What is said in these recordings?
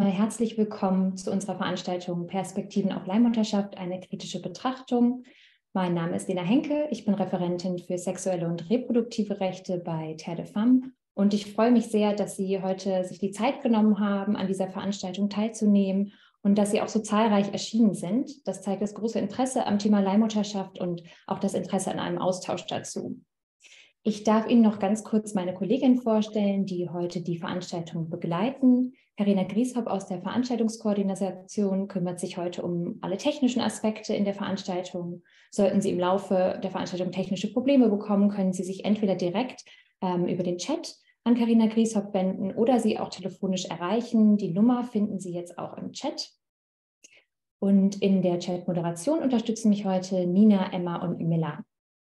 nochmal herzlich willkommen zu unserer Veranstaltung Perspektiven auf Leihmutterschaft, eine kritische Betrachtung. Mein Name ist Lena Henke, ich bin Referentin für sexuelle und reproduktive Rechte bei Terre de Femme und ich freue mich sehr, dass Sie heute sich die Zeit genommen haben, an dieser Veranstaltung teilzunehmen und dass Sie auch so zahlreich erschienen sind. Das zeigt das große Interesse am Thema Leihmutterschaft und auch das Interesse an einem Austausch dazu. Ich darf Ihnen noch ganz kurz meine Kollegin vorstellen, die heute die Veranstaltung begleiten. Carina Grieshop aus der Veranstaltungskoordination kümmert sich heute um alle technischen Aspekte in der Veranstaltung. Sollten Sie im Laufe der Veranstaltung technische Probleme bekommen, können Sie sich entweder direkt über den Chat an Carina Grieshop wenden oder sie auch telefonisch erreichen. Die Nummer finden Sie jetzt auch im Chat. Und in der Chat-Moderation unterstützen mich heute Nina, Emma und Milla.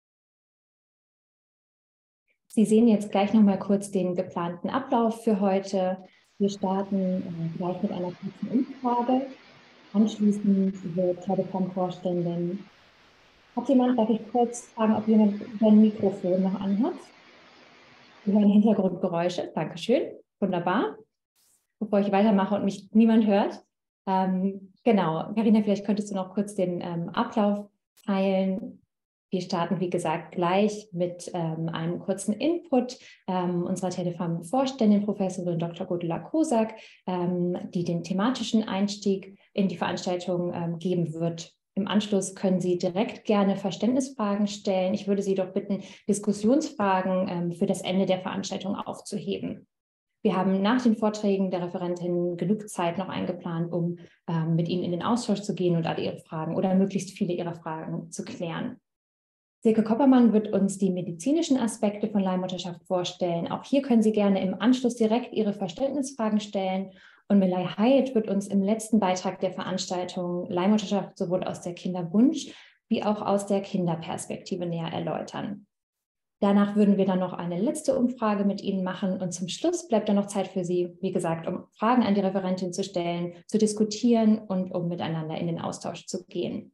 Sie sehen jetzt gleich noch mal kurz den geplanten Ablauf für heute. Wir starten gleich mit einer kurzen Umfrage. Anschließend wird Terre de Femme Vorständin. Darf ich kurz fragen, ob jemand sein Mikrofon noch anhat? Wir hören Hintergrundgeräusche. Dankeschön. Wunderbar. Bevor ich weitermache und mich niemand hört. Genau, Carina, vielleicht könntest du noch kurz den Ablauf teilen. Wir starten, wie gesagt, gleich mit einem kurzen Input unserer Terre de Femme Vorständin, Professorin Dr. Gudula Kozak, die den thematischen Einstieg in die Veranstaltung geben wird. Im Anschluss können Sie direkt gerne Verständnisfragen stellen. Ich würde Sie doch bitten, Diskussionsfragen für das Ende der Veranstaltung aufzuheben. Wir haben nach den Vorträgen der Referentin genug Zeit noch eingeplant, um mit Ihnen in den Austausch zu gehen und alle Ihre Fragen oder möglichst viele Ihrer Fragen zu klären. Silke Koppermann wird uns die medizinischen Aspekte von Leihmutterschaft vorstellen. Auch hier können Sie gerne im Anschluss direkt Ihre Verständnisfragen stellen. Und Melai Hyatt wird uns im letzten Beitrag der Veranstaltung Leihmutterschaft sowohl aus der Kinderwunsch- wie auch aus der Kinderperspektive näher erläutern. Danach würden wir dann noch eine letzte Umfrage mit Ihnen machen und zum Schluss bleibt dann noch Zeit für Sie, wie gesagt, um Fragen an die Referentin zu stellen, zu diskutieren und um miteinander in den Austausch zu gehen.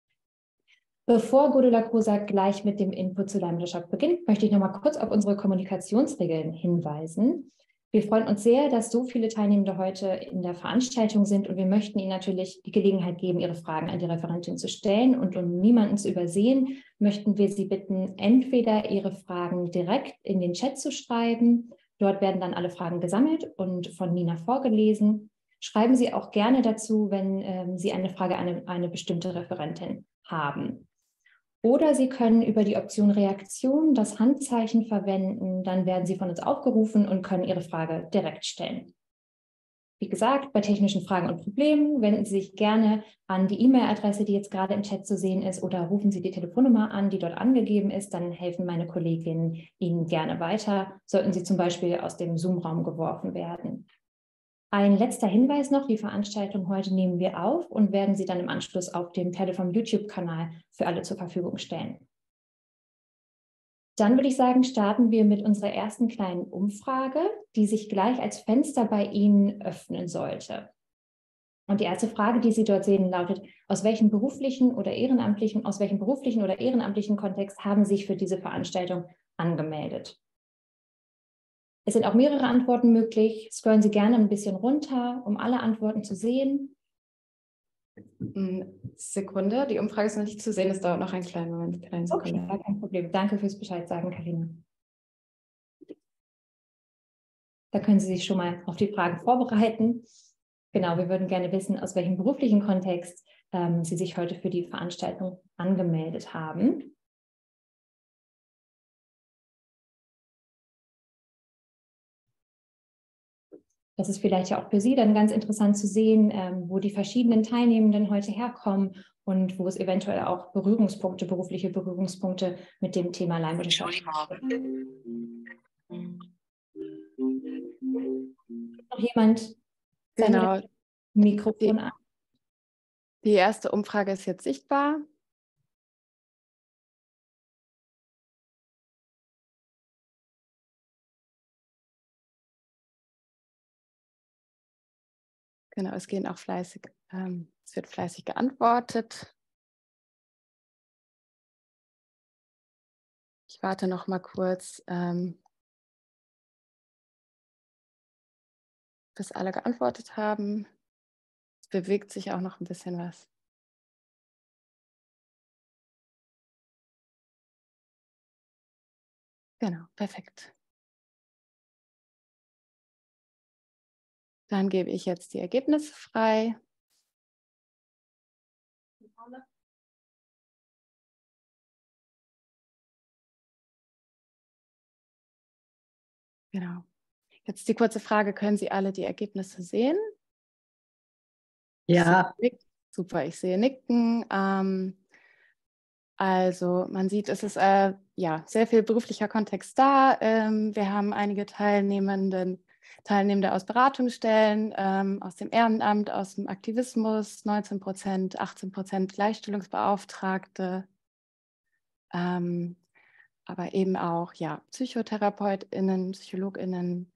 Bevor Gudula Kozak gleich mit dem Input zu Leihmutterschaft beginnt, möchte ich noch mal kurz auf unsere Kommunikationsregeln hinweisen. Wir freuen uns sehr, dass so viele Teilnehmende heute in der Veranstaltung sind und wir möchten Ihnen natürlich die Gelegenheit geben, Ihre Fragen an die Referentin zu stellen. Und um niemanden zu übersehen, möchten wir Sie bitten, entweder Ihre Fragen direkt in den Chat zu schreiben. Dort werden dann alle Fragen gesammelt und von Nina vorgelesen. Schreiben Sie auch gerne dazu, wenn Sie eine Frage an eine bestimmte Referentin haben. Oder Sie können über die Option Reaktion das Handzeichen verwenden, dann werden Sie von uns aufgerufen und können Ihre Frage direkt stellen. Wie gesagt, bei technischen Fragen und Problemen wenden Sie sich gerne an die E-Mail-Adresse, die jetzt gerade im Chat zu sehen ist, oder rufen Sie die Telefonnummer an, die dort angegeben ist, dann helfen meine Kolleginnen Ihnen gerne weiter, sollten Sie zum Beispiel aus dem Zoom-Raum geworfen werden. Ein letzter Hinweis noch, die Veranstaltung heute nehmen wir auf und werden sie dann im Anschluss auf dem Terre de Femme YouTube-Kanal für alle zur Verfügung stellen. Dann würde ich sagen, starten wir mit unserer ersten kleinen Umfrage, die sich gleich als Fenster bei Ihnen öffnen sollte. Und die erste Frage, die Sie dort sehen, lautet, aus welchem beruflichen oder ehrenamtlichen Kontext haben Sie sich für diese Veranstaltung angemeldet? Es sind auch mehrere Antworten möglich. Scrollen Sie gerne ein bisschen runter, um alle Antworten zu sehen. Sekunde, die Umfrage ist noch nicht zu sehen, es dauert noch einen kleinen Moment. Okay, gar kein Problem. Danke fürs Bescheid sagen, Carina. Da können Sie sich schon mal auf die Fragen vorbereiten. Genau, wir würden gerne wissen, aus welchem beruflichen Kontext Sie sich heute für die Veranstaltung angemeldet haben. Das ist vielleicht ja auch für Sie dann ganz interessant zu sehen, wo die verschiedenen Teilnehmenden heute herkommen und wo es eventuell auch berufliche Berührungspunkte mit dem Thema Leihmutterschaft gibt. Noch jemand? Genau. Mikrofon an. Die erste Umfrage ist jetzt sichtbar. Genau, es wird fleißig geantwortet. Ich warte noch mal kurz, bis alle geantwortet haben. Es bewegt sich auch noch ein bisschen was. Genau, perfekt. Dann gebe ich jetzt die Ergebnisse frei. Genau. Jetzt die kurze Frage, können Sie alle die Ergebnisse sehen? Ja. Super, ich sehe Nicken. Also man sieht, es ist ja, sehr viel beruflicher Kontext da. Wir haben einige Teilnehmende aus Beratungsstellen, aus dem Ehrenamt, aus dem Aktivismus, 19%, 18% Gleichstellungsbeauftragte, aber eben auch ja, PsychotherapeutInnen, PsychologInnen.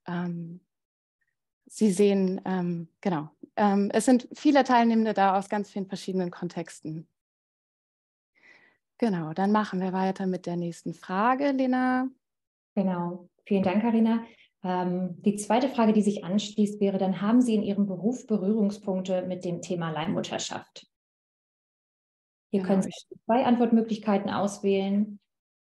Sie sehen, genau, es sind viele Teilnehmende da aus ganz vielen verschiedenen Kontexten. Genau, dann machen wir weiter mit der nächsten Frage, Lena. Genau, vielen Dank, Carina. Die zweite Frage, die sich anschließt, wäre dann, haben Sie in Ihrem Beruf Berührungspunkte mit dem Thema Leihmutterschaft? Hier können Sie 2 Antwortmöglichkeiten auswählen.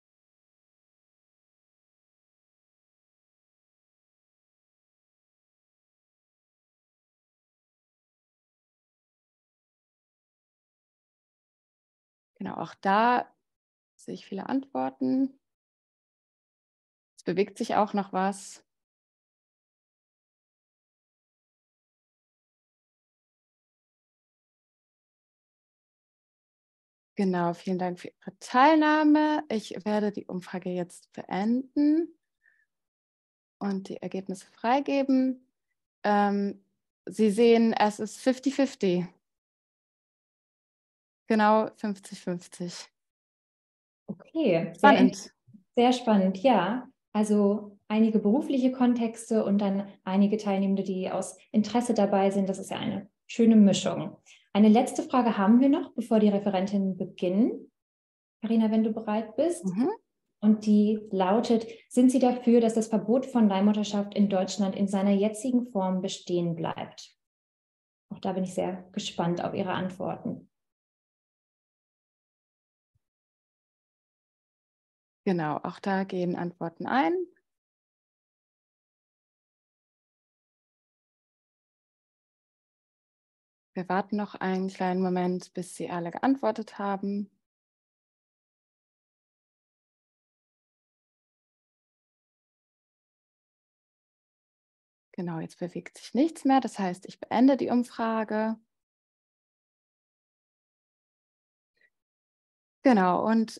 Genau, auch da sehe ich viele Antworten. Es bewegt sich auch noch was. Genau, vielen Dank für Ihre Teilnahme. Ich werde die Umfrage jetzt beenden und die Ergebnisse freigeben. Sie sehen, es ist 50-50. Genau 50-50. Okay, Spannend. Sehr spannend, ja. Also einige berufliche Kontexte und dann einige Teilnehmende, die aus Interesse dabei sind. Das ist ja eine schöne Mischung. Eine letzte Frage haben wir noch, bevor die Referentinnen beginnen. Carina, wenn du bereit bist. Und die lautet, sind Sie dafür, dass das Verbot von Leihmutterschaft in Deutschland in seiner jetzigen Form bestehen bleibt? Auch da bin ich sehr gespannt auf Ihre Antworten. Genau, auch da gehen Antworten ein. Wir warten noch einen kleinen Moment, bis Sie alle geantwortet haben. Genau, jetzt bewegt sich nichts mehr. Das heißt, ich beende die Umfrage. Genau, und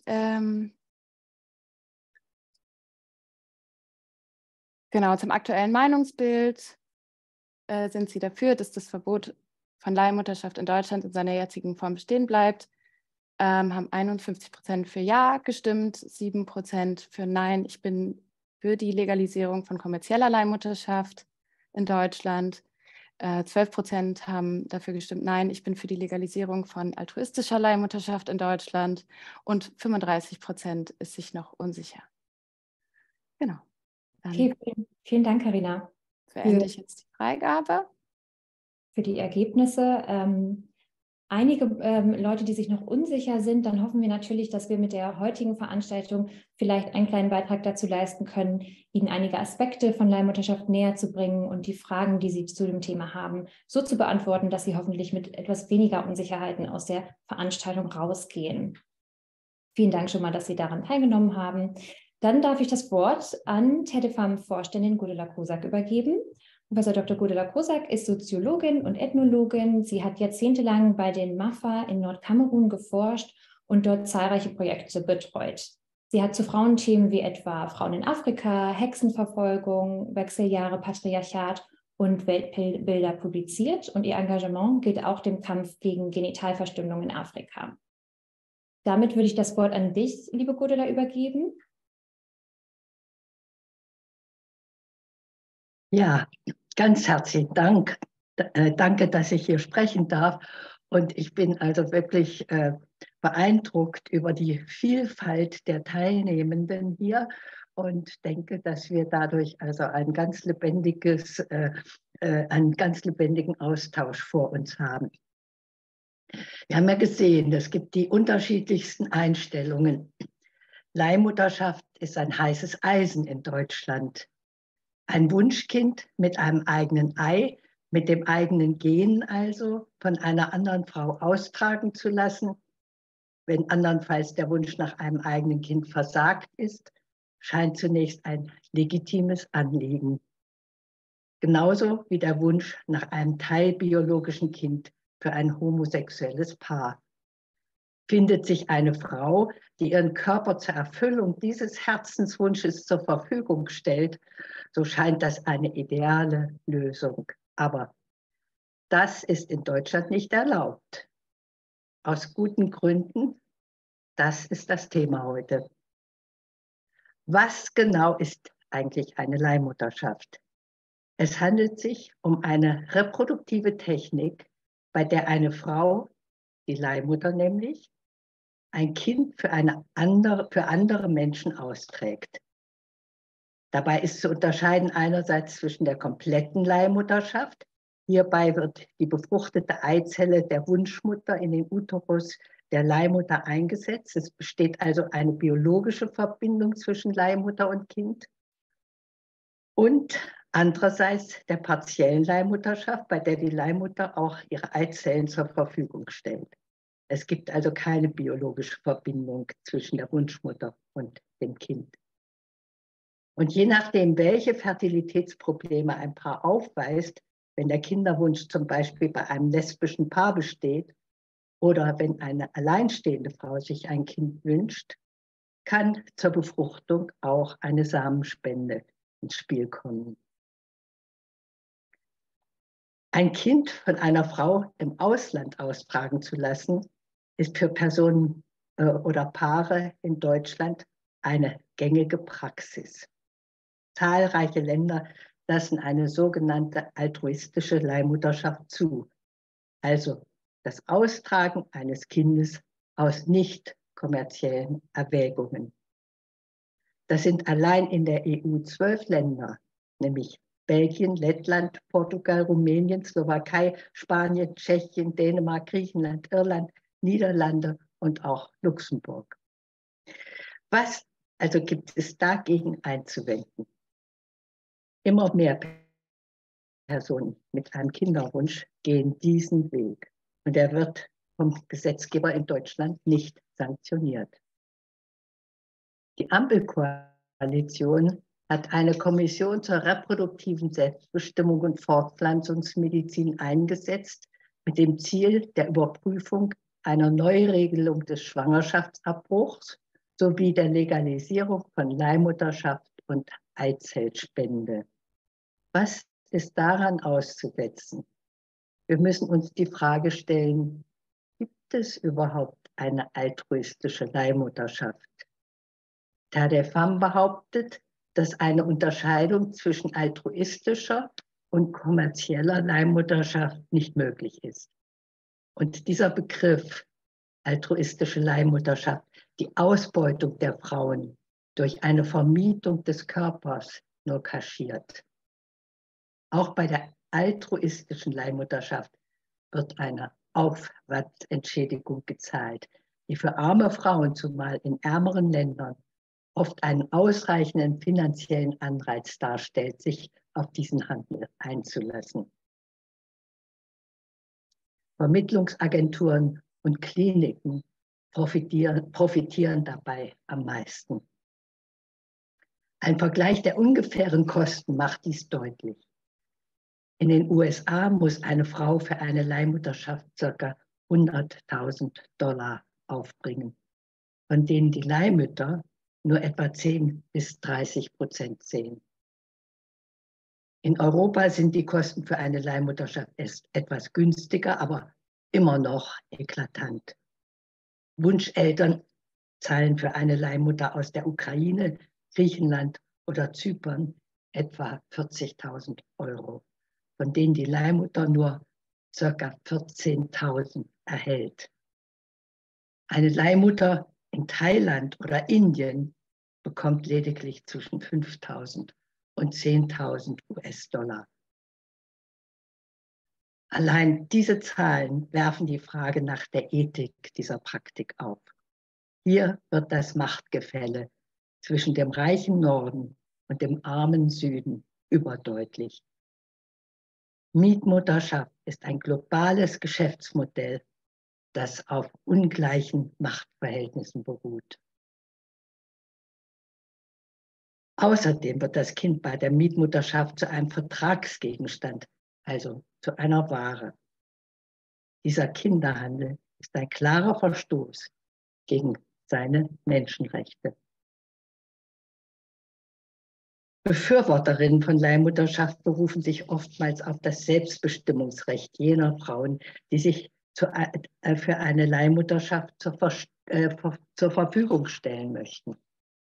genau, zum aktuellen Meinungsbild sind Sie dafür, dass das Verbot von Leihmutterschaft in Deutschland in seiner jetzigen Form bestehen bleibt. Haben 51% für Ja gestimmt, 7% für Nein. Ich bin für die Legalisierung von kommerzieller Leihmutterschaft in Deutschland. 12% haben dafür gestimmt, nein, ich bin für die Legalisierung von altruistischer Leihmutterschaft in Deutschland und 35% ist sich noch unsicher. Genau. Okay, vielen Dank, Carina. Beende ich jetzt die Freigabe. Für die Ergebnisse. Einige Leute, die sich noch unsicher sind, dann hoffen wir natürlich, dass wir mit der heutigen Veranstaltung vielleicht einen kleinen Beitrag dazu leisten können, Ihnen einige Aspekte von Leihmutterschaft näher zu bringen und die Fragen, die Sie zu dem Thema haben, so zu beantworten, dass Sie hoffentlich mit etwas weniger Unsicherheiten aus der Veranstaltung rausgehen. Vielen Dank schon mal, dass Sie daran teilgenommen haben. Dann darf ich das Wort an TEDEFAM-Vorständin Gudula Kozak übergeben. Professor Dr. Gudula Kozak ist Soziologin und Ethnologin. Sie hat jahrzehntelang bei den Mafa in Nordkamerun geforscht und dort zahlreiche Projekte betreut. Sie hat zu Frauenthemen wie etwa Frauen in Afrika, Hexenverfolgung, Wechseljahre, Patriarchat und Weltbilder publiziert und ihr Engagement gilt auch dem Kampf gegen Genitalverstümmelung in Afrika. Damit würde ich das Wort an dich, liebe Gudula, übergeben. Ja, ganz herzlichen Dank. Danke, dass ich hier sprechen darf. Und ich bin also wirklich beeindruckt über die Vielfalt der Teilnehmenden hier und denke, dass wir dadurch also einen ganz lebendigen Austausch vor uns haben. Wir haben ja gesehen, es gibt die unterschiedlichsten Einstellungen. Leihmutterschaft ist ein heißes Eisen in Deutschland. Ein Wunschkind mit einem eigenen Ei, mit dem eigenen Gen also, von einer anderen Frau austragen zu lassen, wenn andernfalls der Wunsch nach einem eigenen Kind versagt ist, scheint zunächst ein legitimes Anliegen. Genauso wie der Wunsch nach einem teilbiologischen Kind für ein homosexuelles Paar. Findet sich eine Frau, die ihren Körper zur Erfüllung dieses Herzenswunsches zur Verfügung stellt, so scheint das eine ideale Lösung. Aber das ist in Deutschland nicht erlaubt. Aus guten Gründen, das ist das Thema heute. Was genau ist eigentlich eine Leihmutterschaft? Es handelt sich um eine reproduktive Technik, bei der eine Frau, die Leihmutter nämlich, ein Kind für andere Menschen austrägt. Dabei ist zu unterscheiden einerseits zwischen der kompletten Leihmutterschaft. Hierbei wird die befruchtete Eizelle der Wunschmutter in den Uterus der Leihmutter eingesetzt. Es besteht also eine biologische Verbindung zwischen Leihmutter und Kind. Und andererseits der partiellen Leihmutterschaft, bei der die Leihmutter auch ihre Eizellen zur Verfügung stellt. Es gibt also keine biologische Verbindung zwischen der Wunschmutter und dem Kind. Und je nachdem, welche Fertilitätsprobleme ein Paar aufweist, wenn der Kinderwunsch zum Beispiel bei einem lesbischen Paar besteht oder wenn eine alleinstehende Frau sich ein Kind wünscht, kann zur Befruchtung auch eine Samenspende ins Spiel kommen. Ein Kind von einer Frau im Ausland austragen zu lassen, ist für Personen oder Paare in Deutschland eine gängige Praxis. Zahlreiche Länder lassen eine sogenannte altruistische Leihmutterschaft zu, also das Austragen eines Kindes aus nicht kommerziellen Erwägungen. Das sind allein in der EU 12 Länder, nämlich Belgien, Lettland, Portugal, Rumänien, Slowakei, Spanien, Tschechien, Dänemark, Griechenland, Irland, Niederlande und auch Luxemburg. Was also gibt es dagegen einzuwenden? Immer mehr Personen mit einem Kinderwunsch gehen diesen Weg und er wird vom Gesetzgeber in Deutschland nicht sanktioniert. Die Ampelkoalition hat eine Kommission zur reproduktiven Selbstbestimmung und Fortpflanzungsmedizin eingesetzt, mit dem Ziel der Überprüfung einer Neuregelung des Schwangerschaftsabbruchs sowie der Legalisierung von Leihmutterschaft und Eizellspende. Was ist daran auszusetzen? Wir müssen uns die Frage stellen, gibt es überhaupt eine altruistische Leihmutterschaft? Terre des Femmes behauptet, dass eine Unterscheidung zwischen altruistischer und kommerzieller Leihmutterschaft nicht möglich ist. Und dieser Begriff, altruistische Leihmutterschaft, die Ausbeutung der Frauen durch eine Vermietung des Körpers nur kaschiert. Auch bei der altruistischen Leihmutterschaft wird eine Aufwandsentschädigung gezahlt, die für arme Frauen, zumal in ärmeren Ländern, oft einen ausreichenden finanziellen Anreiz darstellt, sich auf diesen Handel einzulassen. Vermittlungsagenturen und Kliniken profitieren dabei am meisten. Ein Vergleich der ungefähren Kosten macht dies deutlich. In den USA muss eine Frau für eine Leihmutterschaft ca. $100.000 aufbringen, von denen die Leihmütter nur etwa 10 bis 30% sehen. In Europa sind die Kosten für eine Leihmutterschaft etwas günstiger, aber immer noch eklatant. Wunscheltern zahlen für eine Leihmutter aus der Ukraine, Griechenland oder Zypern etwa 40.000 €, von denen die Leihmutter nur ca. 14.000 erhält. Eine Leihmutter in Thailand oder Indien bekommt lediglich zwischen 5.000 und 10.000 US-Dollar. Allein diese Zahlen werfen die Frage nach der Ethik dieser Praktik auf. Hier wird das Machtgefälle zwischen dem reichen Norden und dem armen Süden überdeutlich. Mietmutterschaft ist ein globales Geschäftsmodell, das auf ungleichen Machtverhältnissen beruht. Außerdem wird das Kind bei der Mietmutterschaft zu einem Vertragsgegenstand, also zu einer Ware. Dieser Kinderhandel ist ein klarer Verstoß gegen seine Menschenrechte. Befürworterinnen von Leihmutterschaft berufen sich oftmals auf das Selbstbestimmungsrecht jener Frauen, die sich für eine Leihmutterschaft zur Verfügung stellen möchten.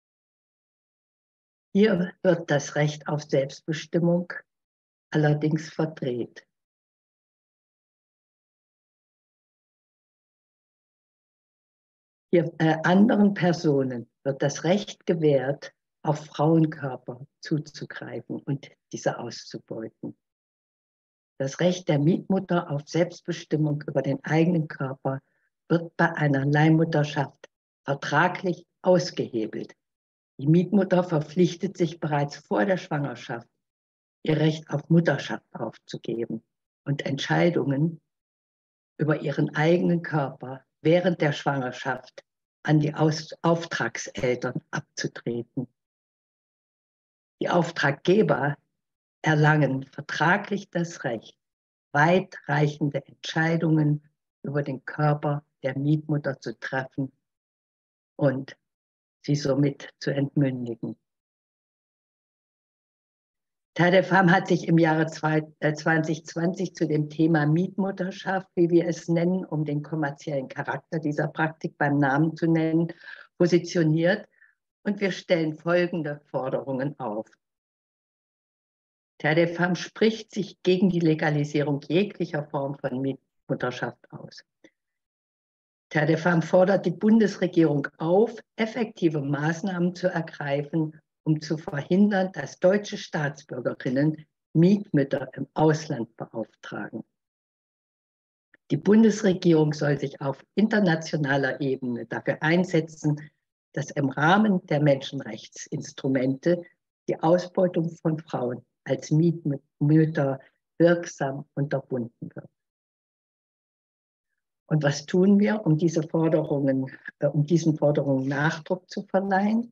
Hier wird das Recht auf Selbstbestimmung allerdings verdreht. Hier anderen Personen wird das Recht gewährt, auf Frauenkörper zuzugreifen und diese auszubeuten. Das Recht der Mietmutter auf Selbstbestimmung über den eigenen Körper wird bei einer Leihmutterschaft vertraglich ausgehebelt. Die Mietmutter verpflichtet sich bereits vor der Schwangerschaft, ihr Recht auf Mutterschaft aufzugeben und Entscheidungen über ihren eigenen Körper während der Schwangerschaft an die Auftragseltern abzutreten. Die Auftraggeber erlangen vertraglich das Recht, weitreichende Entscheidungen über den Körper der Mietmutter zu treffen und sie somit zu entmündigen. Terre des Femmes hat sich im Jahre 2020 zu dem Thema Mietmutterschaft, wie wir es nennen, um den kommerziellen Charakter dieser Praktik beim Namen zu nennen, positioniert. Und wir stellen folgende Forderungen auf. Terre des Femmes spricht sich gegen die Legalisierung jeglicher Form von Mietmutterschaft aus. Terre des Femmes fordert die Bundesregierung auf, effektive Maßnahmen zu ergreifen, um zu verhindern, dass deutsche Staatsbürgerinnen Mietmütter im Ausland beauftragen. Die Bundesregierung soll sich auf internationaler Ebene dafür einsetzen, dass im Rahmen der Menschenrechtsinstrumente die Ausbeutung von Frauen als Mietmütter wirksam unterbunden wird. Und was tun wir, um diesen Forderungen Nachdruck zu verleihen?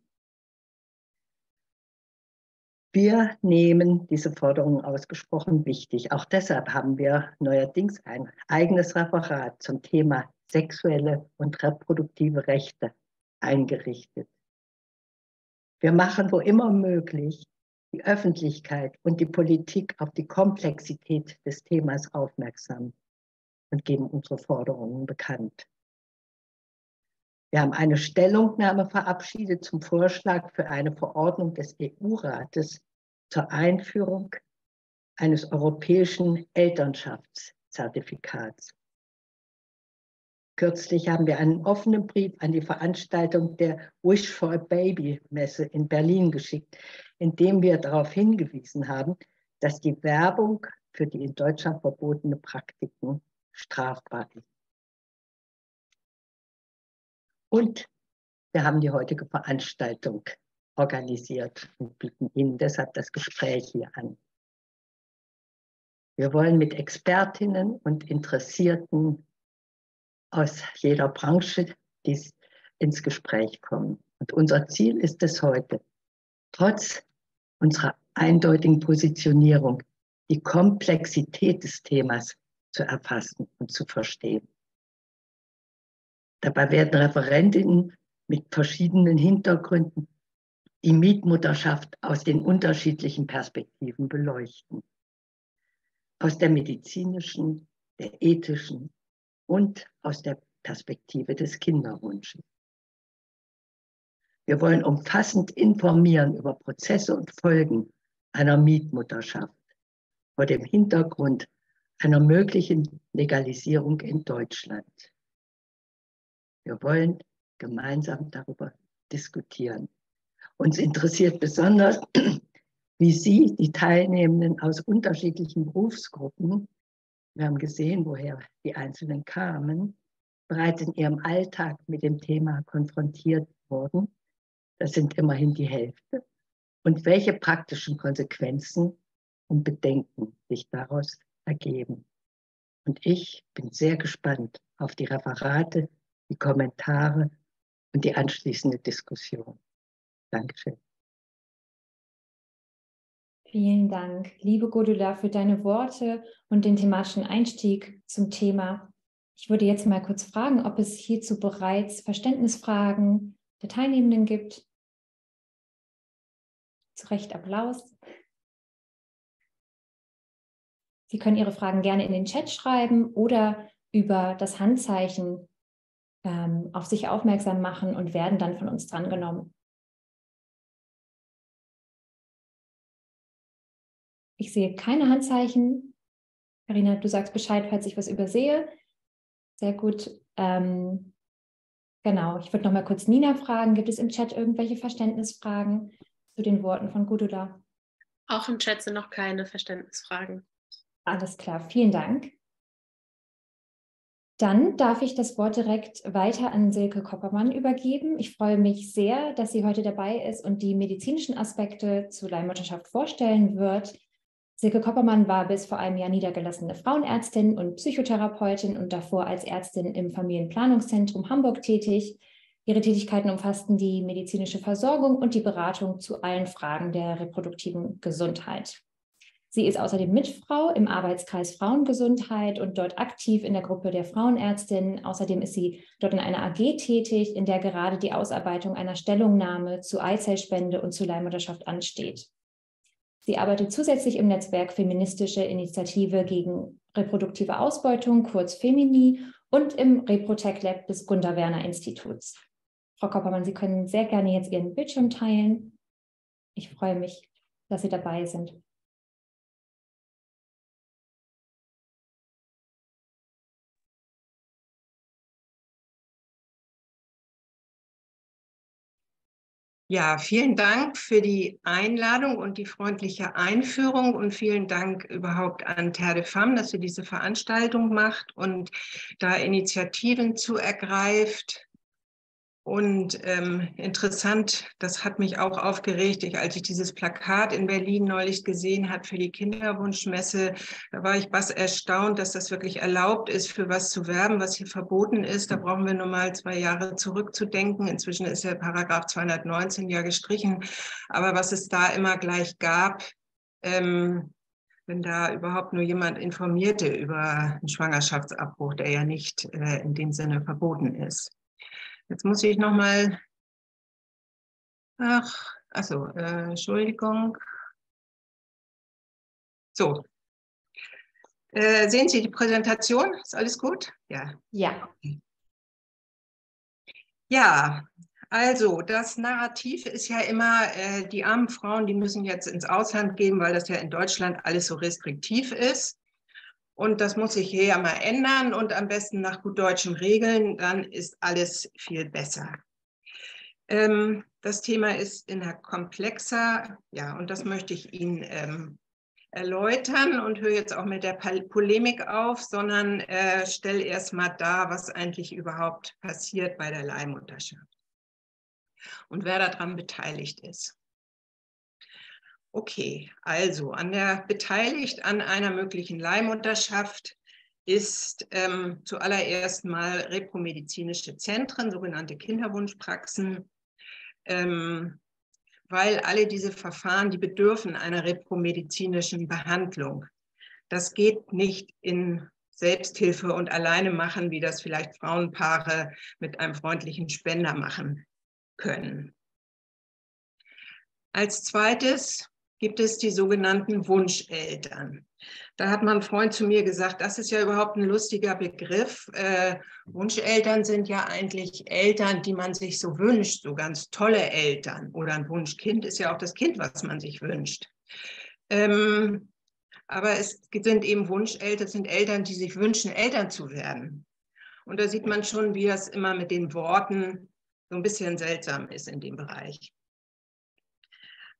Wir nehmen diese Forderungen ausgesprochen wichtig. Auch deshalb haben wir neuerdings ein eigenes Referat zum Thema sexuelle und reproduktive Rechte eingerichtet. Wir machen, wo immer möglich, die Öffentlichkeit und die Politik auf die Komplexität des Themas aufmerksam und geben unsere Forderungen bekannt. Wir haben eine Stellungnahme verabschiedet zum Vorschlag für eine Verordnung des EU-Rates zur Einführung eines europäischen Elternschaftszertifikats. Kürzlich haben wir einen offenen Brief an die Veranstaltung der Wish for a Baby Messe in Berlin geschickt, in dem wir darauf hingewiesen haben, dass die Werbung für die in Deutschland verbotene Praktiken strafbar ist. Und wir haben die heutige Veranstaltung organisiert und bieten Ihnen deshalb das Gespräch hier an. Wir wollen mit Expertinnen und Interessierten aus jeder Branche ins Gespräch kommen. Und unser Ziel ist es heute, trotz unserer eindeutigen Positionierung, die Komplexität des Themas zu erfassen und zu verstehen. Dabei werden Referentinnen mit verschiedenen Hintergründen die Mietmutterschaft aus den unterschiedlichen Perspektiven beleuchten. Aus der medizinischen, der ethischen und aus der Perspektive des Kinderwunsches. Wir wollen umfassend informieren über Prozesse und Folgen einer Mietmutterschaft vor dem Hintergrund einer möglichen Legalisierung in Deutschland. Wir wollen gemeinsam darüber diskutieren. Uns interessiert besonders, wie Sie, die Teilnehmenden aus unterschiedlichen Berufsgruppen, wir haben gesehen, woher die Einzelnen kamen, bereits in ihrem Alltag mit dem Thema konfrontiert wurden. Das sind immerhin die Hälfte. Und welche praktischen Konsequenzen und Bedenken sich daraus ergeben. Und ich bin sehr gespannt auf die Referate, die Kommentare und die anschließende Diskussion. Dankeschön. Vielen Dank, liebe Gudula, für deine Worte und den thematischen Einstieg zum Thema. Ich würde jetzt mal kurz fragen, ob es hierzu bereits Verständnisfragen der Teilnehmenden gibt. Zu Recht Applaus. Sie können Ihre Fragen gerne in den Chat schreiben oder über das Handzeichen auf sich aufmerksam machen und werden dann von uns drangenommen. Ich sehe keine Handzeichen. Carina, du sagst Bescheid, falls ich was übersehe. Sehr gut. Genau, ich würde noch mal kurz Nina fragen. Gibt es im Chat irgendwelche Verständnisfragen zu den Worten von Gudula? Auch im Chat sind noch keine Verständnisfragen. Alles klar, vielen Dank. Dann darf ich das Wort direkt weiter an Silke Koppermann übergeben. Ich freue mich sehr, dass sie heute dabei ist und die medizinischen Aspekte zur Leihmutterschaft vorstellen wird. Silke Koppermann war bis vor einem Jahr niedergelassene Frauenärztin und Psychotherapeutin und davor als Ärztin im Familienplanungszentrum Hamburg tätig. Ihre Tätigkeiten umfassten die medizinische Versorgung und die Beratung zu allen Fragen der reproduktiven Gesundheit. Sie ist außerdem Mitfrau im Arbeitskreis Frauengesundheit und dort aktiv in der Gruppe der Frauenärztinnen. Außerdem ist sie dort in einer AG tätig, in der gerade die Ausarbeitung einer Stellungnahme zu Eizellspende und zu Leihmutterschaft ansteht. Sie arbeitet zusätzlich im Netzwerk Feministische Initiative gegen reproduktive Ausbeutung, kurz Femini, und im Reprotech Lab des Gunda-Werner-Instituts. Frau Koppermann, Sie können sehr gerne jetzt Ihren Bildschirm teilen. Ich freue mich, dass Sie dabei sind. Ja, vielen Dank für die Einladung und die freundliche Einführung und vielen Dank überhaupt an Terre de Femmes, dass sie diese Veranstaltung macht und da Initiativen zu ergreift. Und interessant, das hat mich auch aufgeregt, als ich dieses Plakat in Berlin neulich gesehen habe für die Kinderwunschmesse, da war ich bass erstaunt, dass das wirklich erlaubt ist, für was zu werben, was hier verboten ist. Da brauchen wir nur mal 2 Jahre zurückzudenken. Inzwischen ist der Paragraph 219 ja gestrichen. Aber was es da immer gleich gab, wenn da überhaupt nur jemand informierte über einen Schwangerschaftsabbruch, der ja nicht in dem Sinne verboten ist. Jetzt muss ich noch mal, Entschuldigung. So, sehen Sie die Präsentation? Ist alles gut? Ja. Ja. Ja, also das Narrativ ist ja immer, die armen Frauen, die müssen jetzt ins Ausland gehen, weil das ja in Deutschland alles so restriktiv ist. Und das muss sich hier ja mal ändern und am besten nach gut deutschen Regeln, dann ist alles viel besser. Das Thema ist komplexer, ja, und das möchte ich Ihnen erläutern und höre jetzt auch mit der Polemik auf, sondern stelle erst mal dar, was eigentlich überhaupt passiert bei der Leihmutterschaft und wer daran beteiligt ist. Okay, also beteiligt an einer möglichen Leihmutterschaft ist zuallererst mal repromedizinische Zentren, sogenannte Kinderwunschpraxen, weil alle diese Verfahren, die bedürfen einer repromedizinischen Behandlung. Das geht nicht in Selbsthilfe und alleine machen, wie das vielleicht Frauenpaare mit einem freundlichen Spender machen können. Als zweites gibt es die sogenannten Wunscheltern. Da hat mein Freund zu mir gesagt, das ist ja überhaupt ein lustiger Begriff. Wunscheltern sind ja eigentlich Eltern, die man sich so wünscht, so ganz tolle Eltern. Oder ein Wunschkind ist ja auch das Kind, was man sich wünscht. Aber es sind eben Wunscheltern, es sind Eltern, die sich wünschen, Eltern zu werden. Und da sieht man schon, wie das immer mit den Worten so ein bisschen seltsam ist in dem Bereich.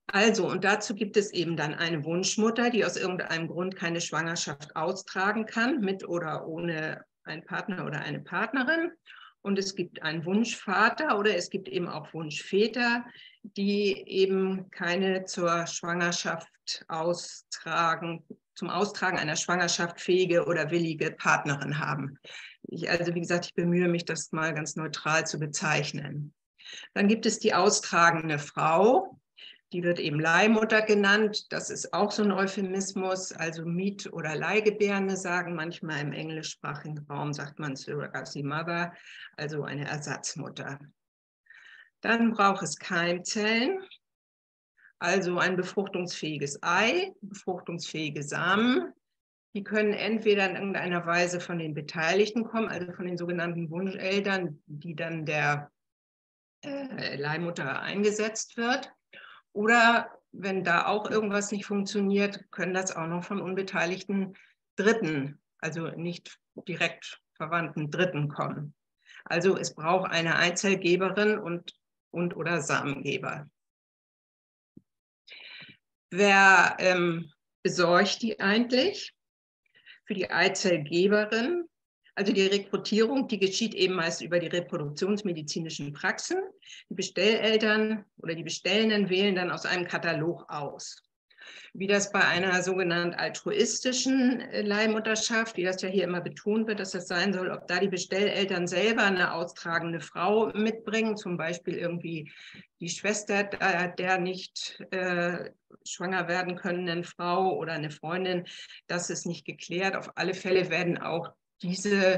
Also, und dazu gibt es eben dann eine Wunschmutter, die aus irgendeinem Grund keine Schwangerschaft austragen kann, mit oder ohne einen Partner oder eine Partnerin. Und es gibt einen Wunschvater oder es gibt eben auch Wunschväter, die eben keine zur Schwangerschaft zum Austragen einer Schwangerschaft fähige oder willige Partnerin haben. Also wie gesagt, ich bemühe mich, das mal ganz neutral zu bezeichnen. Dann gibt es die austragende Frau. Die wird eben Leihmutter genannt. Das ist auch so ein Euphemismus. Also Miet- oder Leihgebärende sagen manchmal im englischsprachigen Raum, sagt man Surrogacy Mother, also eine Ersatzmutter. Dann braucht es Keimzellen, also ein befruchtungsfähiges Ei, befruchtungsfähige Samen. Die können entweder in irgendeiner Weise von den Beteiligten kommen, also von den sogenannten Wunscheltern, die dann der Leihmutter eingesetzt wird. Oder wenn da auch irgendwas nicht funktioniert, können das auch noch von unbeteiligten Dritten, also nicht direkt verwandten Dritten kommen. Also es braucht eine Eizellgeberin und oder Samengeber. Wer besorgt die eigentlich? Für die Eizellgeberin, also die Rekrutierung, die geschieht eben meist über die reproduktionsmedizinischen Praxen. Die Bestelleltern oder die Bestellenden wählen dann aus einem Katalog aus. Wie das bei einer sogenannten altruistischen Leihmutterschaft, wie das ja hier immer betont wird, dass das sein soll, ob da die Bestelleltern selber eine austragende Frau mitbringen, zum Beispiel irgendwie die Schwester der nicht schwanger werden könnenden Frau oder eine Freundin, das ist nicht geklärt. Auf alle Fälle werden auch diese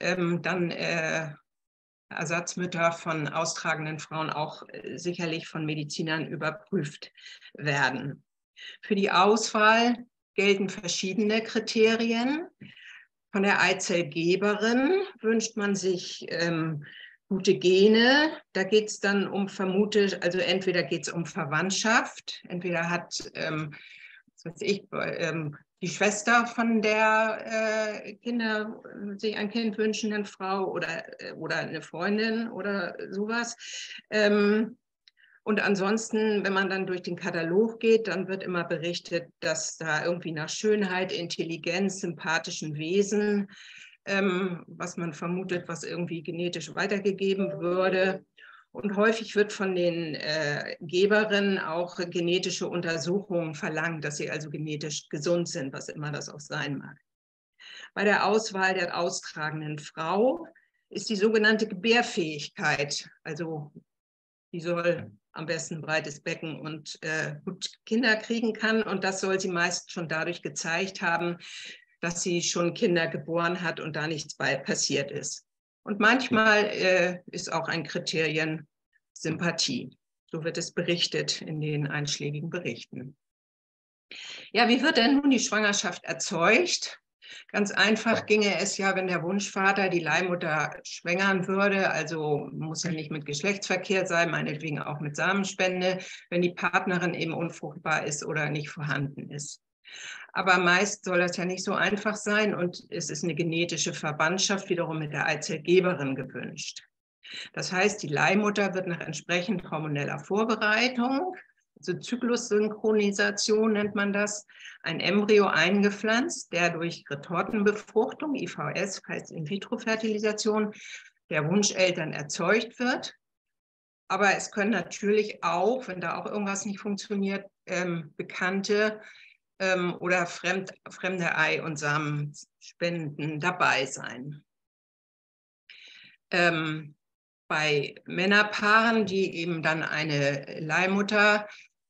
Ersatzmütter von austragenden Frauen auch sicherlich von Medizinern überprüft werden. Für die Auswahl gelten verschiedene Kriterien. Von der Eizellgeberin wünscht man sich gute Gene. Da geht es dann um vermutet, also entweder geht es um Verwandtschaft, entweder hat was weiß ich, die Schwester von der sich ein Kind wünschenden Frau oder eine Freundin oder sowas. Und ansonsten, wenn man dann durch den Katalog geht, dann wird immer berichtet, dass da irgendwie nach Schönheit, Intelligenz, sympathischen Wesen, was man vermutet, was irgendwie genetisch weitergegeben würde. Und häufig wird von den Geberinnen auch genetische Untersuchungen verlangt, dass sie also genetisch gesund sind, was immer das auch sein mag. Bei der Auswahl der austragenden Frau ist die sogenannte Gebärfähigkeit, also die soll am besten ein breites Becken und gut Kinder kriegen kann. Und das soll sie meist schon dadurch gezeigt haben, dass sie schon Kinder geboren hat und da nichts bei passiert ist. Und manchmal ist auch ein Kriterium Sympathie. So wird es berichtet in den einschlägigen Berichten. Ja, wie wird denn nun die Schwangerschaft erzeugt? Ganz einfach ginge es ja, wenn der Wunschvater die Leihmutter schwängern würde, also muss ja nicht mit Geschlechtsverkehr sein, meinetwegen auch mit Samenspende, wenn die Partnerin eben unfruchtbar ist oder nicht vorhanden ist. Aber meist soll das ja nicht so einfach sein und es ist eine genetische Verwandtschaft wiederum mit der Eizellgeberin gewünscht. Das heißt, die Leihmutter wird nach entsprechend hormoneller Vorbereitung, also Zyklussynchronisation nennt man das, ein Embryo eingepflanzt, der durch Retortenbefruchtung, IVS heißt In-vitro-Fertilisation, der Wunscheltern erzeugt wird. Aber es können natürlich auch, wenn da auch irgendwas nicht funktioniert, bekannte oder fremde Ei- und Samenspenden dabei sein. Bei Männerpaaren, die eben dann eine Leihmutter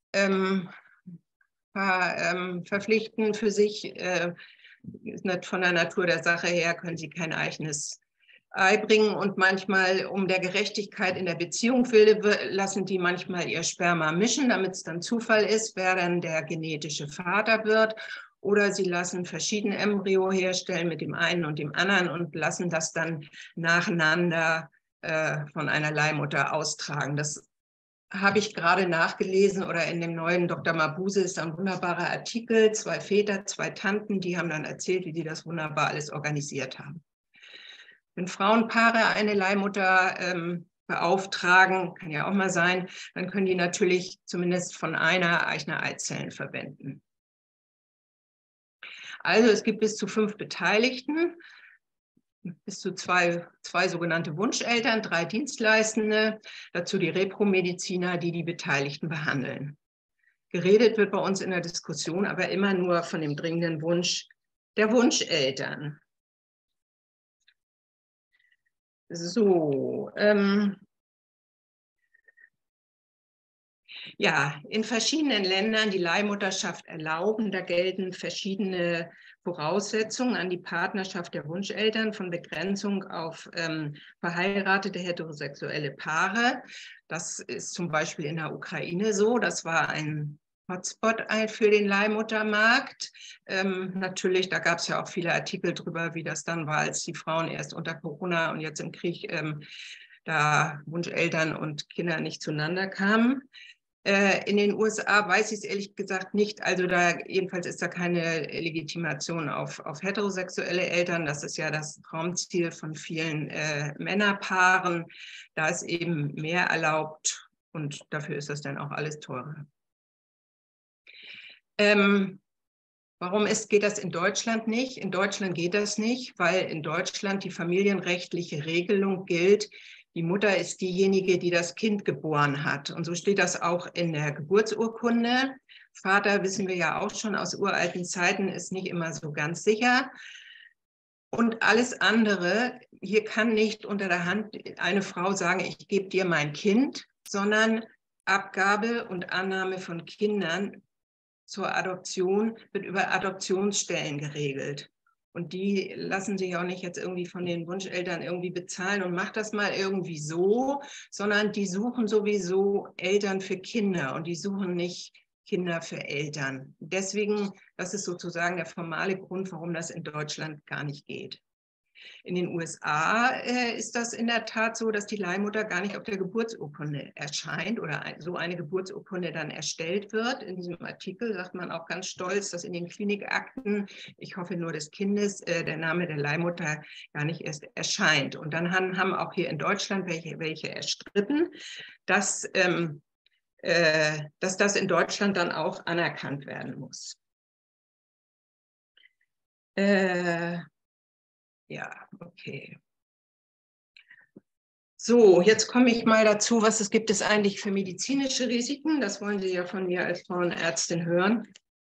verpflichten für sich, von der Natur der Sache her können sie kein eigenes Ei bringen und manchmal um der Gerechtigkeit in der Beziehung willen lassen die manchmal ihr Sperma mischen, damit es dann Zufall ist, wer dann der genetische Vater wird. Oder sie lassen verschiedene Embryo herstellen mit dem einen und dem anderen und lassen das dann nacheinander von einer Leihmutter austragen. Das habe ich gerade nachgelesen oder in dem neuen Dr. Mabuse ist ein wunderbarer Artikel, 2 Väter, 2 Tanten, die haben dann erzählt, wie die das wunderbar alles organisiert haben. Wenn Frauenpaare eine Leihmutter beauftragen, kann ja auch mal sein, dann können die natürlich zumindest von einer Eichner Eizellen verwenden. Also es gibt bis zu 5 Beteiligten, bis zu zwei sogenannte Wunscheltern, 3 Dienstleistende, dazu die Repromediziner, die die Beteiligten behandeln. Geredet wird bei uns in der Diskussion aber immer nur von dem dringenden Wunsch der Wunscheltern. So, ja, in verschiedenen Ländern die Leihmutterschaft erlauben, da gelten verschiedene Voraussetzungen an die Partnerschaft der Wunscheltern, von Begrenzung auf verheiratete heterosexuelle Paare. Das ist zum Beispiel in der Ukraine so. Das war ein Hotspot für den Leihmuttermarkt. Natürlich, da gab es ja auch viele Artikel drüber, wie das dann war, als die Frauen erst unter Corona und jetzt im Krieg da Wunscheltern und Kinder nicht zueinander kamen. In den USA weiß ich es ehrlich gesagt nicht. Also da jedenfalls ist da keine Legitimation auf heterosexuelle Eltern. Das ist ja das Traumziel von vielen Männerpaaren. Da ist eben mehr erlaubt und dafür ist das dann auch alles teurer. Warum geht das in Deutschland nicht? In Deutschland geht das nicht, weil in Deutschland die familienrechtliche Regelung gilt, die Mutter ist diejenige, die das Kind geboren hat. Und so steht das auch in der Geburtsurkunde. Vater, wissen wir ja auch schon aus uralten Zeiten, ist nicht immer so ganz sicher. Und alles andere, hier kann nicht unter der Hand eine Frau sagen, ich gebe dir mein Kind, sondern Abgabe und Annahme von Kindern zur Adoption wird über Adoptionsstellen geregelt. Und die lassen sich auch nicht jetzt irgendwie von den Wunscheltern irgendwie bezahlen und macht das mal irgendwie so, sondern die suchen sowieso Eltern für Kinder und die suchen nicht Kinder für Eltern. Deswegen, das ist sozusagen der formale Grund, warum das in Deutschland gar nicht geht. In den USA ist das in der Tat so, dass die Leihmutter gar nicht auf der Geburtsurkunde erscheint oder so eine Geburtsurkunde dann erstellt wird. In diesem Artikel sagt man auch ganz stolz, dass in den Klinikakten, ich hoffe nur des Kindes, der Name der Leihmutter gar nicht erst erscheint. Und dann haben auch hier in Deutschland welche erstritten, dass das in Deutschland dann auch anerkannt werden muss. Ja, okay. So, jetzt komme ich mal dazu, was gibt es eigentlich für medizinische Risiken? Das wollen Sie ja von mir als Frauenärztin hören.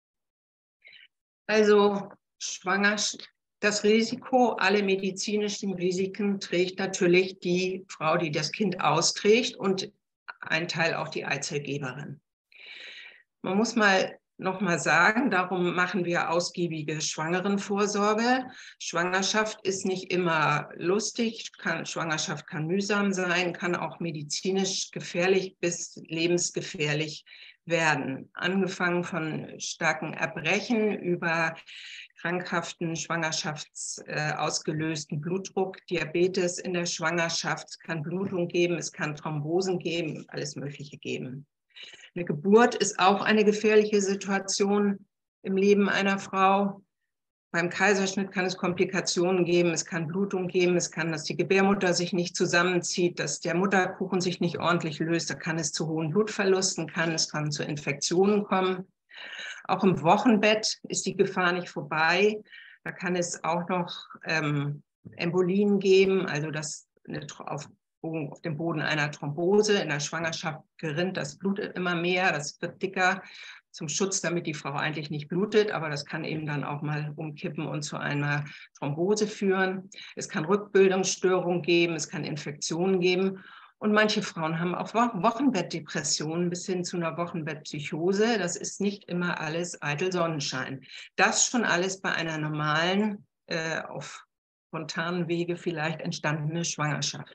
Also das Risiko, alle medizinischen Risiken trägt natürlich die Frau, die das Kind austrägt und ein Teil auch die Eizellgeberin. Man muss noch mal sagen, darum machen wir ausgiebige Schwangerenvorsorge. Schwangerschaft ist nicht immer lustig, Schwangerschaft kann mühsam sein, kann auch medizinisch gefährlich bis lebensgefährlich werden. Angefangen von starken Erbrechen über krankhaften schwangerschaftsausgelösten Blutdruck, Diabetes in der Schwangerschaft, es kann Blutung geben, es kann Thrombosen geben, alles Mögliche geben. Eine Geburt ist auch eine gefährliche Situation im Leben einer Frau. Beim Kaiserschnitt kann es Komplikationen geben, es kann Blutung geben, es kann, dass die Gebärmutter sich nicht zusammenzieht, dass der Mutterkuchen sich nicht ordentlich löst, da kann es zu hohen Blutverlusten, es kann zu Infektionen kommen. Auch im Wochenbett ist die Gefahr nicht vorbei. Da kann es auch noch Embolien geben, also dass auf dem Boden einer Thrombose. In der Schwangerschaft gerinnt das Blut immer mehr, das wird dicker zum Schutz, damit die Frau eigentlich nicht blutet, aber das kann eben dann auch mal umkippen und zu einer Thrombose führen. Es kann Rückbildungsstörungen geben, es kann Infektionen geben und manche Frauen haben auch Wochenbettdepressionen bis hin zu einer Wochenbettpsychose. Das ist nicht immer alles eitel Sonnenschein. Das schon alles bei einer normalen, auf spontanen Wege vielleicht entstandene Schwangerschaft.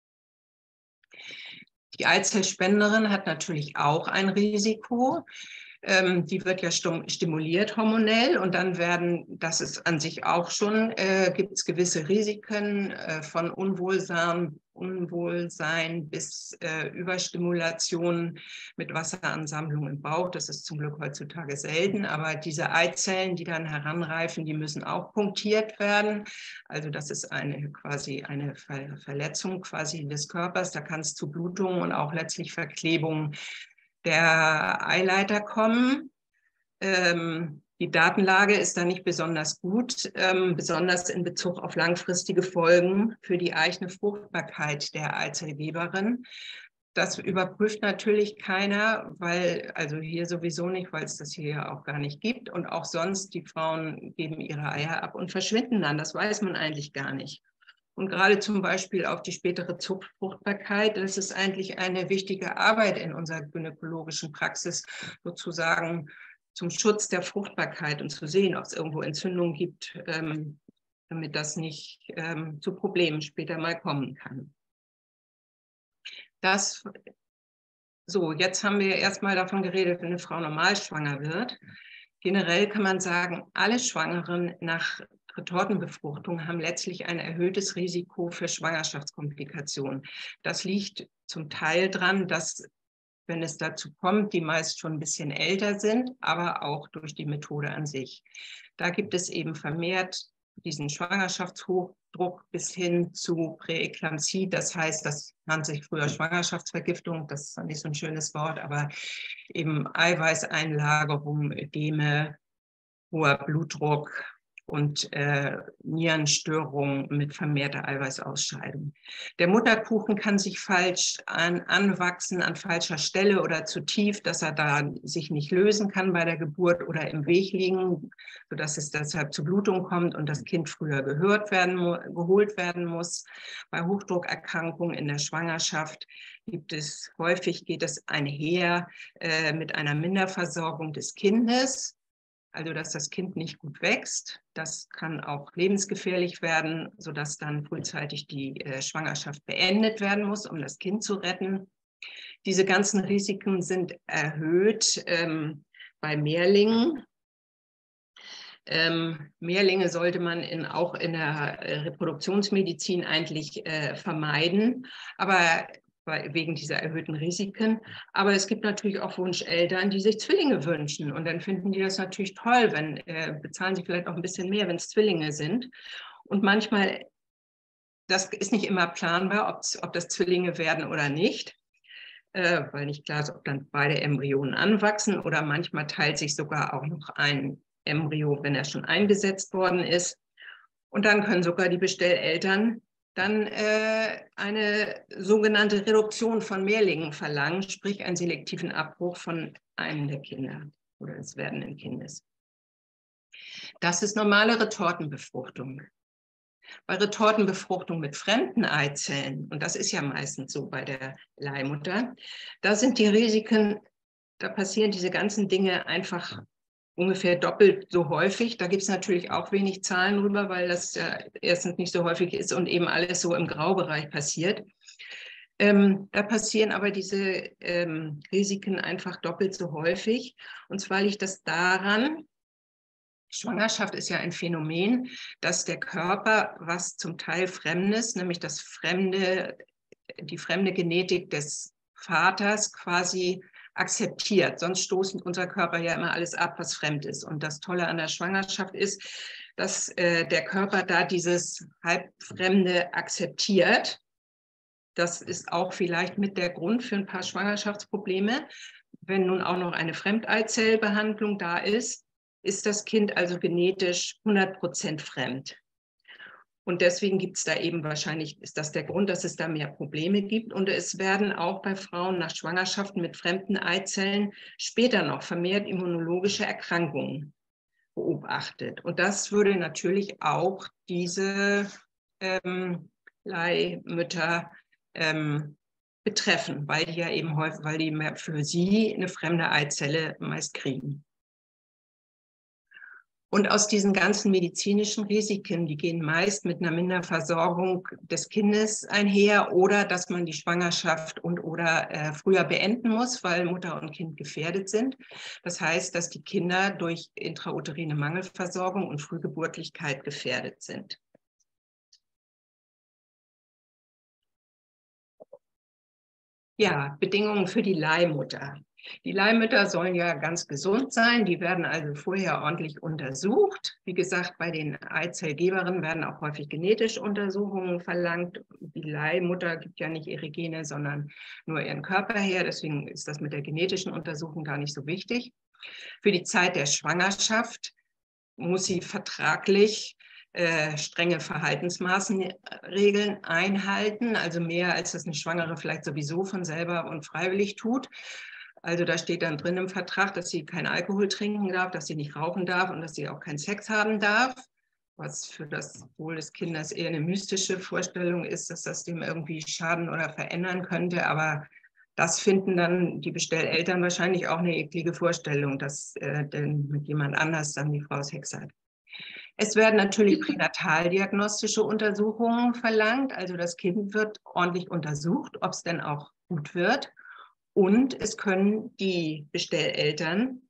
Die Eizellspenderin hat natürlich auch ein Risiko. Die wird ja stimuliert hormonell und dann das ist an sich auch schon, gibt es gewisse Risiken von Unwohlsein bis Überstimulation mit Wasseransammlung im Bauch. Das ist zum Glück heutzutage selten, aber diese Eizellen, die dann heranreifen, die müssen auch punktiert werden. Also das ist quasi eine Verletzung quasi des Körpers. Da kann es zu Blutungen und auch letztlich Verklebungen der Eileiter kommen. Die Datenlage ist da nicht besonders gut, besonders in Bezug auf langfristige Folgen für die eigene Fruchtbarkeit der Eizellgeberin. Das überprüft natürlich keiner, also hier sowieso nicht, weil es das hier auch gar nicht gibt. Und auch sonst, die Frauen geben ihre Eier ab und verschwinden dann. Das weiß man eigentlich gar nicht. Und gerade zum Beispiel auf die spätere Fruchtbarkeit, das ist eigentlich eine wichtige Arbeit in unserer gynäkologischen Praxis, sozusagen zum Schutz der Fruchtbarkeit und zu sehen, ob es irgendwo Entzündungen gibt, damit das nicht zu Problemen später mal kommen kann. Jetzt haben wir erstmal davon geredet, wenn eine Frau normal schwanger wird. Generell kann man sagen, alle Schwangeren nach Retortenbefruchtung haben letztlich ein erhöhtes Risiko für Schwangerschaftskomplikationen. Das liegt zum Teil daran, dass, wenn es dazu kommt, die meist schon ein bisschen älter sind, aber auch durch die Methode an sich. Da gibt es eben vermehrt diesen Schwangerschaftshochdruck bis hin zu Präeklampsie. Das heißt, das nannte sich früher Schwangerschaftsvergiftung, das ist nicht so ein schönes Wort, aber eben Eiweißeinlagerung, Ödeme, hoher Blutdruck und Nierenstörungen mit vermehrter Eiweißausscheidung. Der Mutterkuchen kann sich falsch anwachsen, an falscher Stelle oder zu tief, dass er da sich nicht lösen kann bei der Geburt oder im Weg liegen, sodass es deshalb zu Blutung kommt und das Kind früher geholt werden muss. Bei Hochdruckerkrankungen in der Schwangerschaft geht es einher mit einer Minderversorgung des Kindes. Also dass das Kind nicht gut wächst. Das kann auch lebensgefährlich werden, sodass dann frühzeitig die Schwangerschaft beendet werden muss, um das Kind zu retten. Diese ganzen Risiken sind erhöht bei Mehrlingen. Mehrlinge sollte man auch in der Reproduktionsmedizin eigentlich vermeiden, aber wegen dieser erhöhten Risiken. Aber es gibt natürlich auch Wunscheltern, die sich Zwillinge wünschen. Und dann finden die das natürlich toll, bezahlen sie vielleicht auch ein bisschen mehr, wenn es Zwillinge sind. Und manchmal, das ist nicht immer planbar, ob das Zwillinge werden oder nicht, weil nicht klar ist, ob dann beide Embryonen anwachsen oder manchmal teilt sich sogar auch noch ein Embryo, wenn er schon eingesetzt worden ist. Und dann können sogar die Bestelleltern dann eine sogenannte Reduktion von Mehrlingen verlangen, sprich einen selektiven Abbruch von einem der Kinder oder des werdenden Kindes. Das ist normale Retortenbefruchtung. Bei Retortenbefruchtung mit fremden Eizellen, und das ist ja meistens so bei der Leihmutter, da sind die Risiken, da passieren diese ganzen Dinge einfach ungefähr doppelt so häufig. Da gibt es natürlich auch wenig Zahlen drüber, weil das ja erstens nicht so häufig ist und eben alles so im Graubereich passiert. Da passieren aber diese Risiken einfach doppelt so häufig. Und zwar liegt das daran, Schwangerschaft ist ja ein Phänomen, dass der Körper was zum Teil Fremdes, nämlich die fremde Genetik des Vaters quasi akzeptiert. Sonst stoßt unser Körper ja immer alles ab, was fremd ist. Und das Tolle an der Schwangerschaft ist, dass der Körper da dieses Halbfremde akzeptiert. Das ist auch vielleicht mit der Grund für ein paar Schwangerschaftsprobleme. Wenn nun auch noch eine Fremdeizellbehandlung da ist das Kind also genetisch 100% fremd. Und deswegen gibt es da eben wahrscheinlich, ist das der Grund, dass es da mehr Probleme gibt. Und es werden auch bei Frauen nach Schwangerschaften mit fremden Eizellen später noch vermehrt immunologische Erkrankungen beobachtet. Und das würde natürlich auch diese Leihmütter betreffen, weil die ja eben häufig, weil die für sie eine fremde Eizelle meist kriegen. Und aus diesen ganzen medizinischen Risiken, die gehen meist mit einer Minderversorgung des Kindes einher oder dass man die Schwangerschaft oder früher beenden muss, weil Mutter und Kind gefährdet sind. Das heißt, dass die Kinder durch intrauterine Mangelversorgung und Frühgeburtlichkeit gefährdet sind. Ja, Bedingungen für die Leihmutter. Die Leihmütter sollen ja ganz gesund sein, die werden also vorher ordentlich untersucht. Wie gesagt, bei den Eizellgeberinnen werden auch häufig genetische Untersuchungen verlangt. Die Leihmutter gibt ja nicht ihre Gene, sondern nur ihren Körper her, deswegen ist das mit der genetischen Untersuchung gar nicht so wichtig. Für die Zeit der Schwangerschaft muss sie vertraglich strenge Verhaltensmaßregeln einhalten, also mehr als das eine Schwangere vielleicht sowieso von selber und freiwillig tut. Also da steht dann drin im Vertrag, dass sie keinen Alkohol trinken darf, dass sie nicht rauchen darf und dass sie auch keinen Sex haben darf, was für das Wohl des Kindes eher eine mystische Vorstellung ist, dass das dem irgendwie schaden oder verändern könnte. Aber das finden dann die Bestelleltern wahrscheinlich auch eine eklige Vorstellung, dass denn mit jemand anders dann die Frau Sex hat. Es werden natürlich pränataldiagnostische Untersuchungen verlangt, also das Kind wird ordentlich untersucht, ob es denn auch gut wird. Und es können die Bestelleltern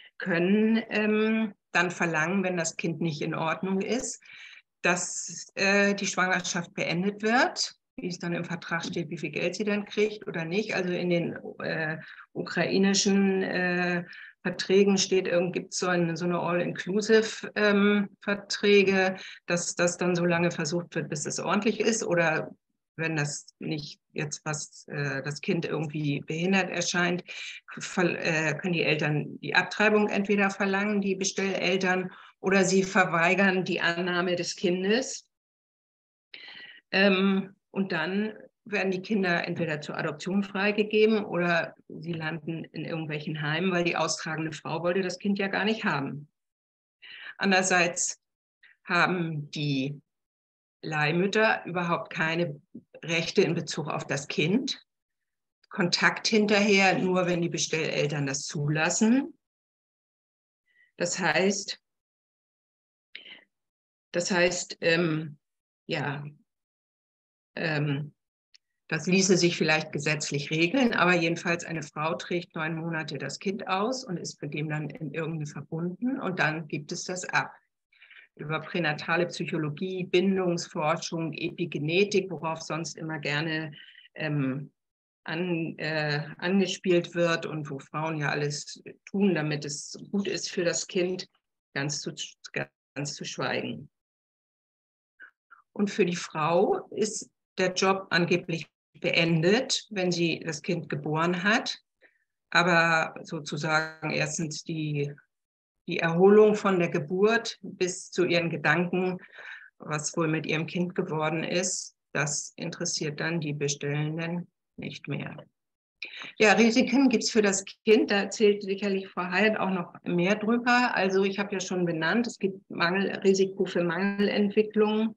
dann verlangen, wenn das Kind nicht in Ordnung ist, dass die Schwangerschaft beendet wird, wie es dann im Vertrag steht, wie viel Geld sie dann kriegt oder nicht. Also in den ukrainischen Verträgen gibt es so eine All-Inclusive-Verträge, dass das dann so lange versucht wird, bis es ordentlich ist oder wenn das nicht jetzt das Kind irgendwie behindert erscheint, können die Eltern die Abtreibung entweder verlangen, die Bestelleltern, oder sie verweigern die Annahme des Kindes. Und dann werden die Kinder entweder zur Adoption freigegeben oder sie landen in irgendwelchen Heimen, weil die austragende Frau wollte das Kind ja gar nicht haben. Andererseits haben die Leihmütter überhaupt keine Rechte in Bezug auf das Kind. Kontakt hinterher nur, wenn die Bestelleltern das zulassen. Das heißt, das ließe sich vielleicht gesetzlich regeln, aber jedenfalls eine Frau trägt 9 Monate das Kind aus und ist mit dem dann in irgendeinem verbunden und dann gibt es das ab. Über pränatale Psychologie, Bindungsforschung, Epigenetik, worauf sonst immer gerne angespielt wird und wo Frauen ja alles tun, damit es gut ist für das Kind, ganz zu schweigen. Und für die Frau ist der Job angeblich beendet, wenn sie das Kind geboren hat, aber sozusagen erstens die Erholung von der Geburt bis zu ihren Gedanken, was wohl mit ihrem Kind geworden ist, das interessiert dann die Bestellenden nicht mehr. Ja, Risiken gibt es für das Kind, da erzählt sicherlich Frau Heydt auch noch mehr drüber. Also ich habe ja schon benannt, es gibt Risiko für Mangelentwicklung,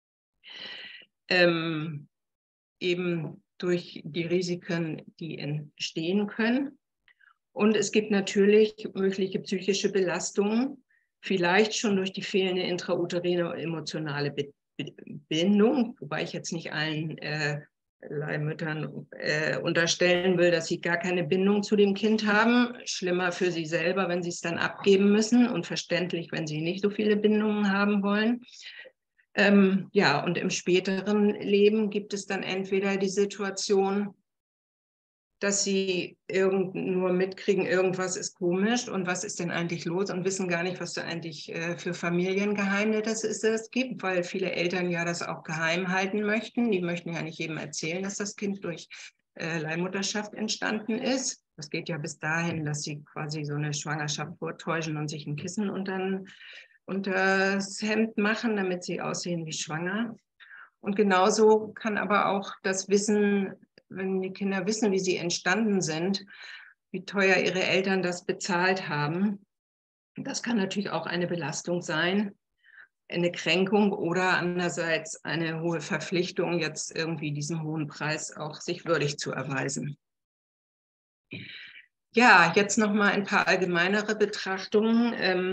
eben durch die Risiken, die entstehen können. Und es gibt natürlich mögliche psychische Belastungen, vielleicht schon durch die fehlende intrauterine emotionale Bindung, wobei ich jetzt nicht allen Leihmüttern unterstellen will, dass sie gar keine Bindung zu dem Kind haben. Schlimmer für sie selber, wenn sie es dann abgeben müssen und verständlich, wenn sie nicht so viele Bindungen haben wollen. Ja, und im späteren Leben gibt es dann entweder die Situation, dass sie nur mitkriegen, irgendwas ist komisch und was ist denn eigentlich los und wissen gar nicht, was da eigentlich für Familiengeheimnisse es gibt, weil viele Eltern ja das auch geheim halten möchten. Die möchten ja nicht jedem erzählen, dass das Kind durch Leihmutterschaft entstanden ist. Das geht ja bis dahin, dass sie quasi so eine Schwangerschaft vortäuschen und sich ein Kissen unter das Hemd machen, damit sie aussehen wie schwanger. Und genauso kann aber auch das Wissen, wenn die Kinder wissen, wie sie entstanden sind, wie teuer ihre Eltern das bezahlt haben, das kann natürlich auch eine Belastung sein, eine Kränkung oder andererseits eine hohe Verpflichtung, jetzt irgendwie diesen hohen Preis auch sich würdig zu erweisen. Ja, jetzt noch mal ein paar allgemeinere Betrachtungen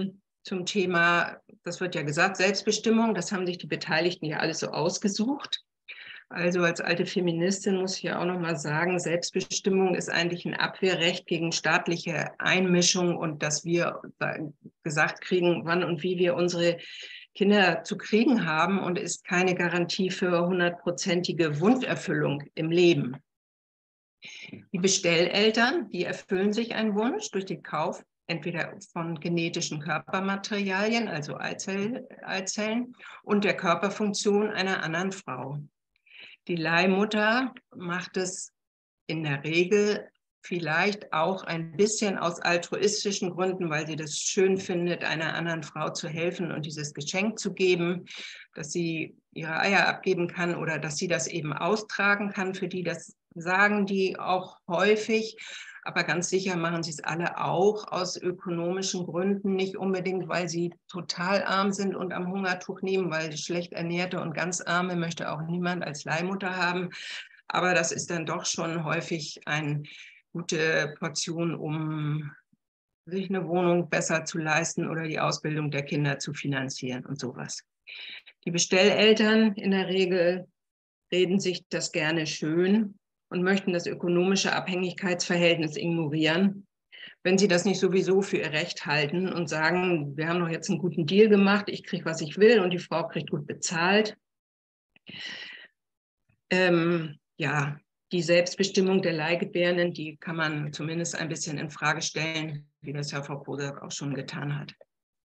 zum Thema, das wird ja gesagt, Selbstbestimmung. Das haben sich die Beteiligten ja alles so ausgesucht. Also als alte Feministin muss ich ja auch noch mal sagen, Selbstbestimmung ist eigentlich ein Abwehrrecht gegen staatliche Einmischung und dass wir gesagt kriegen, wann und wie wir unsere Kinder zu kriegen haben, und ist keine Garantie für 100-prozentige Wunscherfüllung im Leben. Die Bestelleltern, die erfüllen sich einen Wunsch durch den Kauf entweder von genetischen Körpermaterialien, also Eizellen, und der Körperfunktion einer anderen Frau. Die Leihmutter macht es in der Regel vielleicht auch ein bisschen aus altruistischen Gründen, weil sie das schön findet, einer anderen Frau zu helfen und dieses Geschenk zu geben, dass sie ihre Eier abgeben kann oder dass sie das eben austragen kann. Für die, das sagen die auch häufig, aber ganz sicher machen sie es alle auch aus ökonomischen Gründen, nicht unbedingt, weil sie total arm sind und am Hungertuch nehmen, weil schlecht ernährte und ganz arme möchte auch niemand als Leihmutter haben. Aber das ist dann doch schon häufig eine gute Portion, um sich eine Wohnung besser zu leisten oder die Ausbildung der Kinder zu finanzieren und sowas. Die Bestelleltern in der Regel reden sich das gerne schön und möchten das ökonomische Abhängigkeitsverhältnis ignorieren, wenn sie das nicht sowieso für ihr Recht halten und sagen, wir haben doch jetzt einen guten Deal gemacht, ich kriege, was ich will und die Frau kriegt gut bezahlt. Ja, die Selbstbestimmung der Leihgebärenden, die kann man zumindest ein bisschen in Frage stellen, wie das Herr Frau Prosak auch schon getan hat.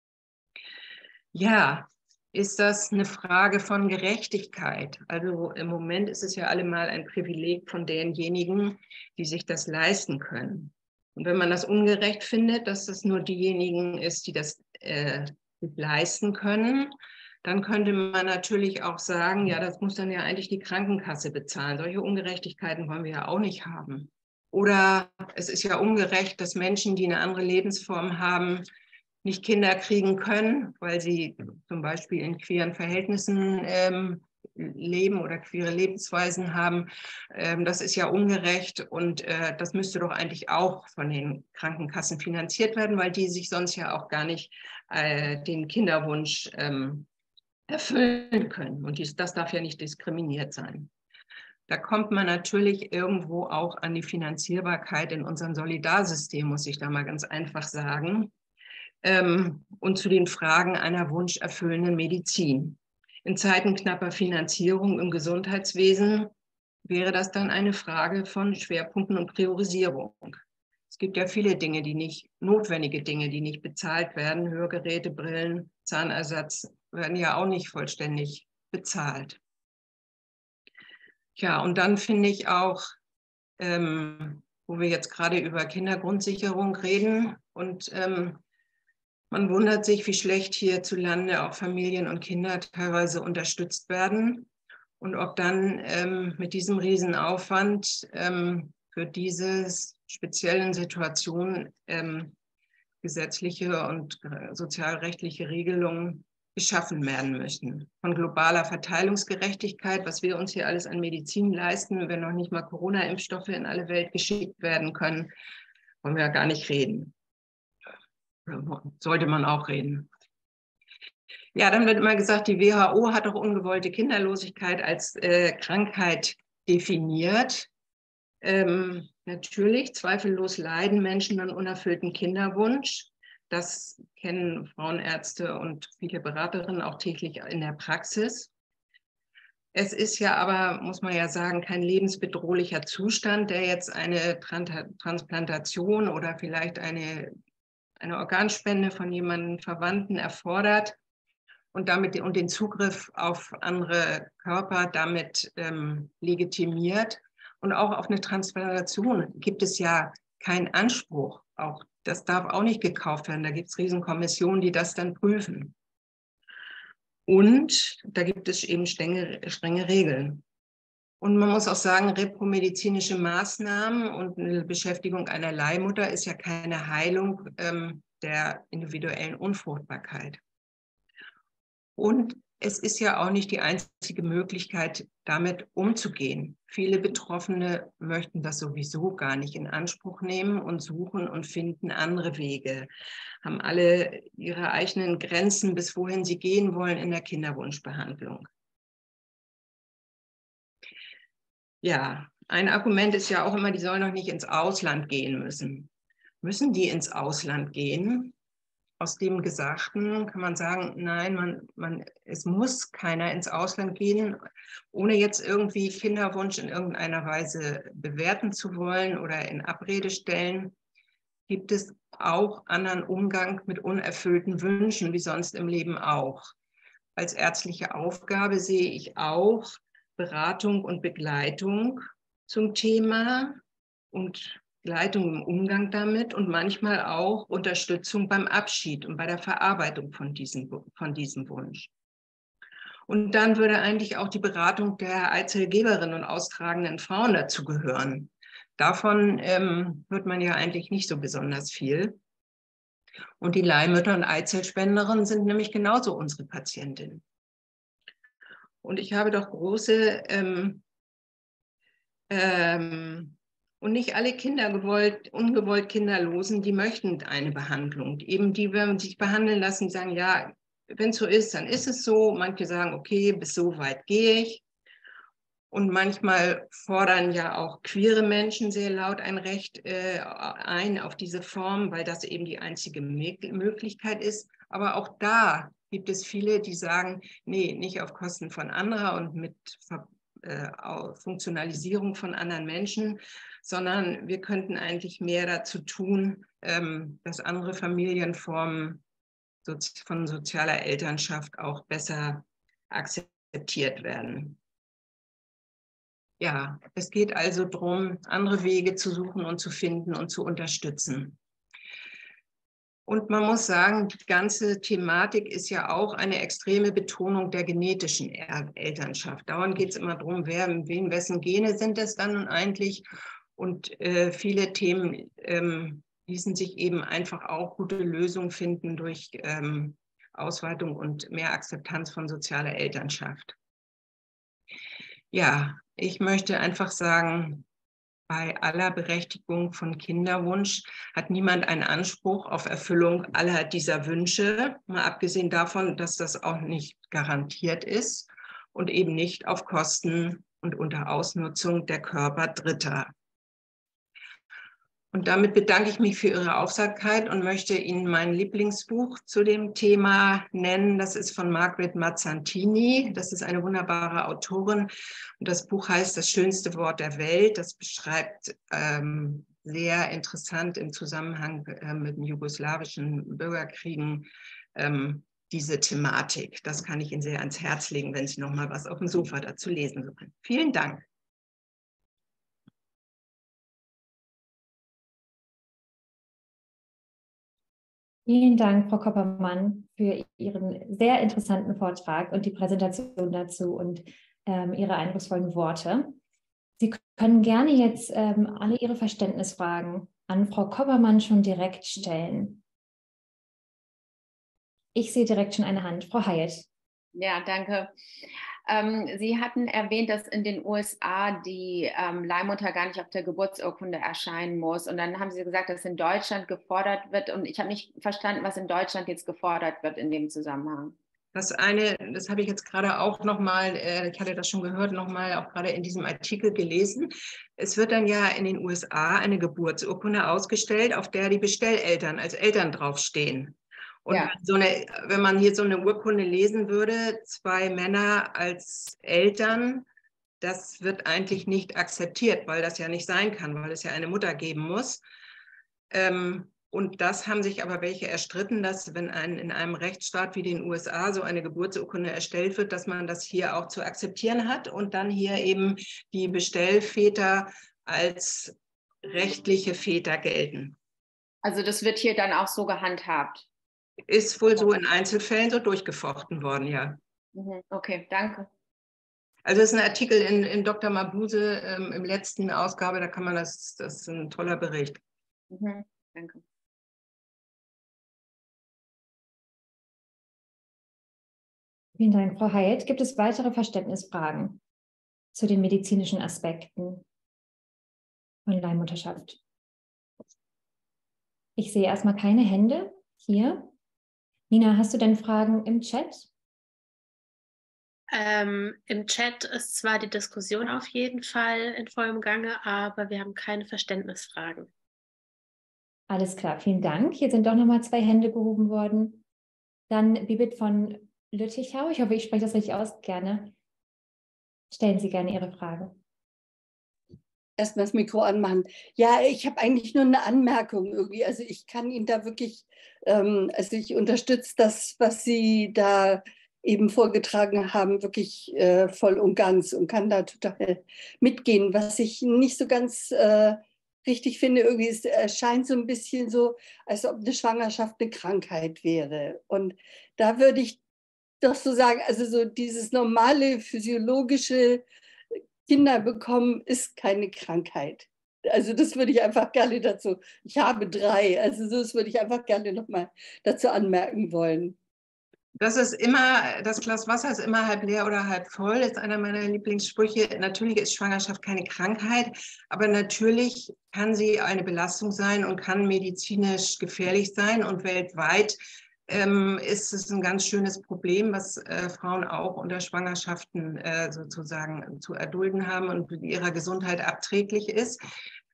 Ja, ist das eine Frage von Gerechtigkeit? Also im Moment ist es ja allemal ein Privileg von denjenigen, die sich das leisten können. Und wenn man das ungerecht findet, dass das nur diejenigen ist, die das leisten können, dann könnte man natürlich auch sagen, ja, das muss dann ja eigentlich die Krankenkasse bezahlen. Solche Ungerechtigkeiten wollen wir ja auch nicht haben. Oder es ist ja ungerecht, dass Menschen, die eine andere Lebensform haben, nicht Kinder kriegen können, weil sie zum Beispiel in queeren Verhältnissen leben oder queere Lebensweisen haben. Das ist ja ungerecht und das müsste doch eigentlich auch von den Krankenkassen finanziert werden, weil die sich sonst ja auch gar nicht den Kinderwunsch erfüllen können. Und das darf ja nicht diskriminiert sein. Da kommt man natürlich irgendwo auch an die Finanzierbarkeit in unserem Solidarsystem, muss ich da mal ganz einfach sagen. Und zu den Fragen einer wunscherfüllenden Medizin. In Zeiten knapper Finanzierung im Gesundheitswesen wäre das dann eine Frage von Schwerpunkten und Priorisierung. Es gibt ja viele Dinge, notwendige Dinge, die nicht bezahlt werden. Hörgeräte, Brillen, Zahnersatz werden ja auch nicht vollständig bezahlt. Ja, und dann finde ich auch, wo wir jetzt gerade über Kindergrundsicherung reden und man wundert sich, wie schlecht hierzulande auch Familien und Kinder teilweise unterstützt werden und ob dann mit diesem Riesenaufwand für diese speziellen Situationen gesetzliche und sozialrechtliche Regelungen geschaffen werden müssen. Von globaler Verteilungsgerechtigkeit, was wir uns hier alles an Medizin leisten, wenn noch nicht mal Corona-Impfstoffe in alle Welt geschickt werden können, wollen wir ja gar nicht reden. Sollte man auch reden. Ja, dann wird immer gesagt, die WHO hat doch ungewollte Kinderlosigkeit als Krankheit definiert. Natürlich, zweifellos leiden Menschen an unerfüllten Kinderwunsch. Das kennen Frauenärzte und viele Beraterinnen auch täglich in der Praxis. Es ist ja aber, muss man ja sagen, kein lebensbedrohlicher Zustand, der jetzt eine Transplantation oder vielleicht eine Organspende von jemandem Verwandten erfordert und den Zugriff auf andere Körper damit legitimiert. Und auch auf eine Transplantation gibt es ja keinen Anspruch. Auch das darf auch nicht gekauft werden. Da gibt es Riesenkommissionen, die das dann prüfen. Und da gibt es eben strenge Regeln. Und man muss auch sagen, repromedizinische Maßnahmen und eine Beschäftigung einer Leihmutter ist ja keine Heilung der individuellen Unfruchtbarkeit. Und es ist ja auch nicht die einzige Möglichkeit, damit umzugehen. Viele Betroffene möchten das sowieso gar nicht in Anspruch nehmen und suchen und finden andere Wege, haben alle ihre eigenen Grenzen, bis wohin sie gehen wollen in der Kinderwunschbehandlung. Ja, ein Argument ist ja auch immer, die sollen doch nicht ins Ausland gehen müssen. Müssen die ins Ausland gehen? Aus dem Gesagten kann man sagen, nein, es muss keiner ins Ausland gehen, ohne jetzt irgendwie Kinderwunsch in irgendeiner Weise bewerten zu wollen oder in Abrede stellen. Gibt es auch anderen Umgang mit unerfüllten Wünschen, wie sonst im Leben auch. Als ärztliche Aufgabe sehe ich auch Beratung und Begleitung zum Thema und Leitung im Umgang damit und manchmal auch Unterstützung beim Abschied und bei der Verarbeitung von diesem Wunsch. Und dann würde eigentlich auch die Beratung der Eizellgeberinnen und austragenden Frauen dazu gehören. Davon hört man ja eigentlich nicht so besonders viel. Und die Leihmütter und Eizellspenderinnen sind nämlich genauso unsere Patientinnen. Und ich habe doch große und nicht alle Kinder ungewollt Kinderlosen, die möchten eine Behandlung. Eben die, wenn sich behandeln lassen, die sagen, ja, wenn es so ist, dann ist es so. Manche sagen, okay, bis so weit gehe ich. Und manchmal fordern ja auch queere Menschen sehr laut ein Recht ein auf diese Form, weil das eben die einzige Möglichkeit ist. Aber auch da gibt es viele, die sagen, nee, nicht auf Kosten von anderer und mit Funktionalisierung von anderen Menschen, sondern wir könnten eigentlich mehr dazu tun, dass andere Familienformen von sozialer Elternschaft auch besser akzeptiert werden. Ja, es geht also darum, andere Wege zu suchen und zu finden und zu unterstützen. Und man muss sagen, die ganze Thematik ist ja auch eine extreme Betonung der genetischen Elternschaft. Dauernd geht es immer darum, wessen Gene sind es dann nun eigentlich? Und viele Themen ließen sich eben einfach auch gute Lösungen finden durch Ausweitung und mehr Akzeptanz von sozialer Elternschaft. Ja, ich möchte einfach sagen, bei aller Berechtigung von Kinderwunsch hat niemand einen Anspruch auf Erfüllung aller dieser Wünsche, mal abgesehen davon, dass das auch nicht garantiert ist und eben nicht auf Kosten und unter Ausnutzung der Körper Dritter. Und damit bedanke ich mich für Ihre Aufmerksamkeit und möchte Ihnen mein Lieblingsbuch zu dem Thema nennen. Das ist von Margaret Mazzantini. Das ist eine wunderbare Autorin. Und das Buch heißt Das schönste Wort der Welt. Das beschreibt sehr interessant im Zusammenhang mit den jugoslawischen Bürgerkriegen diese Thematik. Das kann ich Ihnen sehr ans Herz legen, wenn Sie noch mal was auf dem Sofa dazu lesen wollen. Vielen Dank. Vielen Dank, Frau Koppermann, für Ihren sehr interessanten Vortrag und die Präsentation dazu und Ihre eindrucksvollen Worte. Sie können gerne jetzt alle Ihre Verständnisfragen an Frau Koppermann schon direkt stellen. Ich sehe direkt schon eine Hand. Frau Hyatt. Ja, danke. Sie hatten erwähnt, dass in den USA die Leihmutter gar nicht auf der Geburtsurkunde erscheinen muss. Und dann haben Sie gesagt, dass in Deutschland gefordert wird. Und ich habe nicht verstanden, was in Deutschland jetzt gefordert wird in dem Zusammenhang. Das habe ich jetzt gerade auch nochmal, ich hatte das schon gehört, nochmal auch gerade in diesem Artikel gelesen. Es wird dann ja in den USA eine Geburtsurkunde ausgestellt, auf der die Bestelleltern als Eltern draufstehen. Und ja, wenn man hier so eine Urkunde lesen würde, 2 Männer als Eltern, das wird eigentlich nicht akzeptiert, weil das ja nicht sein kann, weil es ja eine Mutter geben muss. Und das haben sich aber welche erstritten, dass wenn in einem Rechtsstaat wie den USA so eine Geburtsurkunde erstellt wird, dass man das hier auch zu akzeptieren hat und dann hier eben die Bestellväter als rechtliche Väter gelten. Also das wird hier dann auch so gehandhabt? Ist wohl so in Einzelfällen so durchgefochten worden, ja. Okay, danke. Also das ist ein Artikel in Dr. Mabuse im letzten Ausgabe, da kann man das ist ein toller Bericht. Danke. Vielen Dank, Frau Heyet. Gibt es weitere Verständnisfragen zu den medizinischen Aspekten von Leihmutterschaft? Ich sehe erstmal keine Hände hier. Nina, hast du denn Fragen im Chat? Im Chat ist zwar die Diskussion auf jeden Fall in vollem Gange, aber wir haben keine Verständnisfragen. Alles klar, vielen Dank. Hier sind doch nochmal 2 Hände gehoben worden. Dann Bibit von Lüttichau. Ich hoffe, ich spreche das richtig aus. Gerne. Stellen Sie gerne Ihre Frage. Erstmal das Mikro anmachen. Ja, ich habe eigentlich nur eine Anmerkung irgendwie. Also ich kann Ihnen da wirklich, also ich unterstütze das, was Sie da eben vorgetragen haben, wirklich voll und ganz und kann da total mitgehen. Was ich nicht so ganz richtig finde, irgendwie es erscheint so ein bisschen so, als ob eine Schwangerschaft eine Krankheit wäre. Und da würde ich doch so sagen, also so dieses normale physiologische Kinder bekommen ist keine Krankheit. Also das würde ich einfach gerne dazu, ich habe 3, also das würde ich einfach gerne nochmal dazu anmerken wollen. Das ist immer, das Glas Wasser ist immer halb leer oder halb voll, ist einer meiner Lieblingssprüche. Natürlich ist Schwangerschaft keine Krankheit, aber natürlich kann sie eine Belastung sein und kann medizinisch gefährlich sein. Und weltweit ist es ein ganz schönes Problem, was Frauen auch unter Schwangerschaften sozusagen zu erdulden haben und mit ihrer Gesundheit abträglich ist.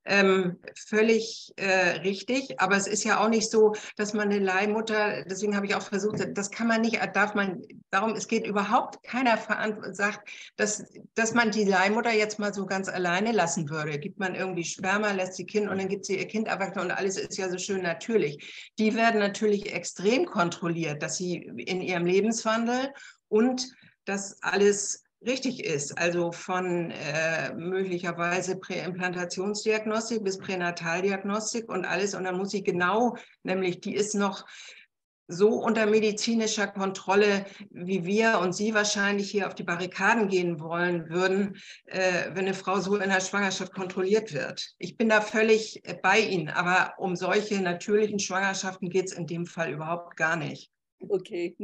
Völlig richtig, aber es ist ja auch nicht so, dass man eine Leihmutter, deswegen habe ich auch versucht, das kann man nicht, darf man, darum, es geht überhaupt keiner sagt, dass man die Leihmutter jetzt mal so ganz alleine lassen würde. Gibt man irgendwie Sperma, lässt sie Kind und dann gibt sie ihr Kind erwachsen und alles ist ja so schön natürlich. Die werden natürlich extrem kontrolliert, dass sie in ihrem Lebenswandel und das alles richtig ist, also von möglicherweise Präimplantationsdiagnostik bis Pränataldiagnostik und alles. Und dann muss sie genau, nämlich die ist noch so unter medizinischer Kontrolle, wie wir und Sie wahrscheinlich hier auf die Barrikaden gehen wollen würden, wenn eine Frau so in der Schwangerschaft kontrolliert wird. Ich bin da völlig bei Ihnen, aber um solche natürlichen Schwangerschaften geht es in dem Fall überhaupt gar nicht. Okay.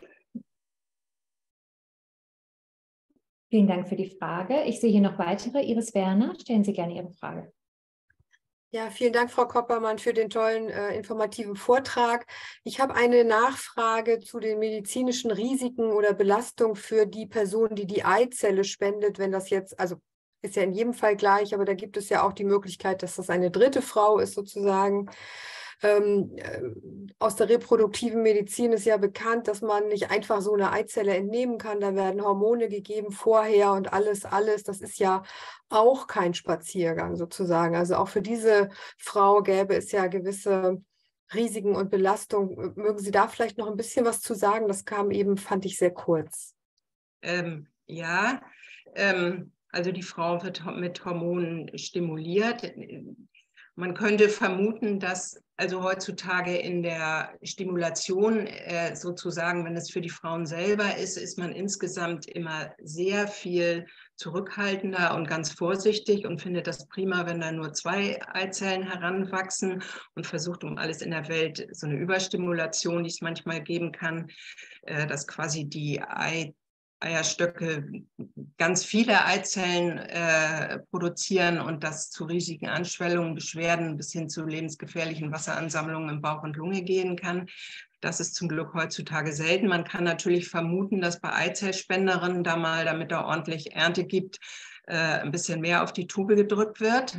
Vielen Dank für die Frage. Ich sehe hier noch weitere. Iris Werner, stellen Sie gerne Ihre Frage. Ja, vielen Dank, Frau Koppermann, für den tollen informativen Vortrag. Ich habe eine Nachfrage zu den medizinischen Risiken oder Belastungen für die Person, die die Eizelle spendet, wenn das jetzt, also ist ja in jedem Fall gleich, aber da gibt es ja auch die Möglichkeit, dass das eine dritte Frau ist sozusagen. Aus der reproduktiven Medizin ist ja bekannt, dass man nicht einfach so eine Eizelle entnehmen kann. Da werden Hormone gegeben vorher und alles. Das ist ja auch kein Spaziergang sozusagen. Also auch für diese Frau gäbe es ja gewisse Risiken und Belastungen. Mögen Sie da vielleicht noch ein bisschen was zu sagen? Das kam eben, fand ich, sehr kurz. Also die Frau wird mit Hormonen stimuliert. Man könnte vermuten, dass also heutzutage in der Stimulation sozusagen, wenn es für die Frauen selber ist, ist man insgesamt immer sehr viel zurückhaltender und ganz vorsichtig und findet das prima, wenn da nur 2 Eizellen heranwachsen und versucht um alles in der Welt so eine Überstimulation, die es manchmal geben kann, dass quasi die Eierstöcke ganz viele Eizellen produzieren und das zu riesigen Anschwellungen, Beschwerden bis hin zu lebensgefährlichen Wasseransammlungen im Bauch und Lunge gehen kann. Das ist zum Glück heutzutage selten. Man kann natürlich vermuten, dass bei Eizellspenderinnen da mal, damit da ordentlich Ernte gibt, ein bisschen mehr auf die Tube gedrückt wird.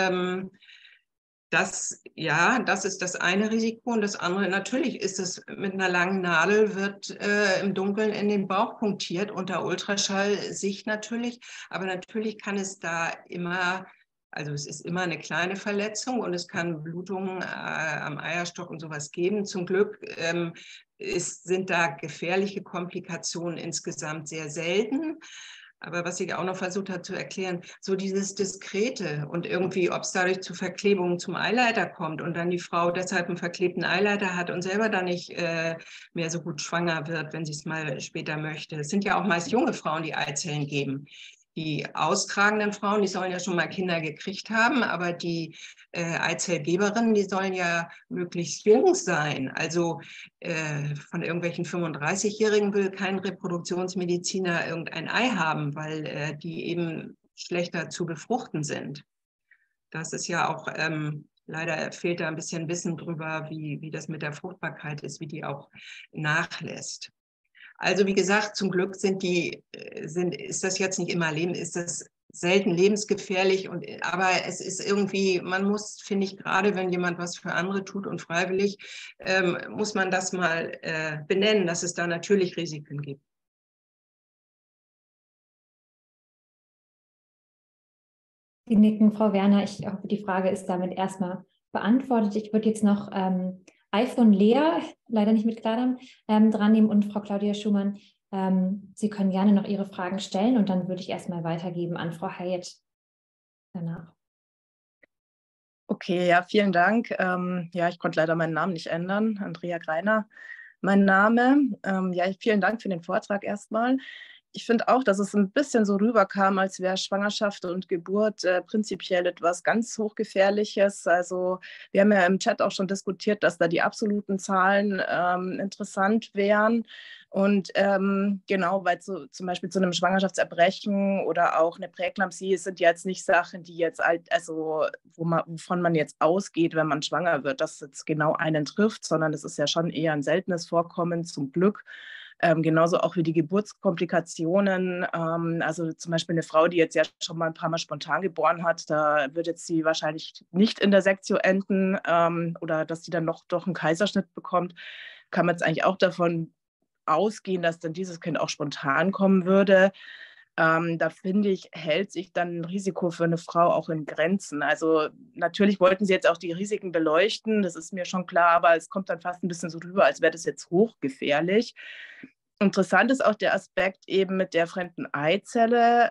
Das ist das eine Risiko. Und das andere, natürlich ist es mit einer langen Nadel, wird im Dunkeln in den Bauch punktiert, unter Ultraschallsicht natürlich. Aber natürlich kann es da immer, also es ist immer eine kleine Verletzung und es kann Blutungen am Eierstock und sowas geben. Zum Glück sind da gefährliche Komplikationen insgesamt sehr selten. Aber was ich auch noch versucht habe zu erklären, so dieses Diskrete und irgendwie, ob es dadurch zu Verklebungen zum Eileiter kommt und dann die Frau deshalb einen verklebten Eileiter hat und selber dann nicht mehr so gut schwanger wird, wenn sie es mal später möchte. Es sind ja auch meist junge Frauen, die Eizellen geben. die austragenden Frauen, die sollen ja schon mal Kinder gekriegt haben, aber die Eizellgeberinnen, die sollen ja möglichst jung sein. Also von irgendwelchen 35-Jährigen will kein Reproduktionsmediziner irgendein Ei haben, weil die eben schlechter zu befruchten sind. Das ist ja auch, leider fehlt da ein bisschen Wissen drüber, wie das mit der Fruchtbarkeit ist, wie die auch nachlässt. Also wie gesagt, zum Glück ist das jetzt nicht immer ist das selten lebensgefährlich, aber es ist irgendwie, man muss, finde ich, gerade wenn jemand was für andere tut und freiwillig, muss man das mal benennen, dass es da natürlich Risiken gibt. Sie nicken, Frau Werner. Ich hoffe, die Frage ist damit erstmal beantwortet. Ich würde jetzt noch iPhone Lea, leider nicht mit Kladam, dran nehmen und Frau Claudia Schumann. Sie können gerne noch Ihre Fragen stellen und dann würde ich erstmal weitergeben an Frau Hayet danach. Okay, ja, vielen Dank. Ja, ich konnte leider meinen Namen nicht ändern. Andrea Greiner, mein Name. Ja, vielen Dank für den Vortrag erstmal. Ich finde auch, dass es ein bisschen so rüberkam, als wäre Schwangerschaft und Geburt prinzipiell etwas ganz Hochgefährliches. Also wir haben ja im Chat auch schon diskutiert, dass da die absoluten Zahlen interessant wären. Und genau, weil zum Beispiel zu einem Schwangerschaftserbrechen oder auch eine Präeklampsie sind ja jetzt nicht Sachen, die jetzt, also wovon man jetzt ausgeht, wenn man schwanger wird, dass es jetzt genau einen trifft, sondern es ist ja schon eher ein seltenes Vorkommen, zum Glück. Genauso auch wie die Geburtskomplikationen. Also zum Beispiel eine Frau, die jetzt ja schon mal ein paar Mal spontan geboren hat, da wird jetzt sie wahrscheinlich nicht in der Sektio enden oder dass sie dann doch einen Kaiserschnitt bekommt. Kann man jetzt eigentlich auch davon ausgehen, dass dann dieses Kind auch spontan kommen würde. Da finde ich, hält sich dann ein Risiko für eine Frau auch in Grenzen. Also natürlich wollten sie jetzt auch die Risiken beleuchten, das ist mir schon klar, aber es kommt dann fast ein bisschen so rüber, als wäre das jetzt hochgefährlich. Interessant ist auch der Aspekt eben mit der fremden Eizelle.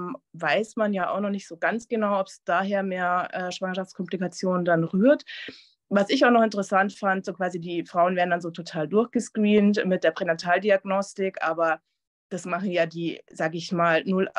Weiß man ja auch noch nicht so ganz genau, ob es daher mehr Schwangerschaftskomplikationen dann rührt. Was ich auch noch interessant fand, so quasi die Frauen werden dann so total durchgescreent mit der Pränataldiagnostik, aber das machen ja die, sage ich mal,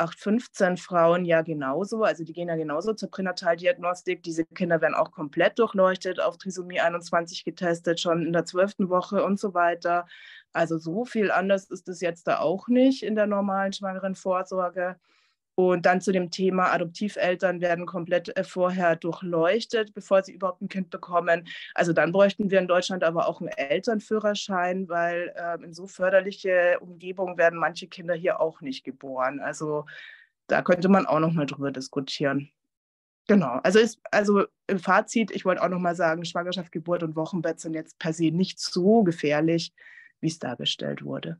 0815 Frauen ja genauso. Also die gehen ja genauso zur Pränataldiagnostik. Diese Kinder werden auch komplett durchleuchtet, auf Trisomie 21 getestet, schon in der 12. Woche und so weiter. Also so viel anders ist es jetzt da auch nicht in der normalen Schwangerenvorsorge. Und dann zu dem Thema, Adoptiveltern werden komplett vorher durchleuchtet, bevor sie überhaupt ein Kind bekommen. Also dann bräuchten wir in Deutschland aber auch einen Elternführerschein, weil in so förderliche Umgebungen werden manche Kinder hier auch nicht geboren. Also da könnte man auch noch mal drüber diskutieren. Genau, also im Fazit, ich wollte auch noch mal sagen, Schwangerschaft, Geburt und Wochenbett sind jetzt per se nicht so gefährlich, wie es dargestellt wurde.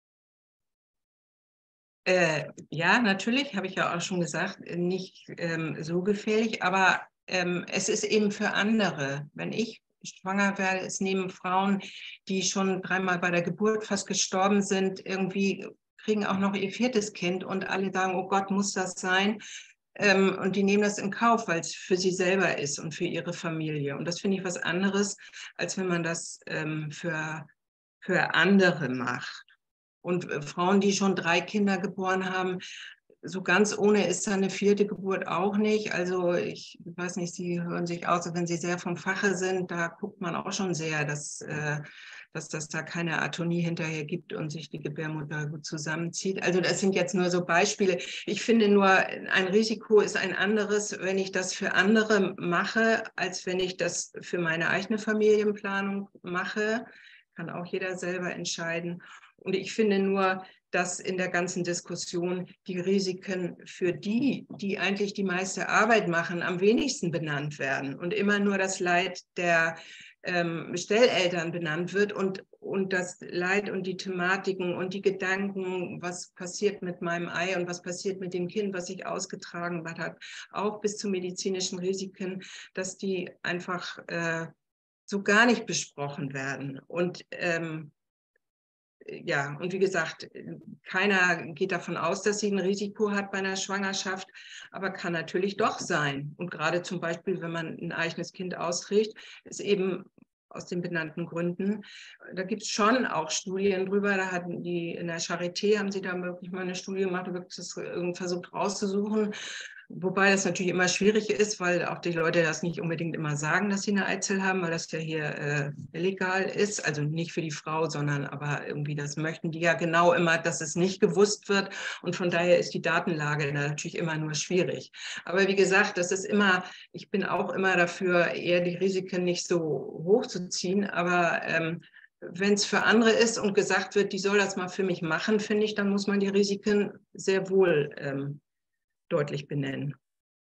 Ja, natürlich, habe ich ja auch schon gesagt, nicht so gefährlich, aber es ist eben für andere. Wenn ich schwanger werde, es nehmen Frauen, die schon 3-mal bei der Geburt fast gestorben sind, irgendwie kriegen auch noch ihr 4. Kind und alle sagen, oh Gott, muss das sein? Und die nehmen das in Kauf, weil es für sie selber ist und für ihre Familie. Und das finde ich was anderes, als wenn man das für andere macht. Und Frauen, die schon 3 Kinder geboren haben, so ganz ohne ist da eine 4. Geburt auch nicht. Also ich weiß nicht, Sie hören sich aus, wenn Sie sehr vom Fache sind, da guckt man auch schon sehr, dass das da keine Atonie hinterher gibt und sich die Gebärmutter gut zusammenzieht. Also das sind jetzt nur so Beispiele. Ich finde nur, ein Risiko ist ein anderes, wenn ich das für andere mache, als wenn ich das für meine eigene Familienplanung mache. Kann auch jeder selber entscheiden. Und ich finde nur, dass in der ganzen Diskussion die Risiken für die eigentlich die meiste Arbeit machen, am wenigsten benannt werden und immer nur das Leid der Stelleltern benannt wird und das Leid und die Thematiken und die Gedanken, was passiert mit meinem Ei und was passiert mit dem Kind, was sich ausgetragen hat, auch bis zu medizinischen Risiken, dass die einfach so gar nicht besprochen werden. Und ja, und wie gesagt, keiner geht davon aus, dass sie ein Risiko hat bei einer Schwangerschaft, aber kann natürlich doch sein. Und gerade zum Beispiel, wenn man ein eigenes Kind austrägt, ist eben aus den benannten Gründen. Da gibt es schon auch Studien drüber. Da hatten die in der Charité, haben sie da wirklich mal eine Studie gemacht und wirklich das versucht rauszusuchen. Wobei das natürlich immer schwierig ist, weil auch die Leute das nicht unbedingt immer sagen, dass sie eine Eizelle haben, weil das ja hier illegal ist. Also nicht für die Frau, sondern aber irgendwie das möchten die ja genau immer, dass es nicht gewusst wird. Und von daher ist die Datenlage natürlich immer nur schwierig. Aber wie gesagt, das ist immer, ich bin auch immer dafür, eher die Risiken nicht so hoch zu ziehen. Aber wenn es für andere ist und gesagt wird, die soll das mal für mich machen, finde ich, dann muss man die Risiken sehr wohl deutlich benennen.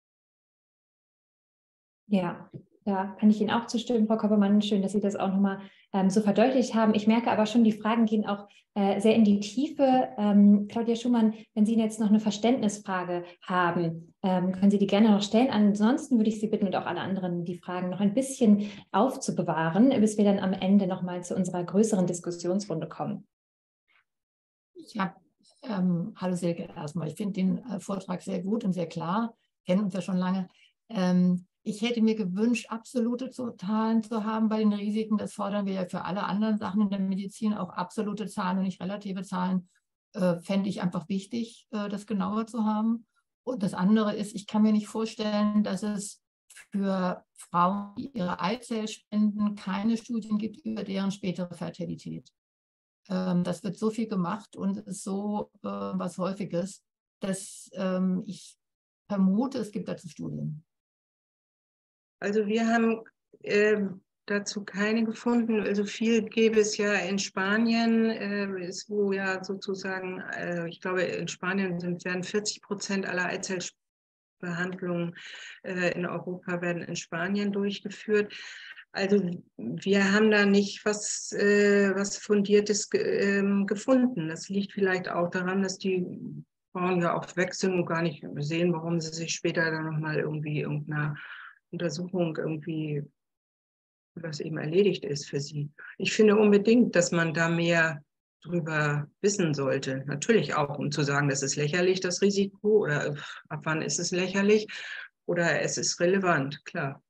Ja, da kann ich Ihnen auch zustimmen, Frau Koppermann. Schön, dass Sie das auch nochmal so verdeutlicht haben. Ich merke aber schon, die Fragen gehen auch sehr in die Tiefe. Claudia Schumann, wenn Sie jetzt noch eine Verständnisfrage haben, können Sie die gerne noch stellen. Ansonsten würde ich Sie bitten und auch alle anderen, die Fragen noch ein bisschen aufzubewahren, bis wir dann am Ende nochmal zu unserer größeren Diskussionsrunde kommen. Ja, hallo Silke erstmal. Ich finde den Vortrag sehr gut und sehr klar. Kennen uns ja schon lange. Ich hätte mir gewünscht, absolute Zahlen zu haben bei den Risiken. Das fordern wir ja für alle anderen Sachen in der Medizin, auch absolute Zahlen und nicht relative Zahlen. Fände ich einfach wichtig, das genauer zu haben. Und das andere ist, ich kann mir nicht vorstellen, dass es für Frauen, die ihre Eizellen spenden, keine Studien gibt über deren spätere Fertilität. Das wird so viel gemacht und es ist so was Häufiges, dass ich vermute, es gibt dazu Studien. Also wir haben dazu keine gefunden. Also viel gäbe es ja in Spanien, ist wo ja sozusagen, ich glaube in Spanien werden 40% aller Eizellbehandlungen in Europa werden in Spanien durchgeführt. Also wir haben da nicht was Fundiertes gefunden. Das liegt vielleicht auch daran, dass die Frauen ja auch weg sind und gar nicht sehen, warum sie sich später dann nochmal irgendwie irgendeiner Untersuchung irgendwie, was eben erledigt ist für sie. Ich finde unbedingt, dass man da mehr drüber wissen sollte. Natürlich auch, um zu sagen, das ist lächerlich, das Risiko, oder ab wann ist es lächerlich, oder es ist relevant, klar.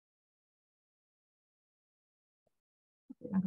Danke.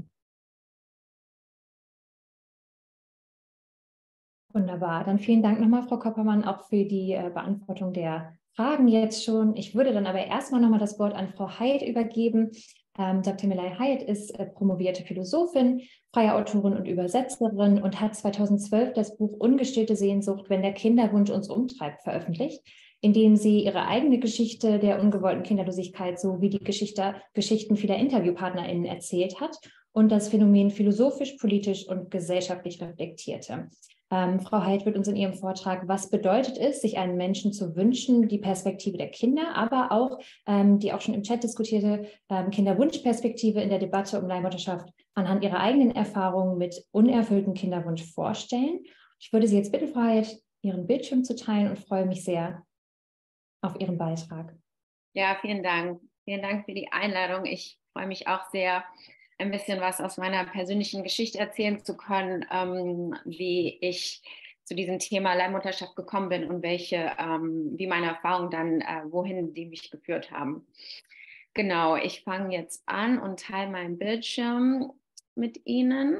Wunderbar. Dann vielen Dank nochmal, Frau Koppermann, auch für die Beantwortung der Fragen jetzt schon. Ich würde dann aber erstmal nochmal das Wort an Frau Heydt übergeben. Dr. Melay Heydt ist promovierte Philosophin, freie Autorin und Übersetzerin und hat 2012 das Buch Ungestillte Sehnsucht, wenn der Kinderwunsch uns umtreibt, veröffentlicht, in dem sie ihre eigene Geschichte der ungewollten Kinderlosigkeit sowie die Geschichten vieler InterviewpartnerInnen erzählt hat und das Phänomen philosophisch, politisch und gesellschaftlich reflektierte. Frau Heydt wird uns in ihrem Vortrag, was bedeutet es, sich einen Menschen zu wünschen, die Perspektive der Kinder, aber auch die auch schon im Chat diskutierte Kinderwunschperspektive in der Debatte um Leihmutterschaft anhand ihrer eigenen Erfahrungen mit unerfülltem Kinderwunsch vorstellen. Ich würde Sie jetzt bitten, Frau Heydt, Ihren Bildschirm zu teilen und freue mich sehr auf Ihren Beitrag. Ja, vielen Dank. Vielen Dank für die Einladung. Ich freue mich auch sehr, ein bisschen was aus meiner persönlichen Geschichte erzählen zu können, wie ich zu diesem Thema Leihmutterschaft gekommen bin und wie meine Erfahrungen dann, wohin die mich geführt haben. Genau, ich fange jetzt an und teile meinen Bildschirm mit Ihnen.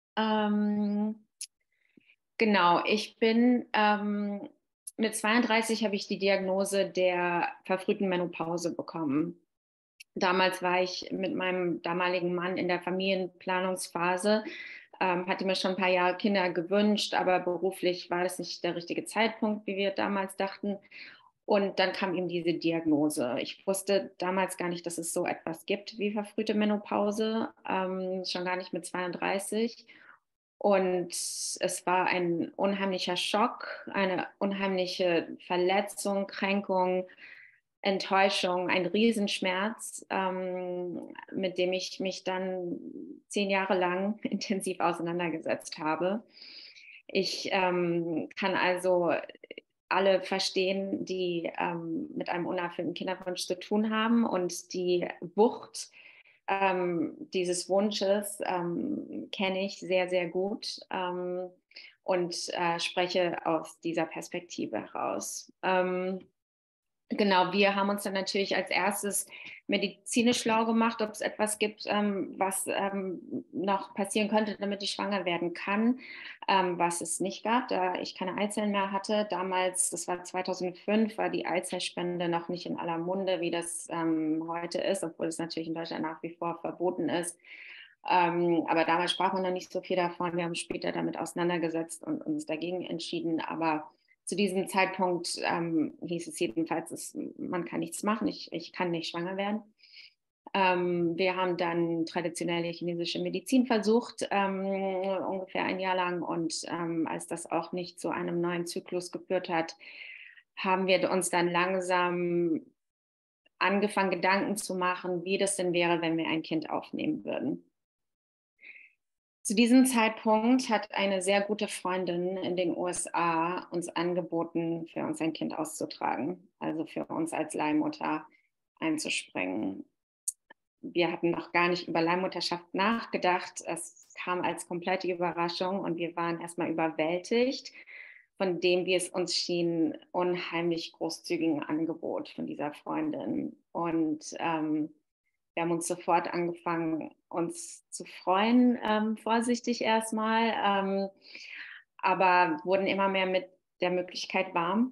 Genau, ich bin mit 32 habe ich die Diagnose der verfrühten Menopause bekommen. Damals war ich mit meinem damaligen Mann in der Familienplanungsphase, hatte mir schon ein paar Jahre Kinder gewünscht, aber beruflich war das nicht der richtige Zeitpunkt, wie wir damals dachten. Und dann kam ihm diese Diagnose. Ich wusste damals gar nicht, dass es so etwas gibt wie verfrühte Menopause, schon gar nicht mit 32. Und es war ein unheimlicher Schock, eine unheimliche Verletzung, Kränkung, Enttäuschung, ein Riesenschmerz, mit dem ich mich dann 10 Jahre lang intensiv auseinandergesetzt habe. Ich kann also alle verstehen, die mit einem unerfüllten Kinderwunsch zu tun haben, und die Wucht dieses Wunsches kenne ich sehr, sehr gut und spreche aus dieser Perspektive heraus. Genau, wir haben uns dann natürlich als erstes medizinisch schlau gemacht, ob es etwas gibt, was noch passieren könnte, damit ich schwanger werden kann, was es nicht gab, da ich keine Eizellen mehr hatte. Damals, das war 2005, war die Eizellspende noch nicht in aller Munde, wie das heute ist, obwohl es natürlich in Deutschland nach wie vor verboten ist. Aber damals sprach man noch nicht so viel davon. Wir haben später damit auseinandergesetzt und uns dagegen entschieden, aber zu diesem Zeitpunkt hieß es jedenfalls, man kann nichts machen, ich kann nicht schwanger werden. Wir haben dann traditionelle chinesische Medizin versucht, ungefähr ein Jahr lang. Und als das auch nicht zu einem neuen Zyklus geführt hat, haben wir uns dann langsam angefangen, Gedanken zu machen, wie das denn wäre, wenn wir ein Kind aufnehmen würden. Zu diesem Zeitpunkt hat eine sehr gute Freundin in den USA uns angeboten, für uns ein Kind auszutragen, also für uns als Leihmutter einzuspringen. Wir hatten noch gar nicht über Leihmutterschaft nachgedacht. Es kam als komplette Überraschung und wir waren erstmal überwältigt von dem, wie es uns schien, unheimlich großzügigen Angebot von dieser Freundin. Und wir haben uns sofort angefangen, uns zu freuen, vorsichtig erstmal, aber wurden immer mehr mit der Möglichkeit warm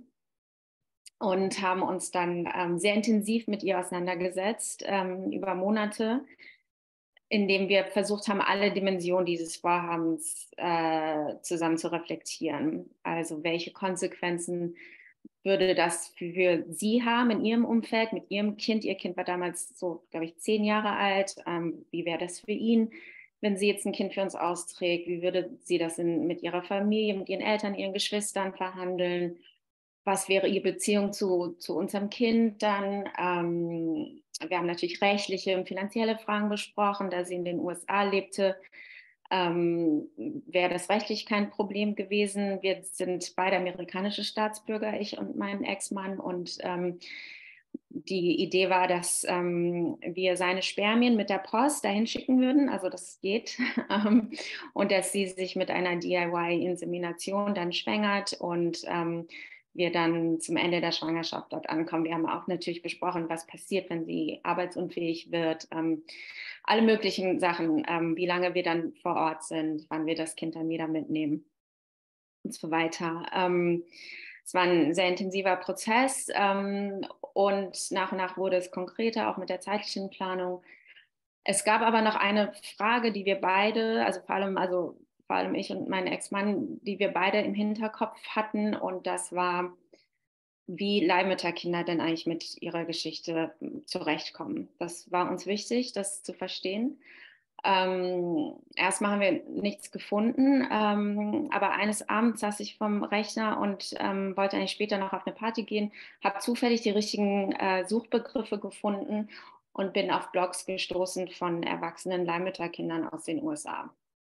und haben uns dann sehr intensiv mit ihr auseinandergesetzt, über Monate, indem wir versucht haben, alle Dimensionen dieses Vorhabens zusammen zu reflektieren. Also welche Konsequenzen würde das für sie haben in ihrem Umfeld, mit ihrem Kind. Ihr Kind war damals so, glaube ich, 10 Jahre alt. Wie wäre das für ihn, wenn sie jetzt ein Kind für uns austrägt? Wie würde sie das mit ihrer Familie, mit ihren Eltern, ihren Geschwistern verhandeln? Was wäre ihre Beziehung zu unserem Kind dann? Wir haben natürlich rechtliche und finanzielle Fragen besprochen, da sie in den USA lebte. Wäre das rechtlich kein Problem gewesen. Wir sind beide amerikanische Staatsbürger, ich und mein Ex-Mann. Und die Idee war, dass wir seine Spermien mit der Post dahin schicken würden, also das geht, und dass sie sich mit einer DIY-Insemination dann schwängert und wir dann zum Ende der Schwangerschaft dort ankommen. Wir haben auch natürlich besprochen, was passiert, wenn sie arbeitsunfähig wird. Alle möglichen Sachen, wie lange wir dann vor Ort sind, wann wir das Kind dann wieder mitnehmen und so weiter. Es war ein sehr intensiver Prozess und nach wurde es konkreter, auch mit der zeitlichen Planung. Es gab aber noch eine Frage, die wir beide, also vor allem ich und mein Ex-Mann, die wir beide im Hinterkopf hatten, und das war, wie Leihmütterkinder denn eigentlich mit ihrer Geschichte zurechtkommen. Das war uns wichtig, das zu verstehen. Erstmal haben wir nichts gefunden, aber eines Abends saß ich vom Rechner und wollte eigentlich später noch auf eine Party gehen, habe zufällig die richtigen Suchbegriffe gefunden und bin auf Blogs gestoßen von erwachsenen Leihmütterkindern aus den USA.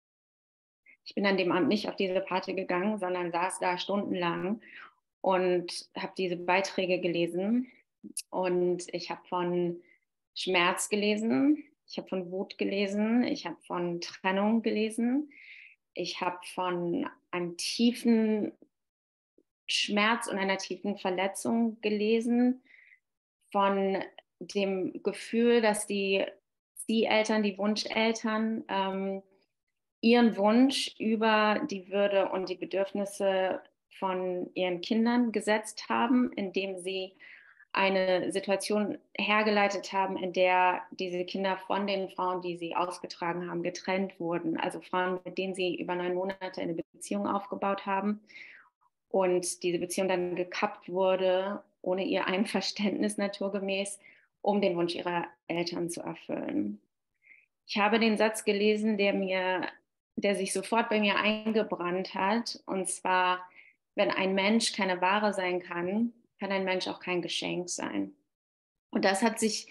Ich bin an dem Abend nicht auf diese Party gegangen, sondern saß da stundenlang und habe diese Beiträge gelesen. Und ich habe von Schmerz gelesen, ich habe von Wut gelesen, ich habe von Trennung gelesen, ich habe von einem tiefen Schmerz und einer tiefen Verletzung gelesen, von dem Gefühl, dass die Eltern, die Wunscheltern, ihren Wunsch über die Würde und die Bedürfnisse von ihren Kindern gesetzt haben, indem sie eine Situation hergeleitet haben, in der diese Kinder von den Frauen, die sie ausgetragen haben, getrennt wurden. Also Frauen, mit denen sie über 9 Monate eine Beziehung aufgebaut haben und diese Beziehung dann gekappt wurde, ohne ihr Einverständnis naturgemäß, um den Wunsch ihrer Eltern zu erfüllen. Ich habe den Satz gelesen, der sich sofort bei mir eingebrannt hat, und zwar: Wenn ein Mensch keine Ware sein kann, kann ein Mensch auch kein Geschenk sein. Und das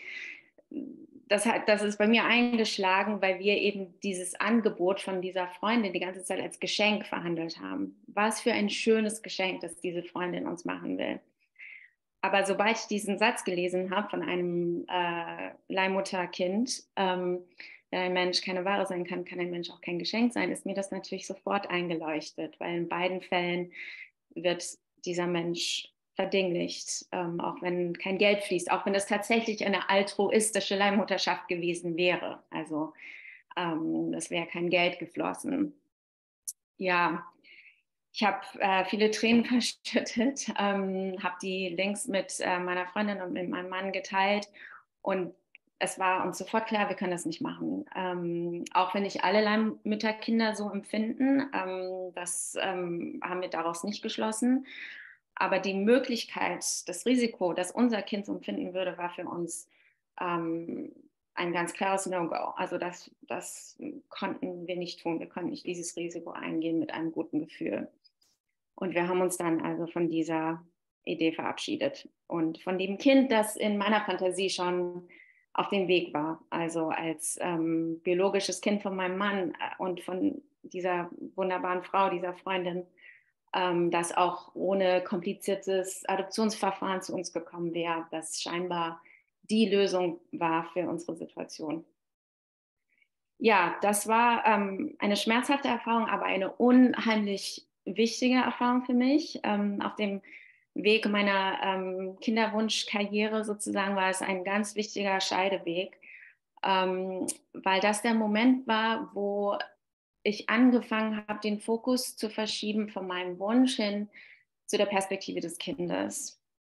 ist bei mir eingeschlagen, weil wir eben dieses Angebot von dieser Freundin die ganze Zeit als Geschenk verhandelt haben. Was für ein schönes Geschenk, das diese Freundin uns machen will. Aber sobald ich diesen Satz gelesen habe von einem Leihmutterkind, wenn ein Mensch keine Ware sein kann, kann ein Mensch auch kein Geschenk sein, ist mir das natürlich sofort eingeleuchtet, weil in beiden Fällen wird dieser Mensch verdinglicht, auch wenn kein Geld fließt, auch wenn es tatsächlich eine altruistische Leihmutterschaft gewesen wäre. Also es wäre kein Geld geflossen. Ja, ich habe viele Tränen verschüttet, habe die Links mit meiner Freundin und mit meinem Mann geteilt und es war uns sofort klar, wir können das nicht machen. Auch wenn nicht alle Leihmütterkinder so empfinden, das haben wir daraus nicht geschlossen. Aber die Möglichkeit, das Risiko, das unser Kind so empfinden würde, war für uns ein ganz klares No-Go. Also das konnten wir nicht tun. Wir konnten nicht dieses Risiko eingehen mit einem guten Gefühl. Und wir haben uns dann also von dieser Idee verabschiedet. Und von dem Kind, das in meiner Fantasie schon auf dem Weg war. Also als biologisches Kind von meinem Mann und von dieser wunderbaren Frau, dieser Freundin, das auch ohne kompliziertes Adoptionsverfahren zu uns gekommen wäre, das scheinbar die Lösung war für unsere Situation. Ja, das war eine schmerzhafte Erfahrung, aber eine unheimlich wichtige Erfahrung für mich. Auf dem Weg meiner Kinderwunschkarriere sozusagen war es ein ganz wichtiger Scheideweg, weil das der Moment war, wo ich angefangen habe, den Fokus zu verschieben von meinem Wunsch hin zu der Perspektive des Kindes.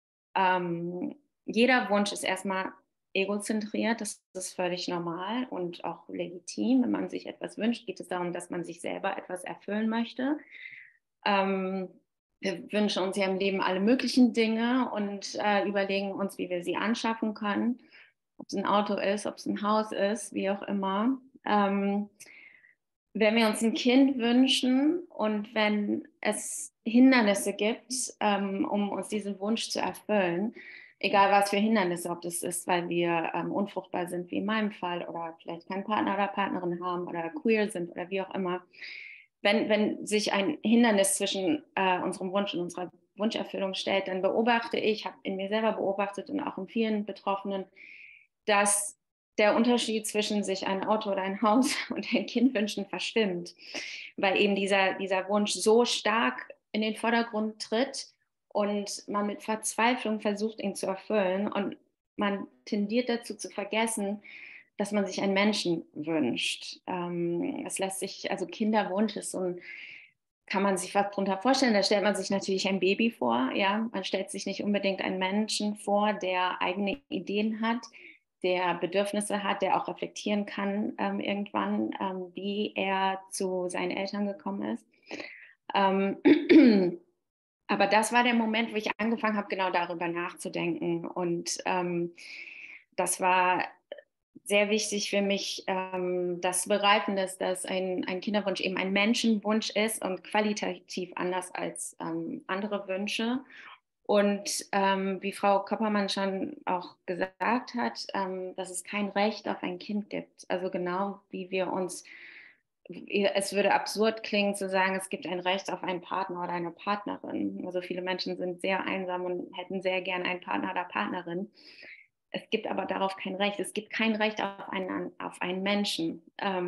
Jeder Wunsch ist erstmal egozentriert, das ist völlig normal und auch legitim. Wenn man sich etwas wünscht, geht es darum, dass man sich selber etwas erfüllen möchte. Wir wünschen uns ja im Leben alle möglichen Dinge und überlegen uns, wie wir sie anschaffen können. Ob es ein Auto ist, ob es ein Haus ist, wie auch immer. Wenn wir uns ein Kind wünschen und wenn es Hindernisse gibt, um uns diesen Wunsch zu erfüllen, egal was für Hindernisse, ob das ist, weil wir unfruchtbar sind, wie in meinem Fall, oder vielleicht keinen Partner oder Partnerin haben oder queer sind oder wie auch immer, wenn sich ein Hindernis zwischen unserem Wunsch und unserer Wunscherfüllung stellt, dann beobachte ich, habe in mir selber beobachtet und auch in vielen Betroffenen, dass der Unterschied zwischen sich ein Auto oder ein Haus und ein Kind wünschen verschwimmt, weil eben dieser Wunsch so stark in den Vordergrund tritt und man mit Verzweiflung versucht, ihn zu erfüllen und man tendiert dazu zu vergessen, dass man sich einen Menschen wünscht. Es lässt sich, also Kinderwunsch ist so ein, kann man sich was darunter vorstellen, da stellt man sich natürlich ein Baby vor, ja, man stellt sich nicht unbedingt einen Menschen vor, der eigene Ideen hat, der Bedürfnisse hat, der auch reflektieren kann irgendwann, wie er zu seinen Eltern gekommen ist. Aber das war der Moment, wo ich angefangen habe, genau darüber nachzudenken. Und das war sehr wichtig für mich, das Begreifen, dass ein Kinderwunsch eben ein Menschenwunsch ist und qualitativ anders als andere Wünsche. Und wie Frau Koppermann schon auch gesagt hat, dass es kein Recht auf ein Kind gibt. Also genau wie wir uns, es würde absurd klingen zu sagen, es gibt ein Recht auf einen Partner oder eine Partnerin. Also viele Menschen sind sehr einsam und hätten sehr gerne einen Partner oder Partnerin. Es gibt aber darauf kein Recht. Es gibt kein Recht auf einen Menschen.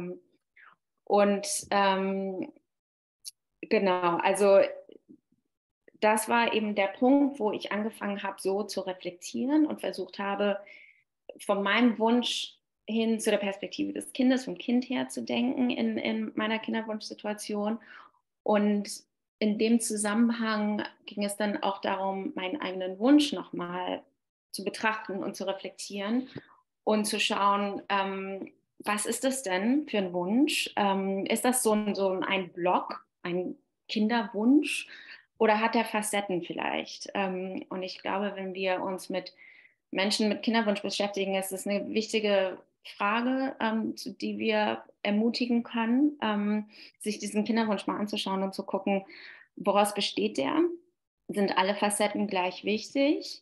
Genau, also das war eben der Punkt, wo ich angefangen habe, so zu reflektieren und versucht habe, von meinem Wunsch hin zu der Perspektive des Kindes, vom Kind her zu denken in meiner Kinderwunschsituation. Und in dem Zusammenhang ging es dann auch darum, meinen eigenen Wunsch nochmal zu betrachten und zu reflektieren und zu schauen, was ist das denn für ein Wunsch? Ist das so ein Block, ein Kinderwunsch? Oder hat er Facetten vielleicht? Und ich glaube, wenn wir uns mit Menschen mit Kinderwunsch beschäftigen, ist es eine wichtige Frage, die wir ermutigen können, sich diesen Kinderwunsch mal anzuschauen und zu gucken, woraus besteht der? Sind alle Facetten gleich wichtig?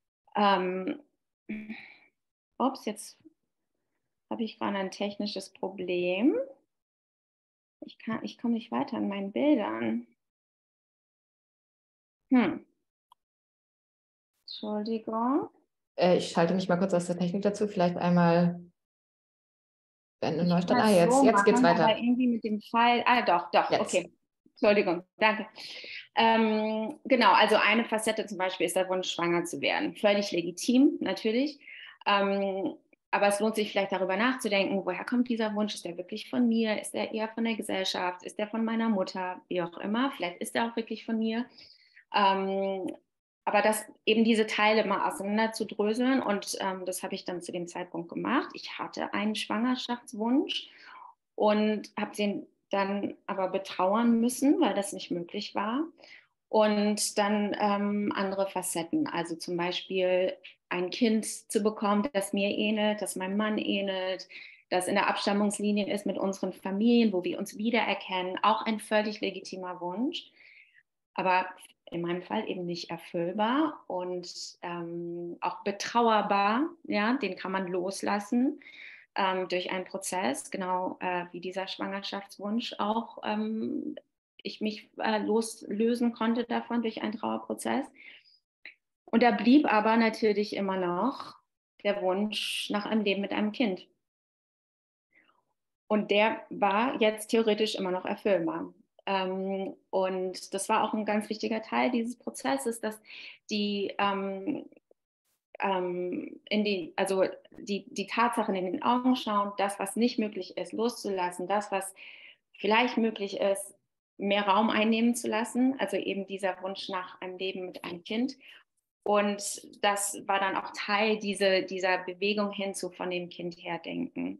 Jetzt habe ich gerade ein technisches Problem. Ich komme nicht weiter in meinen Bildern. Entschuldigung. Ich schalte mich mal kurz aus der Technik dazu. Vielleicht einmal beenden Neustart. Jetzt geht's weiter. Aber irgendwie mit dem Pfeil. Doch, jetzt. Okay. Entschuldigung, danke. Genau, also eine Facette zum Beispiel ist der Wunsch, schwanger zu werden. Völlig legitim, natürlich. Aber es lohnt sich vielleicht darüber nachzudenken, woher kommt dieser Wunsch? Ist der wirklich von mir? Ist der eher von der Gesellschaft? Ist der von meiner Mutter? Wie auch immer. Vielleicht ist er auch wirklich von mir. Aber das eben diese Teile mal auseinander zu dröseln und das habe ich dann zu dem Zeitpunkt gemacht. Ich hatte einen Schwangerschaftswunsch und habe den dann aber betrauern müssen, weil das nicht möglich war. Und dann andere Facetten, also zum Beispiel ein Kind zu bekommen, das mir ähnelt, das meinem Mann ähnelt, das in der Abstammungslinie ist mit unseren Familien, wo wir uns wiedererkennen, auch ein völlig legitimer Wunsch, aber in meinem Fall eben nicht erfüllbar und auch betrauerbar, ja, den kann man loslassen durch einen Prozess, genau wie dieser Schwangerschaftswunsch auch ich mich loslösen konnte davon durch einen Trauerprozess. Und da blieb aber natürlich immer noch der Wunsch nach einem Leben mit einem Kind. Und der war jetzt theoretisch immer noch erfüllbar. Und das war auch ein ganz wichtiger Teil dieses Prozesses, dass die die Tatsachen in den Augen schauen, das, was nicht möglich ist, loszulassen, das, was vielleicht möglich ist, mehr Raum einnehmen zu lassen, also eben dieser Wunsch nach einem Leben mit einem Kind. Und das war dann auch Teil dieser Bewegung hin zu von dem Kind her denken.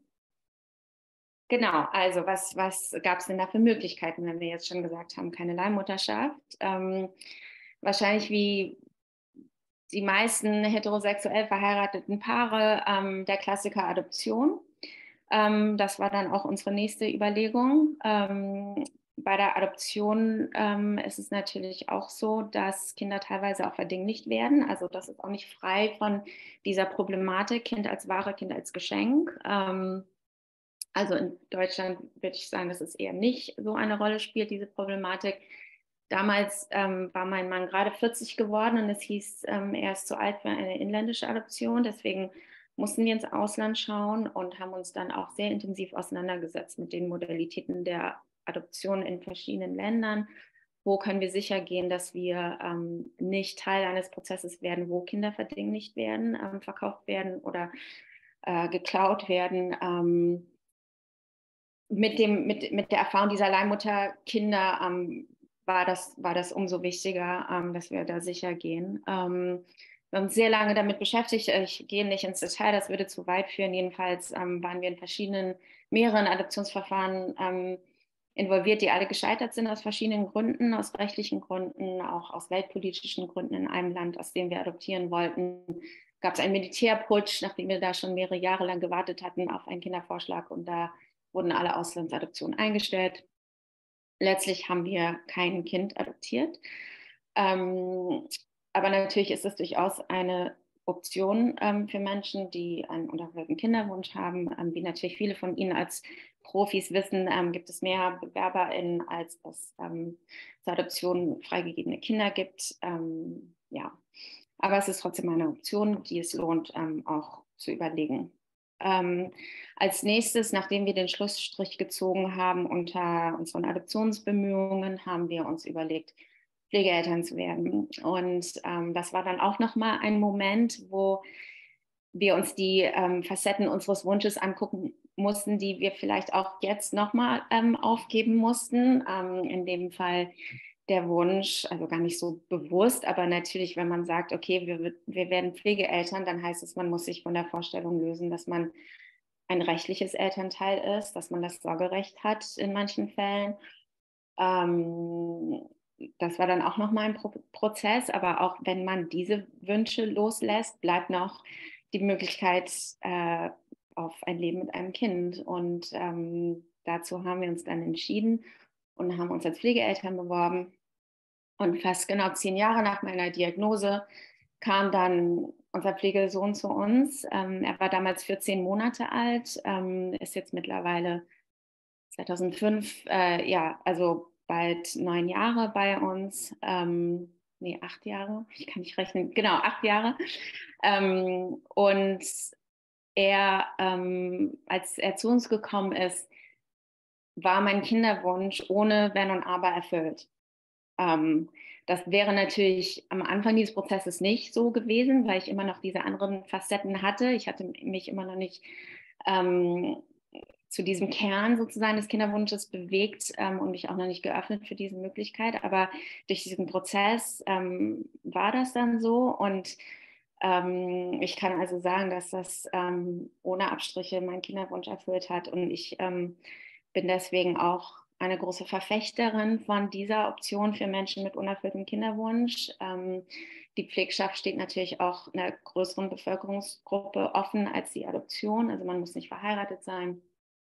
Genau, also was gab es denn da für Möglichkeiten, wenn wir jetzt schon gesagt haben, keine Leihmutterschaft? Wahrscheinlich wie die meisten heterosexuell verheirateten Paare der Klassiker Adoption. Das war dann auch unsere nächste Überlegung. Bei der Adoption ist es natürlich auch so, dass Kinder teilweise auch verdinglicht werden. Also das ist auch nicht frei von dieser Problematik, Kind als Ware, Kind als Geschenk. Also in Deutschland würde ich sagen, dass es eher nicht so eine Rolle spielt, diese Problematik. Damals war mein Mann gerade 40 geworden und es hieß, er ist zu alt für eine inländische Adoption. Deswegen mussten wir ins Ausland schauen und haben uns dann auch sehr intensiv auseinandergesetzt mit den Modalitäten der Adoption in verschiedenen Ländern. Wo können wir sicher gehen, dass wir nicht Teil eines Prozesses werden, wo Kinder verdinglicht werden, verkauft werden oder geklaut werden. Mit der Erfahrung dieser Leihmutterkinder war das umso wichtiger, dass wir da sicher gehen. Wir haben uns sehr lange damit beschäftigt. Ich gehe nicht ins Detail, das würde zu weit führen. Jedenfalls waren wir in mehreren Adoptionsverfahren involviert, die alle gescheitert sind aus verschiedenen Gründen, aus rechtlichen Gründen, auch aus weltpolitischen Gründen in einem Land, aus dem wir adoptieren wollten. Gab es einen Militärputsch, nachdem wir da schon mehrere Jahre lang gewartet hatten auf einen Kindervorschlag und da wurden alle Auslandsadoptionen eingestellt. Letztlich haben wir kein Kind adoptiert. Aber natürlich ist es durchaus eine Option für Menschen, die einen unerfüllten Kinderwunsch haben. Wie natürlich viele von Ihnen als Profis wissen, gibt es mehr BewerberInnen, als es zur Adoption freigegebene Kinder gibt. Ja. Aber es ist trotzdem eine Option, die es lohnt, auch zu überlegen. Als nächstes, nachdem wir den Schlussstrich gezogen haben unter unseren Adoptionsbemühungen, haben wir uns überlegt, Pflegeeltern zu werden. Und das war dann auch nochmal ein Moment, wo wir uns die Facetten unseres Wunsches angucken mussten, die wir vielleicht auch jetzt nochmal aufgeben mussten. In dem Fall der Wunsch, also gar nicht so bewusst, aber natürlich, wenn man sagt, okay, wir werden Pflegeeltern, dann heißt es, man muss sich von der Vorstellung lösen, dass man ein rechtliches Elternteil ist, dass man das Sorgerecht hat in manchen Fällen. Das war dann auch nochmal ein Prozess, aber auch wenn man diese Wünsche loslässt, bleibt noch die Möglichkeit auf ein Leben mit einem Kind. Und dazu haben wir uns dann entschieden und haben uns als Pflegeeltern beworben. Und fast genau 10 Jahre nach meiner Diagnose kam dann unser Pflegesohn zu uns. Er war damals 14 Monate alt, ist jetzt mittlerweile 2005, ja, also bald 9 Jahre bei uns. 8 Jahre, ich kann nicht rechnen, genau, 8 Jahre. Und er, als er zu uns gekommen ist, war mein Kinderwunsch ohne Wenn und Aber erfüllt. Das wäre natürlich am Anfang dieses Prozesses nicht so gewesen, weil ich immer noch diese anderen Facetten hatte. Ich hatte mich immer noch nicht zu diesem Kern sozusagen des Kinderwunsches bewegt und mich auch noch nicht geöffnet für diese Möglichkeit. Aber durch diesen Prozess war das dann so. Und ich kann also sagen, dass das ohne Abstriche meinen Kinderwunsch erfüllt hat. Und ich bin deswegen auch eine große Verfechterin von dieser Option für Menschen mit unerfülltem Kinderwunsch. Die Pflegschaft steht natürlich auch einer größeren Bevölkerungsgruppe offen als die Adoption. Also man muss nicht verheiratet sein.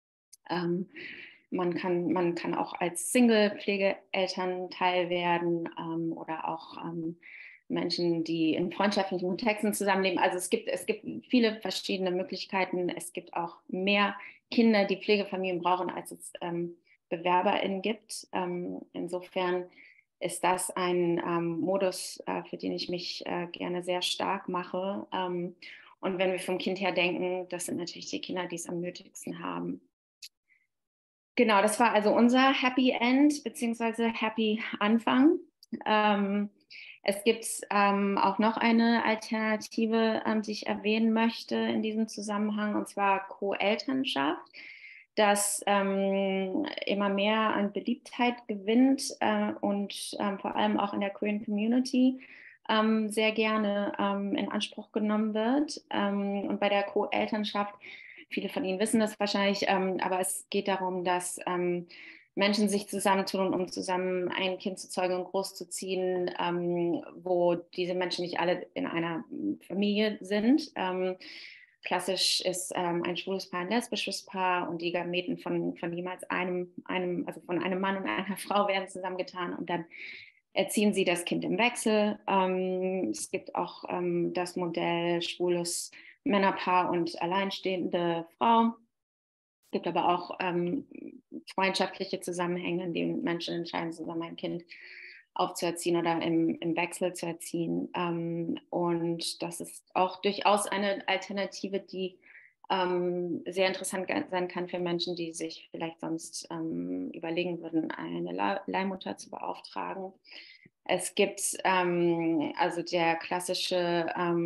Man kann auch als Single-Pflegeelternteil werden oder auch Menschen, die in freundschaftlichen Kontexten zusammenleben. Also es gibt viele verschiedene Möglichkeiten. Es gibt auch mehr Kinder, die Pflegefamilien brauchen, als es BewerberInnen gibt. Insofern ist das ein Modus, für den ich mich gerne sehr stark mache. Und wenn wir vom Kind her denken, das sind natürlich die Kinder, die es am nötigsten haben. Genau, das war also unser Happy End beziehungsweise Happy Anfang. Es gibt auch noch eine Alternative, die ich erwähnen möchte in diesem Zusammenhang, und zwar Co-Elternschaft, das immer mehr an Beliebtheit gewinnt und vor allem auch in der queeren Community sehr gerne in Anspruch genommen wird. Und bei der Co-Elternschaft, viele von Ihnen wissen das wahrscheinlich, aber es geht darum, dass Menschen sich zusammentun, um zusammen ein Kind zu zeugen und großzuziehen, wo diese Menschen nicht alle in einer Familie sind. Klassisch ist ein schwules Paar, ein lesbisches Paar, und die Gameten von jeweils also von einem Mann und einer Frau werden zusammengetan und dann erziehen sie das Kind im Wechsel. Es gibt auch das Modell schwules Männerpaar und alleinstehende Frau. Es gibt aber auch freundschaftliche Zusammenhänge, in denen Menschen entscheiden, zusammen ein Kind aufzuerziehen oder im Wechsel zu erziehen. Und das ist auch durchaus eine Alternative, die sehr interessant sein kann für Menschen, die sich vielleicht sonst überlegen würden, eine Leihmutter zu beauftragen. Es gibt also der klassische,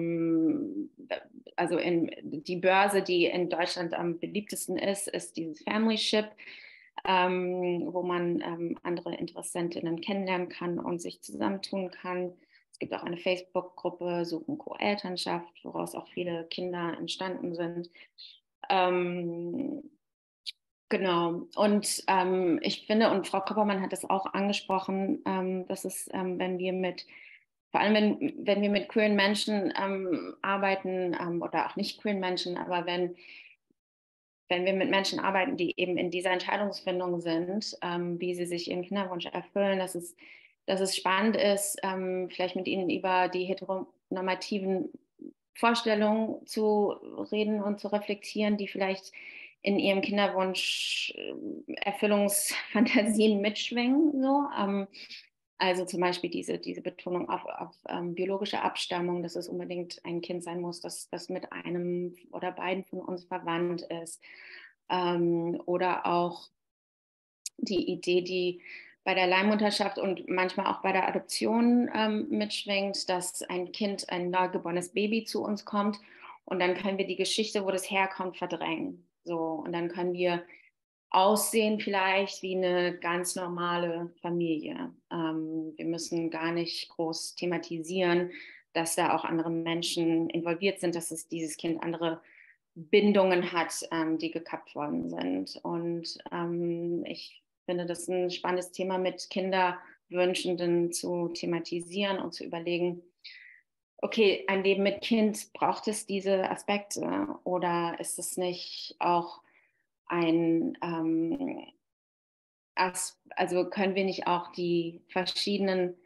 also die Börse, die in Deutschland am beliebtesten ist dieses Family Ship, wo man andere Interessentinnen kennenlernen kann und sich zusammentun kann. Es gibt auch eine Facebook-Gruppe, Suchen Co-Elternschaft, woraus auch viele Kinder entstanden sind. Genau. Und ich finde, und Frau Koppermann hat das auch angesprochen, dass es, wenn wir mit queeren Menschen arbeiten oder auch nicht queeren Menschen, aber wenn wir mit Menschen arbeiten, die eben in dieser Entscheidungsfindung sind, wie sie sich ihren Kinderwunsch erfüllen, dass es spannend ist, vielleicht mit ihnen über die heteronormativen Vorstellungen zu reden und zu reflektieren, die vielleicht in ihrem Kinderwunsch Erfüllungsfantasien mitschwingen. So. Also zum Beispiel diese Betonung auf biologische Abstammung, dass es unbedingt ein Kind sein muss, das mit einem oder beiden von uns verwandt ist. Oder auch die Idee, die bei der Leihmutterschaft und manchmal auch bei der Adoption mitschwingt, dass ein Kind, ein neugeborenes Baby zu uns kommt und dann können wir die Geschichte, wo das herkommt, verdrängen. So, und dann können wir aussehen vielleicht wie eine ganz normale Familie. Wir müssen gar nicht groß thematisieren, dass da auch andere Menschen involviert sind, dass dieses Kind andere Bindungen hat, die gekappt worden sind. Und ich finde das ein spannendes Thema, mit Kinderwünschenden zu thematisieren und zu überlegen, okay, ein Leben mit Kind, braucht es diese Aspekte oder ist es nicht auch also können wir nicht auch die verschiedenen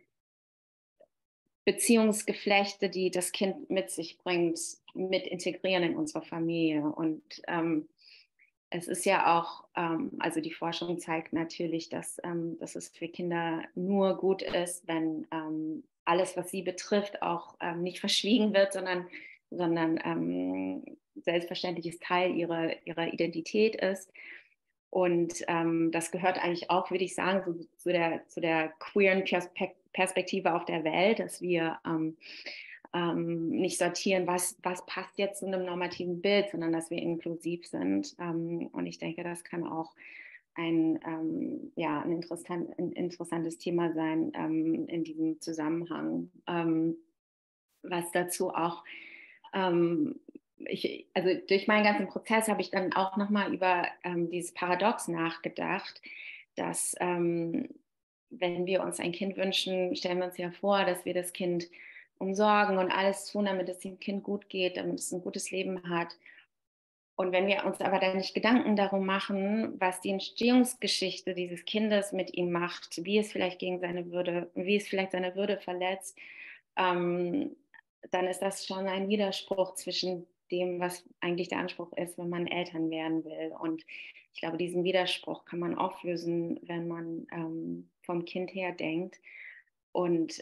Beziehungsgeflechte, die das Kind mit sich bringt, mit integrieren in unsere Familie? Und es ist ja auch, also die Forschung zeigt natürlich, dass es für Kinder nur gut ist, wenn alles, was sie betrifft, auch nicht verschwiegen wird, sondern selbstverständliches Teil ihrer Identität ist. Und das gehört eigentlich auch, würde ich sagen, so, zu der queeren Perspektive auf der Welt, dass wir nicht sortieren, was passt jetzt zu einem normativen Bild, sondern dass wir inklusiv sind. Und ich denke, das kann auch ein interessantes Thema sein in diesem Zusammenhang. Was dazu auch, also durch meinen ganzen Prozess habe ich dann auch nochmal über dieses Paradox nachgedacht, dass wenn wir uns ein Kind wünschen, stellen wir uns ja vor, dass wir das Kind umsorgen und alles tun, damit es dem Kind gut geht, damit es ein gutes Leben hat. Und wenn wir uns aber dann nicht Gedanken darum machen, was die Entstehungsgeschichte dieses Kindes mit ihm macht, wie es vielleicht seine Würde verletzt, dann ist das schon ein Widerspruch zwischen dem, was eigentlich der Anspruch ist, wenn man Eltern werden will. Und ich glaube, diesen Widerspruch kann man auflösen, wenn man vom Kind her denkt. Und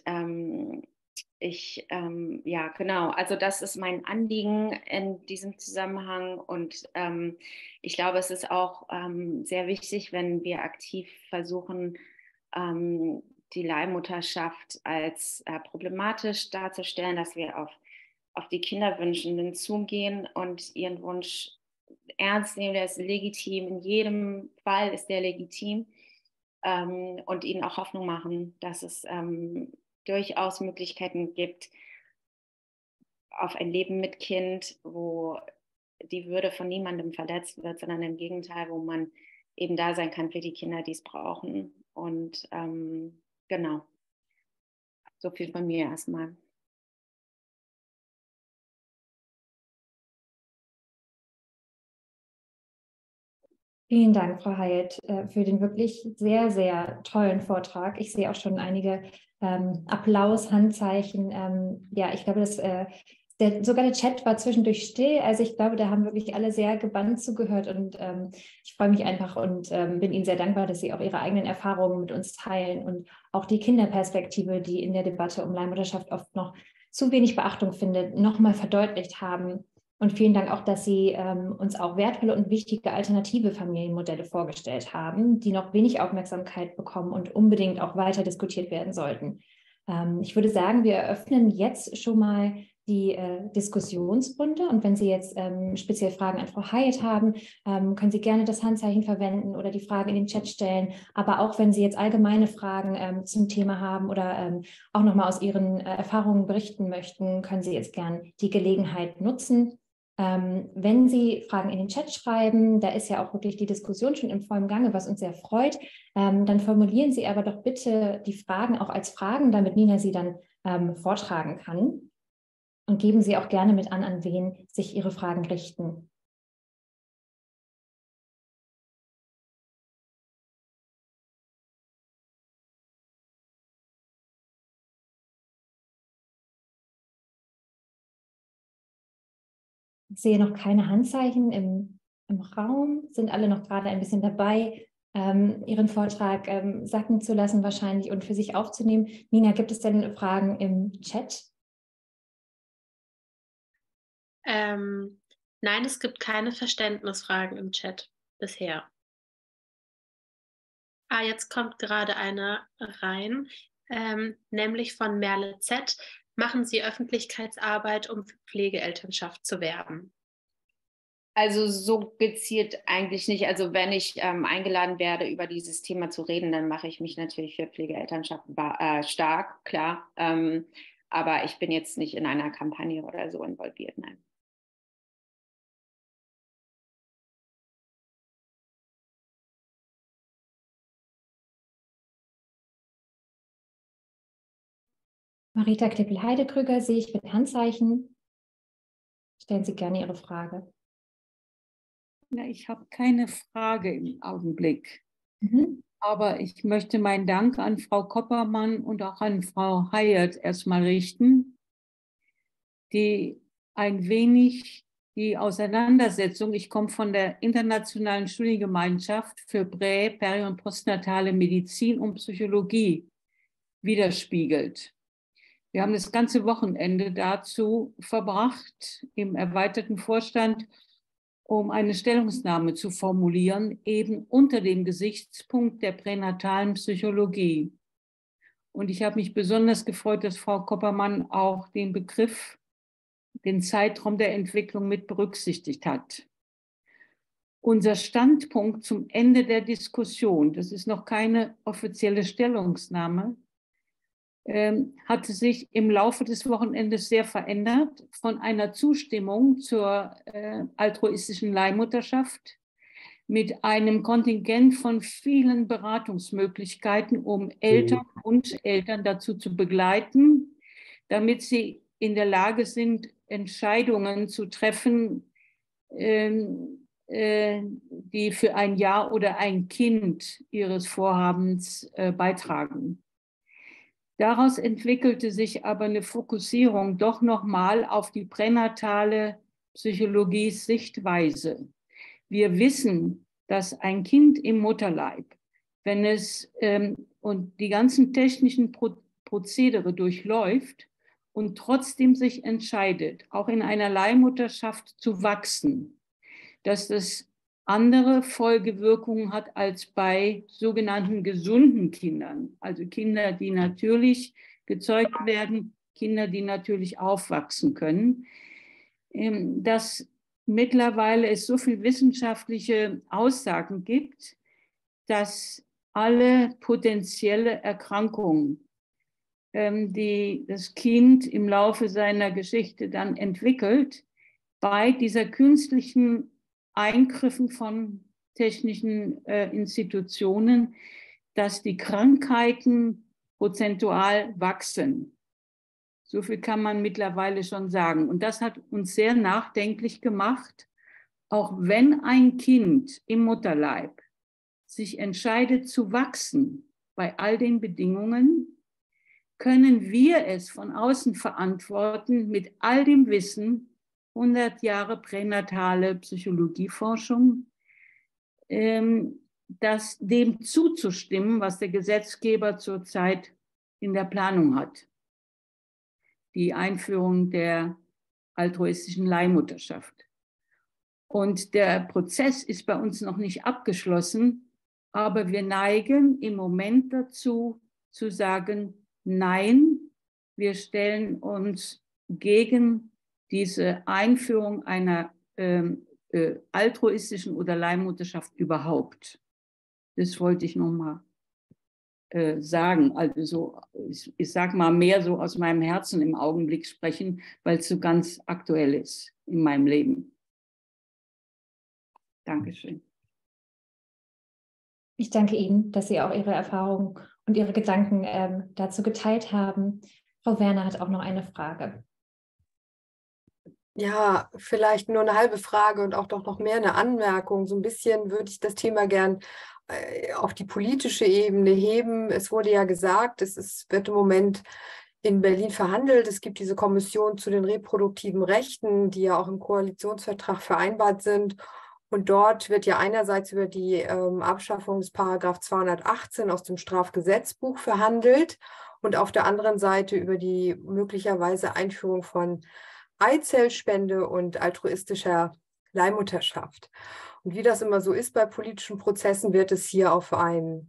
genau, also das ist mein Anliegen in diesem Zusammenhang und ich glaube, es ist auch sehr wichtig, wenn wir aktiv versuchen, die Leihmutterschaft als problematisch darzustellen, dass wir auf die Kinderwünschenden zugehen und ihren Wunsch ernst nehmen, der ist legitim, in jedem Fall ist der legitim und ihnen auch Hoffnung machen, dass es durchaus Möglichkeiten gibt auf ein Leben mit Kind, wo die Würde von niemandem verletzt wird, sondern im Gegenteil, wo man eben da sein kann für die Kinder, die es brauchen. Und genau, so viel von mir erstmal. Vielen Dank, Frau Heyet, für den wirklich sehr, sehr tollen Vortrag. Ich sehe auch schon einige Applaus, Handzeichen. Ja, ich glaube, sogar der Chat war zwischendurch still. Also ich glaube, da haben wirklich alle sehr gebannt zugehört und ich freue mich einfach und bin Ihnen sehr dankbar, dass Sie auch Ihre eigenen Erfahrungen mit uns teilen und auch die Kinderperspektive, die in der Debatte um Leihmutterschaft oft noch zu wenig Beachtung findet, nochmal verdeutlicht haben. Und vielen Dank auch, dass Sie uns auch wertvolle und wichtige alternative Familienmodelle vorgestellt haben, die noch wenig Aufmerksamkeit bekommen und unbedingt auch weiter diskutiert werden sollten. Ich würde sagen, wir eröffnen jetzt schon mal die Diskussionsrunde. Und wenn Sie jetzt speziell Fragen an Frau Heyet haben, können Sie gerne das Handzeichen verwenden oder die Frage in den Chat stellen. Aber auch wenn Sie jetzt allgemeine Fragen zum Thema haben oder auch nochmal aus Ihren Erfahrungen berichten möchten, können Sie jetzt gerne die Gelegenheit nutzen. Wenn Sie Fragen in den Chat schreiben, da ist ja auch wirklich die Diskussion schon im vollen Gange, was uns sehr freut, dann formulieren Sie aber doch bitte die Fragen auch als Fragen, damit Nina sie dann vortragen kann. Und geben Sie auch gerne mit an wen sich Ihre Fragen richten. Ich sehe noch keine Handzeichen im Raum, sind alle noch gerade ein bisschen dabei, Ihren Vortrag sacken zu lassen wahrscheinlich und für sich aufzunehmen. Nina, gibt es denn Fragen im Chat? Nein, es gibt keine Verständnisfragen im Chat bisher. Jetzt kommt gerade eine rein, nämlich von Merle Z. Machen Sie Öffentlichkeitsarbeit, um für Pflegeelternschaft zu werben? Also so gezielt eigentlich nicht. Also wenn ich eingeladen werde, über dieses Thema zu reden, dann mache ich mich natürlich für Pflegeelternschaft stark, klar. Aber ich bin jetzt nicht in einer Kampagne oder so involviert, nein. Marita Klippel-Heidekrüger sehe ich mit Handzeichen. Stellen Sie gerne Ihre Frage. Na, ich habe keine Frage im Augenblick. Aber ich möchte meinen Dank an Frau Koppermann und auch an Frau Heyet erstmal richten, die ein wenig die Auseinandersetzung, ich komme von der Internationalen Studiengemeinschaft für Prä-, Peri- und Postnatale Medizin und Psychologie widerspiegelt. Wir haben das ganze Wochenende dazu verbracht im erweiterten Vorstand um eine Stellungnahme zu formulieren, eben unter dem Gesichtspunkt der pränatalen Psychologie. Und ich habe mich besonders gefreut, dass Frau Koppermann auch den Begriff, den Zeitraum der Entwicklung mit berücksichtigt hat. Unser Standpunkt zum Ende der Diskussion, das ist noch keine offizielle Stellungnahme, hatte sich im Laufe des Wochenendes sehr verändert, von einer Zustimmung zur altruistischen Leihmutterschaft mit einem Kontingent von vielen Beratungsmöglichkeiten, um Eltern und Eltern dazu zu begleiten, damit sie in der Lage sind, Entscheidungen zu treffen, die für ein Ja oder ein Kind ihres Vorhabens beitragen. Daraus entwickelte sich aber eine Fokussierung doch nochmal auf die pränatale Psychologie-Sichtweise. Wir wissen, dass ein Kind im Mutterleib, wenn es und die ganzen technischen Prozedere durchläuft und trotzdem sich entscheidet, auch in einer Leihmutterschaft zu wachsen, dass das andere Folgewirkungen hat als bei sogenannten gesunden Kindern, also Kinder, die natürlich gezeugt werden, Kinder, die natürlich aufwachsen können, dass mittlerweile es so viele wissenschaftliche Aussagen gibt, dass alle potenzielle Erkrankungen, die das Kind im Laufe seiner Geschichte dann entwickelt, bei dieser künstlichen Eingriffen von technischen Institutionen, dass die Krankheiten prozentual wachsen. So viel kann man mittlerweile schon sagen. Und das hat uns sehr nachdenklich gemacht, auch wenn ein Kind im Mutterleib sich entscheidet zu wachsen bei all den Bedingungen, können wir es von außen verantworten mit all dem Wissen, 100 Jahre pränatale Psychologieforschung, das dem zuzustimmen, was der Gesetzgeber zurzeit in der Planung hat. Die Einführung der altruistischen Leihmutterschaft. Und der Prozess ist bei uns noch nicht abgeschlossen, aber wir neigen im Moment dazu, zu sagen, nein, wir stellen uns gegen diese Einführung einer altruistischen oder Leihmutterschaft überhaupt. Das wollte ich nochmal sagen. Also so, ich sage mal mehr so aus meinem Herzen im Augenblick sprechen, weil es so ganz aktuell ist in meinem Leben. Dankeschön. Ich danke Ihnen, dass Sie auch Ihre Erfahrungen und Ihre Gedanken dazu geteilt haben. Frau Werner hat auch noch eine Frage. Ja, vielleicht nur eine halbe Frage und auch doch noch mehr eine Anmerkung. So ein bisschen würde ich das Thema gern auf die politische Ebene heben. Es wurde ja gesagt, wird im Moment in Berlin verhandelt. Es gibt diese Kommission zu den reproduktiven Rechten, die ja auch im Koalitionsvertrag vereinbart sind. Und dort wird ja einerseits über die Abschaffung des Paragraph 218 aus dem Strafgesetzbuch verhandelt und auf der anderen Seite über die möglicherweise Einführung von Eizellspende und altruistischer Leihmutterschaft. Und wie das immer so ist bei politischen Prozessen, wird es hier auf eine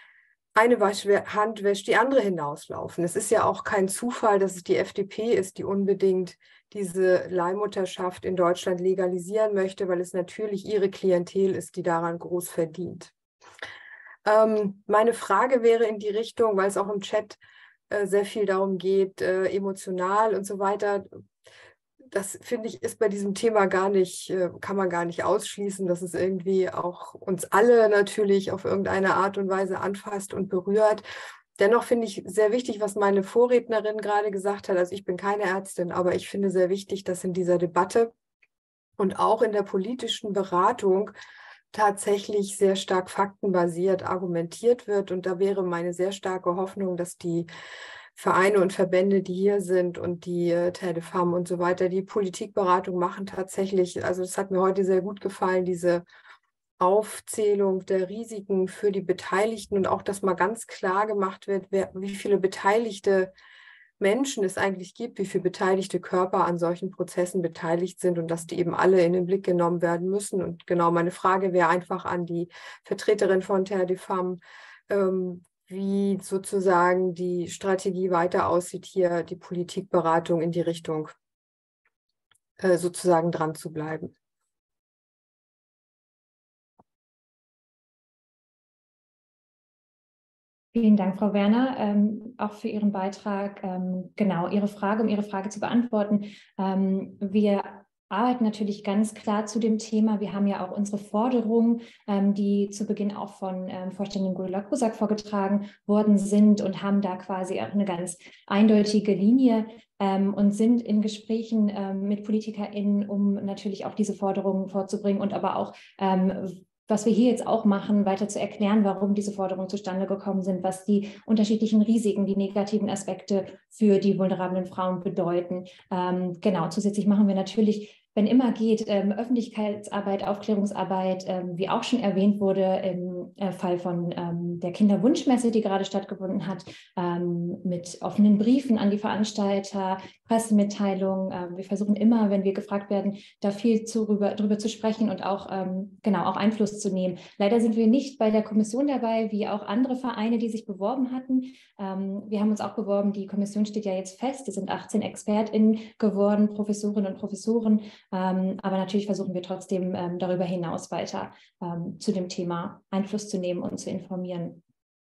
Hand wäscht die andere hinauslaufen. Es ist ja auch kein Zufall, dass es die FDP ist, die unbedingt diese Leihmutterschaft in Deutschland legalisieren möchte, weil es natürlich ihre Klientel ist, die daran groß verdient. Meine Frage wäre in die Richtung, weil es auch im Chat sehr viel darum geht, emotional und so weiter. Das finde ich ist bei diesem Thema kann man gar nicht ausschließen, dass es irgendwie auch uns alle natürlich auf irgendeine Art und Weise anfasst und berührt. Dennoch finde ich sehr wichtig, was meine Vorrednerin gerade gesagt hat. Also ich bin keine Ärztin, aber ich finde sehr wichtig, dass in dieser Debatte und auch in der politischen Beratung tatsächlich sehr stark faktenbasiert argumentiert wird. Und da wäre meine sehr starke Hoffnung, dass die Vereine und Verbände, die hier sind und die TEDFAM und so weiter, die Politikberatung machen tatsächlich, also das hat mir heute sehr gut gefallen, diese Aufzählung der Risiken für die Beteiligten und auch, dass mal ganz klar gemacht wird, wie viele Beteiligte Menschen es eigentlich gibt, wie viele beteiligte Körper an solchen Prozessen beteiligt sind und dass die eben alle in den Blick genommen werden müssen. Und genau, meine Frage wäre einfach an die Vertreterin von Terre des Femmes, wie sozusagen die Strategie weiter aussieht, hier die Politikberatung in die Richtung sozusagen dran zu bleiben. Vielen Dank, Frau Werner, auch für Ihren Beitrag. Genau, um Ihre Frage zu beantworten. Wir arbeiten natürlich ganz klar zu dem Thema. Wir haben ja auch unsere Forderungen, die zu Beginn auch von Vorständin Gudula Cusack vorgetragen worden sind und haben da quasi auch eine ganz eindeutige Linie und sind in Gesprächen mit PolitikerInnen, um natürlich auch diese Forderungen vorzubringen und aber auch was wir hier jetzt auch machen, weiter zu erklären, warum diese Forderungen zustande gekommen sind, was die unterschiedlichen Risiken, die negativen Aspekte für die vulnerablen Frauen bedeuten. Genau, zusätzlich machen wir natürlich, wenn immer geht, Öffentlichkeitsarbeit, Aufklärungsarbeit, wie auch schon erwähnt wurde, im Fall von der Kinderwunschmesse, die gerade stattgefunden hat, mit offenen Briefen an die Veranstalter, Pressemitteilungen. Wir versuchen immer, wenn wir gefragt werden, da viel drüber zu sprechen und auch, genau, auch Einfluss zu nehmen. Leider sind wir nicht bei der Kommission dabei, wie auch andere Vereine, die sich beworben hatten. Wir haben uns auch beworben, die Kommission steht ja jetzt fest, es sind 18 ExpertInnen geworden, Professorinnen und Professoren, aber natürlich versuchen wir trotzdem darüber hinaus weiter zu dem Thema Einfluss zu nehmen und zu informieren.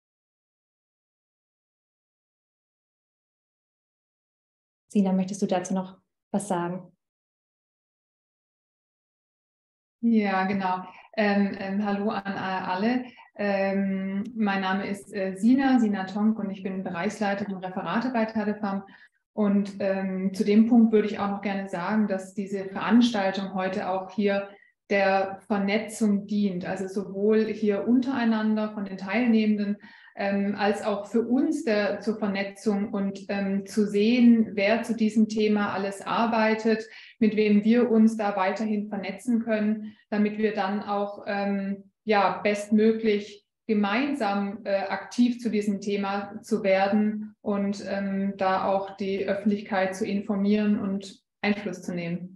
Sina, möchtest du dazu noch was sagen? Ja, genau. Hallo an alle. Mein Name ist Sina Tonk und ich bin Bereichsleiterin Referate bei Terre des Femmes. Und zu dem Punkt würde ich auch noch gerne sagen, dass diese Veranstaltung heute auch hier der Vernetzung dient, also sowohl hier untereinander von den Teilnehmenden, als auch für uns zur Vernetzung und zu sehen, wer zu diesem Thema alles arbeitet, mit wem wir uns da weiterhin vernetzen können, damit wir dann auch ja, bestmöglich gemeinsam aktiv zu diesem Thema zu werden und da auch die Öffentlichkeit zu informieren und Einfluss zu nehmen.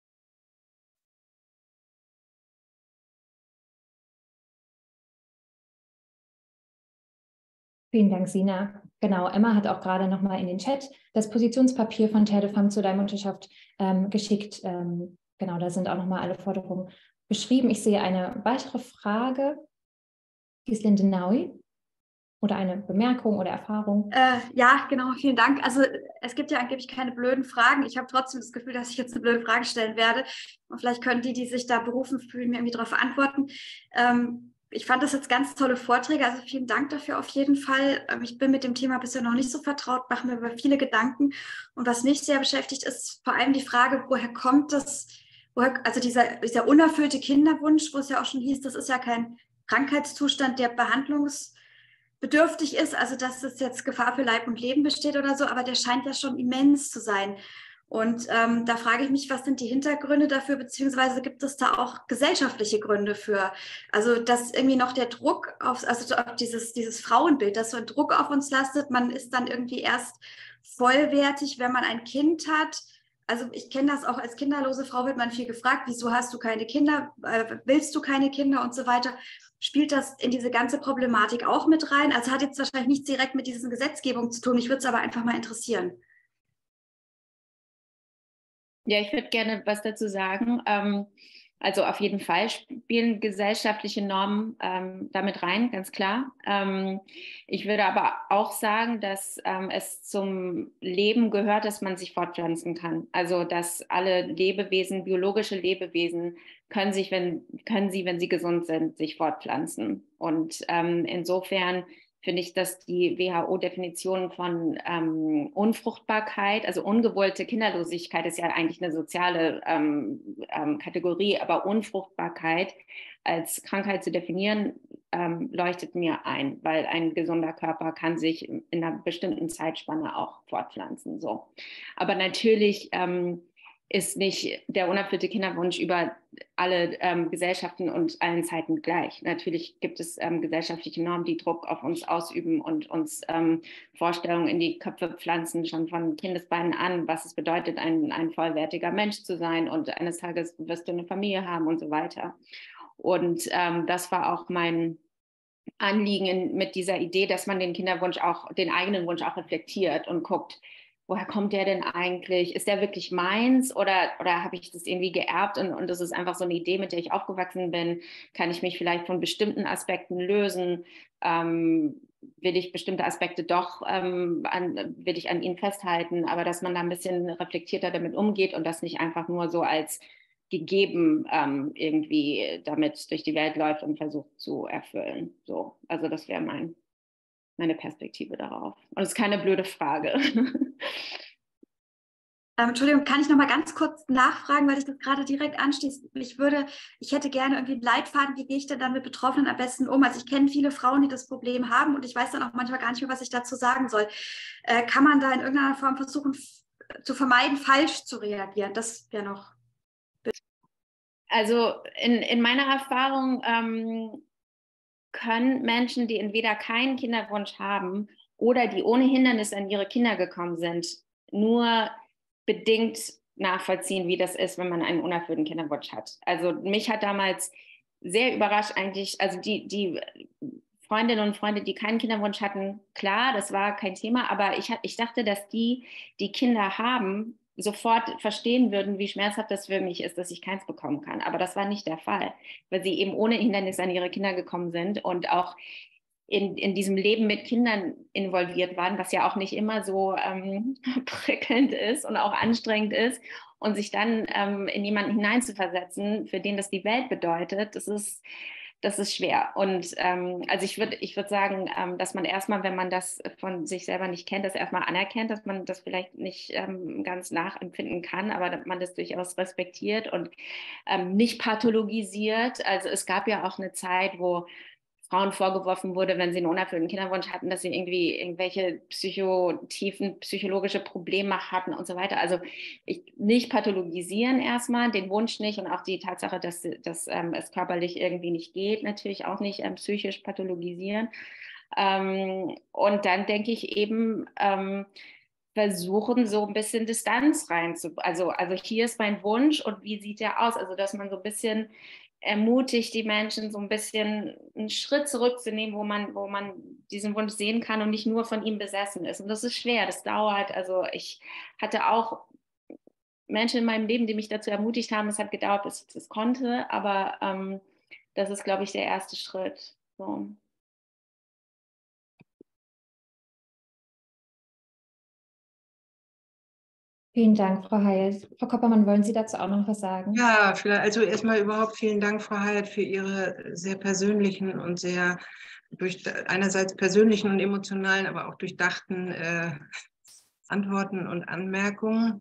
Vielen Dank, Sina. Genau, Emma hat auch gerade nochmal in den Chat das Positionspapier von Terre des Femmes zur Leihmutterschaft geschickt. Genau, da sind auch nochmal alle Forderungen beschrieben. Ich sehe eine weitere Frage. Gislin Denaui. Oder eine Bemerkung oder Erfahrung? Ja, genau, vielen Dank. Also es gibt ja angeblich keine blöden Fragen. Ich habe trotzdem das Gefühl, dass ich jetzt eine blöde Frage stellen werde. Und vielleicht können die sich da berufen fühlen, mir irgendwie darauf antworten. Ich fand das jetzt ganz tolle Vorträge, also vielen Dank dafür auf jeden Fall. Ich bin mit dem Thema bisher noch nicht so vertraut, mache mir über viele Gedanken. Und was mich sehr beschäftigt, ist vor allem die Frage, woher kommt das, also dieser unerfüllte Kinderwunsch, wo es ja auch schon hieß, das ist ja kein Krankheitszustand, der behandlungsbedürftig ist, also dass es jetzt Gefahr für Leib und Leben besteht oder so, aber der scheint ja schon immens zu sein. Und da frage ich mich, was sind die Hintergründe dafür, beziehungsweise gibt es da auch gesellschaftliche Gründe für? Also dass irgendwie noch der Druck auf dieses Frauenbild, dass so ein Druck auf uns lastet, man ist dann irgendwie erst vollwertig, wenn man ein Kind hat. Also ich kenne das auch, als kinderlose Frau wird man viel gefragt, wieso hast du keine Kinder, willst du keine Kinder und so weiter. Spielt das in diese ganze Problematik auch mit rein? Also hat jetzt wahrscheinlich nichts direkt mit dieser Gesetzgebung zu tun, mich würde es aber einfach mal interessieren. Ja, ich würde gerne was dazu sagen. Also auf jeden Fall spielen gesellschaftliche Normen damit rein, ganz klar. Ich würde aber auch sagen, dass es zum Leben gehört, dass man sich fortpflanzen kann. Also dass alle Lebewesen, biologische Lebewesen, können sie, wenn sie gesund sind, sich fortpflanzen. Und insofern finde ich, dass die WHO-Definition von Unfruchtbarkeit, also ungewollte Kinderlosigkeit ist ja eigentlich eine soziale Kategorie, aber Unfruchtbarkeit als Krankheit zu definieren, leuchtet mir ein, weil ein gesunder Körper kann sich in einer bestimmten Zeitspanne auch fortpflanzen. So. Aber natürlich ist nicht der unerfüllte Kinderwunsch über alle Gesellschaften und allen Zeiten gleich. Natürlich gibt es gesellschaftliche Normen, die Druck auf uns ausüben und uns Vorstellungen in die Köpfe pflanzen, schon von Kindesbeinen an, was es bedeutet, ein vollwertiger Mensch zu sein und eines Tages wirst du eine Familie haben und so weiter. Und das war auch mein Anliegen mit dieser Idee, dass man den Kinderwunsch auch, den eigenen Wunsch auch reflektiert und guckt, woher kommt der denn eigentlich? Ist der wirklich meins oder habe ich das irgendwie geerbt und das ist einfach so eine Idee, mit der ich aufgewachsen bin? Kann ich mich vielleicht von bestimmten Aspekten lösen? Will ich bestimmte Aspekte doch, will ich an ihnen festhalten? Aber dass man da ein bisschen reflektierter damit umgeht und das nicht einfach nur so als gegeben irgendwie damit durch die Welt läuft und versucht zu erfüllen. So, also das wäre meine Perspektive darauf. Und es ist keine blöde Frage. Entschuldigung, kann ich noch mal ganz kurz nachfragen, weil ich das gerade direkt anschließe. Ich hätte gerne irgendwie einen Leitfaden, wie gehe ich denn dann mit Betroffenen am besten um? Also ich kenne viele Frauen, die das Problem haben und ich weiß dann auch manchmal gar nicht mehr, was ich dazu sagen soll. Kann man da in irgendeiner Form versuchen zu vermeiden, falsch zu reagieren? Das wäre noch... Also in meiner Erfahrung können Menschen, die entweder keinen Kinderwunsch haben oder die ohne Hindernis an ihre Kinder gekommen sind, nur bedingt nachvollziehen, wie das ist, wenn man einen unerfüllten Kinderwunsch hat. Also mich hat damals sehr überrascht eigentlich, also die Freundinnen und Freunde, die keinen Kinderwunsch hatten, klar, das war kein Thema, aber ich dachte, dass die Kinder haben, sofort verstehen würden, wie schmerzhaft das für mich ist, dass ich keins bekommen kann. Aber das war nicht der Fall, weil sie eben ohne Hindernis an ihre Kinder gekommen sind und auch in diesem Leben mit Kindern involviert waren, was ja auch nicht immer so prickelnd ist und auch anstrengend ist. Und sich dann in jemanden hineinzuversetzen, für den das die Welt bedeutet, das ist schwer. Und also ich würd sagen, dass man erstmal, wenn man das von sich selber nicht kennt, das erstmal anerkennt, dass man das vielleicht nicht ganz nachempfinden kann, aber dass man das durchaus respektiert und nicht pathologisiert. Also es gab ja auch eine Zeit, wo Frauen vorgeworfen wurde, wenn sie einen unerfüllten Kinderwunsch hatten, dass sie irgendwie irgendwelche tiefen psychologische Probleme hatten und so weiter. Also nicht pathologisieren erstmal, den Wunsch nicht und auch die Tatsache, dass es körperlich irgendwie nicht geht, natürlich auch nicht psychisch pathologisieren. Und dann denke ich eben, versuchen, so ein bisschen Distanz also hier ist mein Wunsch und wie sieht der aus? Also dass man so ein bisschen ermutigt die Menschen, so ein bisschen einen Schritt zurückzunehmen, wo man diesen Wunsch sehen kann und nicht nur von ihm besessen ist. Und das ist schwer, das dauert. Also ich hatte auch Menschen in meinem Leben, die mich dazu ermutigt haben. Es hat gedauert, bis ich das konnte, aber das ist, glaube ich, der erste Schritt. So. Vielen Dank, Frau Hayet. Frau Koppermann, wollen Sie dazu auch noch was sagen? Ja, also erstmal überhaupt vielen Dank, Frau Hayet, für Ihre sehr persönlichen und sehr einerseits persönlichen und emotionalen, aber auch durchdachten Antworten und Anmerkungen.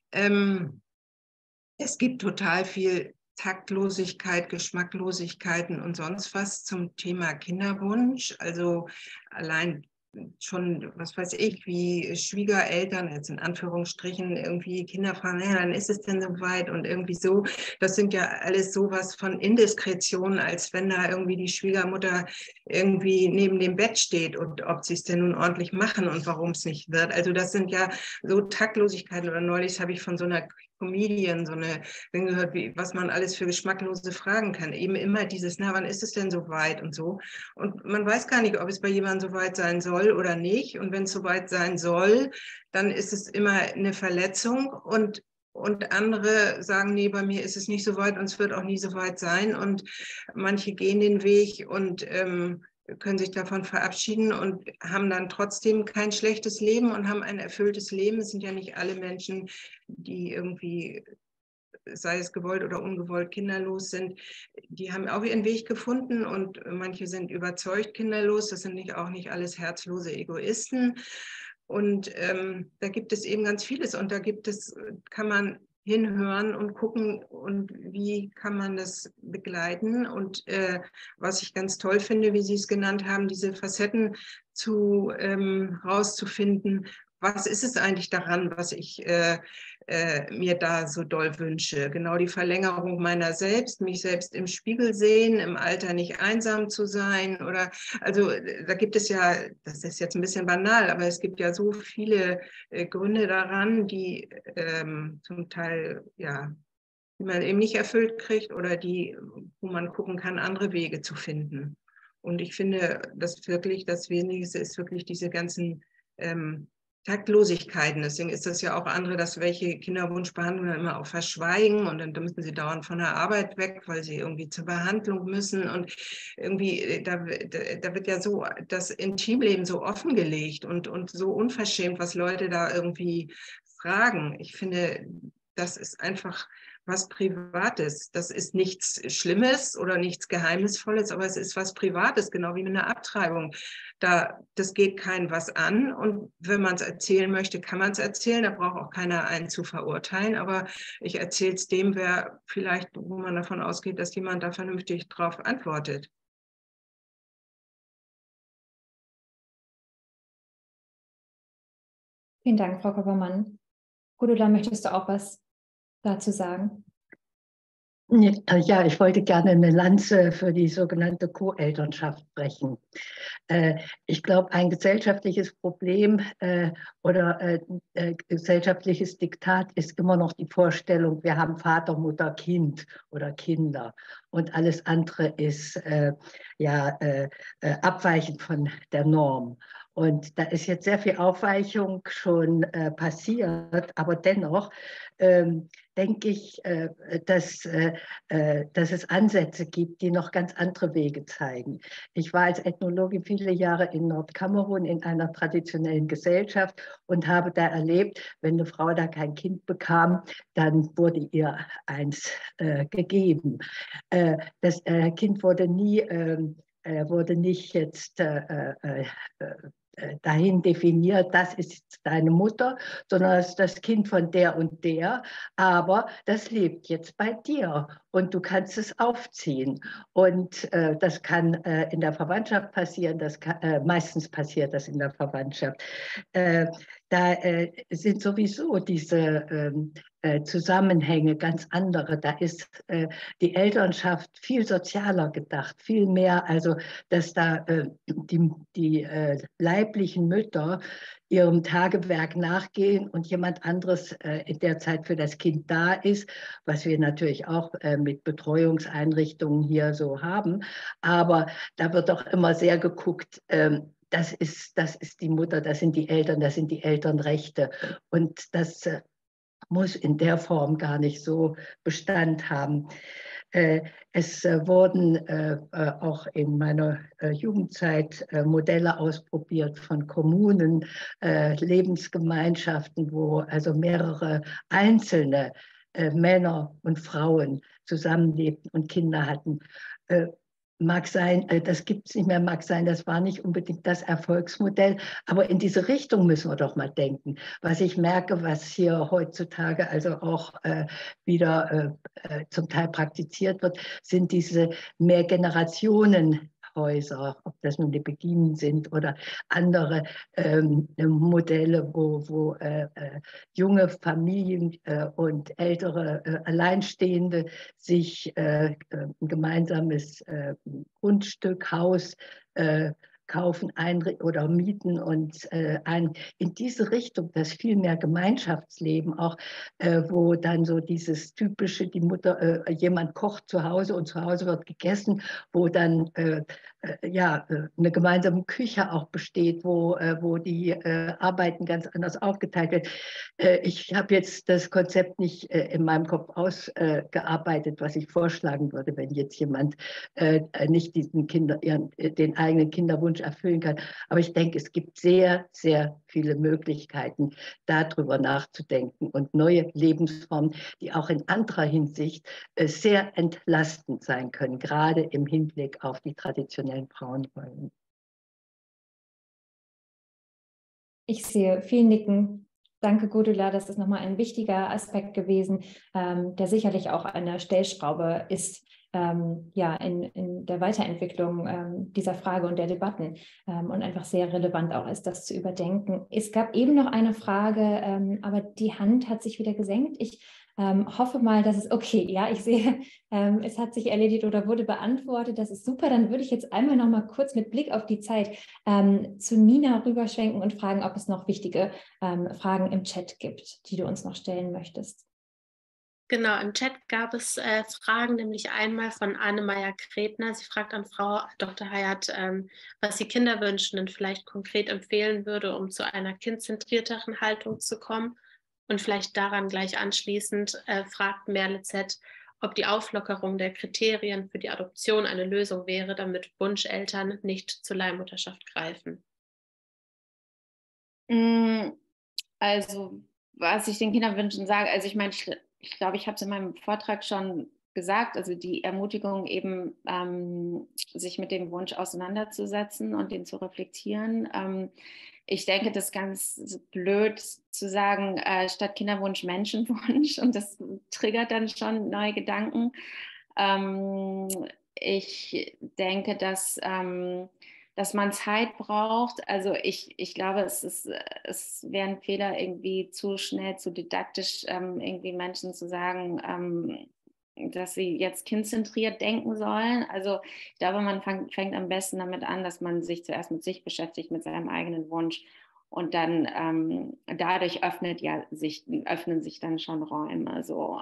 Es gibt total viel Taktlosigkeit, Geschmacklosigkeiten und sonst was zum Thema Kinderwunsch. Also allein schon, was weiß ich, wie Schwiegereltern, jetzt in Anführungsstrichen, irgendwie Kinder fragen, ja, dann ist es denn soweit und irgendwie so. Das sind ja alles sowas von Indiskretion, als wenn da irgendwie die Schwiegermutter irgendwie neben dem Bett steht und ob sie es denn nun ordentlich machen und warum es nicht wird. Also das sind ja so Taktlosigkeiten. Oder neulich habe ich von so einer Comedian so eine Ding gehört, was man alles für geschmacklose Fragen kann. Eben immer dieses, na, wann ist es denn soweit und so. Und man weiß gar nicht, ob es bei jemandem soweit sein soll oder nicht. Und wenn es soweit sein soll, dann ist es immer eine Verletzung und andere sagen, nee, bei mir ist es nicht so weit und es wird auch nie so weit sein. Und manche gehen den Weg und können sich davon verabschieden und haben dann trotzdem kein schlechtes Leben und haben ein erfülltes Leben. Es sind ja nicht alle Menschen, die irgendwie, sei es gewollt oder ungewollt, kinderlos sind. Die haben auch ihren Weg gefunden und manche sind überzeugt kinderlos. Das sind auch nicht alles herzlose Egoisten. Und da gibt es eben ganz vieles und kann man hinhören und gucken, und wie kann man das begleiten. Und was ich ganz toll finde, wie Sie es genannt haben, diese Facetten rauszufinden, was ist es eigentlich daran, was ich mir da so doll wünsche. Genau die Verlängerung meiner selbst, mich selbst im Spiegel sehen, im Alter nicht einsam zu sein. Oder also da gibt es ja, das ist jetzt ein bisschen banal, aber es gibt ja so viele Gründe daran, die zum Teil ja, die man eben nicht erfüllt kriegt oder die, wo man gucken kann, andere Wege zu finden. Und ich finde, dass wirklich das Wenigste ist wirklich diese ganzen Taktlosigkeiten. Deswegen ist das ja auch andere, dass welche Kinderwunschbehandlungen immer auch verschweigen und dann müssen sie dauernd von der Arbeit weg, weil sie irgendwie zur Behandlung müssen. Und irgendwie, da wird ja so das Intimleben so offengelegt und so unverschämt, was Leute da irgendwie fragen. Ich finde, das ist einfach was Privates. Das ist nichts Schlimmes oder nichts Geheimnisvolles, aber es ist was Privates, genau wie mit einer Abtreibung. Das geht keinem was an und wenn man es erzählen möchte, kann man es erzählen. Da braucht auch keiner einen zu verurteilen, aber ich erzähle es dem, wer vielleicht, wo man davon ausgeht, dass jemand da vernünftig drauf antwortet. Vielen Dank, Frau Koppermann. Gudula, möchtest du auch was dazu sagen? Ja, ich wollte gerne eine Lanze für die sogenannte Co-Elternschaft brechen. Ich glaube, ein gesellschaftliches Problem oder gesellschaftliches Diktat ist immer noch die Vorstellung, wir haben Vater, Mutter, Kind oder Kinder und alles andere ist abweichend von der Norm. Und da ist jetzt sehr viel Aufweichung schon passiert, aber dennoch denke ich, dass es Ansätze gibt, die noch ganz andere Wege zeigen. Ich war als Ethnologin viele Jahre in Nordkamerun in einer traditionellen Gesellschaft und habe da erlebt, wenn eine Frau da kein Kind bekam, dann wurde ihr eins gegeben. Das Kind wurde nicht jetzt dahin definiert, das ist deine Mutter, sondern das ist das Kind von der und der, aber das lebt jetzt bei dir und du kannst es aufziehen. Und das kann in der Verwandtschaft passieren, meistens passiert das in der Verwandtschaft. Da sind sowieso diese Zusammenhänge ganz andere. Da ist die Elternschaft viel sozialer gedacht, viel mehr, also dass da die leiblichen Mütter ihrem Tagewerk nachgehen und jemand anderes in der Zeit für das Kind da ist, was wir natürlich auch mit Betreuungseinrichtungen hier so haben. Aber da wird auch immer sehr geguckt, das ist die Mutter, das sind die Eltern, das sind die Elternrechte. Und das muss in der Form gar nicht so Bestand haben. Es wurden auch in meiner Jugendzeit Modelle ausprobiert von Kommunen, Lebensgemeinschaften, wo also mehrere einzelne Männer und Frauen zusammenlebten und Kinder hatten. Mag sein, das gibt es nicht mehr, mag sein, das war nicht unbedingt das Erfolgsmodell, aber in diese Richtung müssen wir doch mal denken. Was ich merke, was hier heutzutage also auch wieder zum Teil praktiziert wird, sind diese Mehrgenerationenhäuser, ob das nun die Beginen sind oder andere Modelle, wo junge Familien und ältere Alleinstehende sich ein gemeinsames Grundstück, Haus kaufen oder mieten und in diese Richtung, das viel mehr Gemeinschaftsleben auch, wo dann so dieses typische, die Mutter, jemand kocht zu Hause und zu Hause wird gegessen, wo dann eine gemeinsame Küche auch besteht, wo die Arbeiten ganz anders aufgeteilt werden. Ich habe jetzt das Konzept nicht in meinem Kopf ausgearbeitet, was ich vorschlagen würde, wenn jetzt jemand nicht den eigenen Kinderwunsch erfüllen kann. Aber ich denke, es gibt sehr, sehr viele Möglichkeiten, darüber nachzudenken und neue Lebensformen, die auch in anderer Hinsicht sehr entlastend sein können, gerade im Hinblick auf die traditionellen Frauenrollen. Ich sehe viel Nicken Danke, Gudula. Das ist nochmal ein wichtiger Aspekt gewesen, der sicherlich auch eine Stellschraube ist, ja, in der Weiterentwicklung dieser Frage und der Debatten und einfach sehr relevant auch ist, das zu überdenken. Es gab eben noch eine Frage, aber die Hand hat sich wieder gesenkt. Ich hoffe mal, dass es okay, ja, ich sehe, es hat sich erledigt oder wurde beantwortet. Das ist super. Dann würde ich jetzt einmal noch mal kurz mit Blick auf die Zeit zu Nina rüberschwenken und fragen, ob es noch wichtige Fragen im Chat gibt, die du uns noch stellen möchtest. Genau, im Chat gab es Fragen, nämlich einmal von Anne-Meyer-Kretner. Sie fragt an Frau Dr. Hayat, was sie Kinderwünschenden vielleicht konkret empfehlen würde, um zu einer kindzentrierteren Haltung zu kommen. Und vielleicht daran gleich anschließend fragt Merle Z., ob die Auflockerung der Kriterien für die Adoption eine Lösung wäre, damit Wunscheltern nicht zur Leihmutterschaft greifen. Also, was ich den Kinderwünschen sage, also ich meine, ich glaube, ich habe es in meinem Vortrag schon gesagt, also die Ermutigung eben, sich mit dem Wunsch auseinanderzusetzen und den zu reflektieren. Ich denke, das ist ganz blöd zu sagen, statt Kinderwunsch Menschenwunsch, und das triggert dann schon neue Gedanken. Ich denke, dass man Zeit braucht. Also ich glaube, es wäre ein Fehler, irgendwie zu schnell, zu didaktisch irgendwie Menschen zu sagen, dass sie jetzt kindzentriert denken sollen. Also ich glaube, man fängt am besten damit an, dass man sich zuerst mit sich beschäftigt, mit seinem eigenen Wunsch. Und dann dadurch öffnen sich dann schon Räume. So,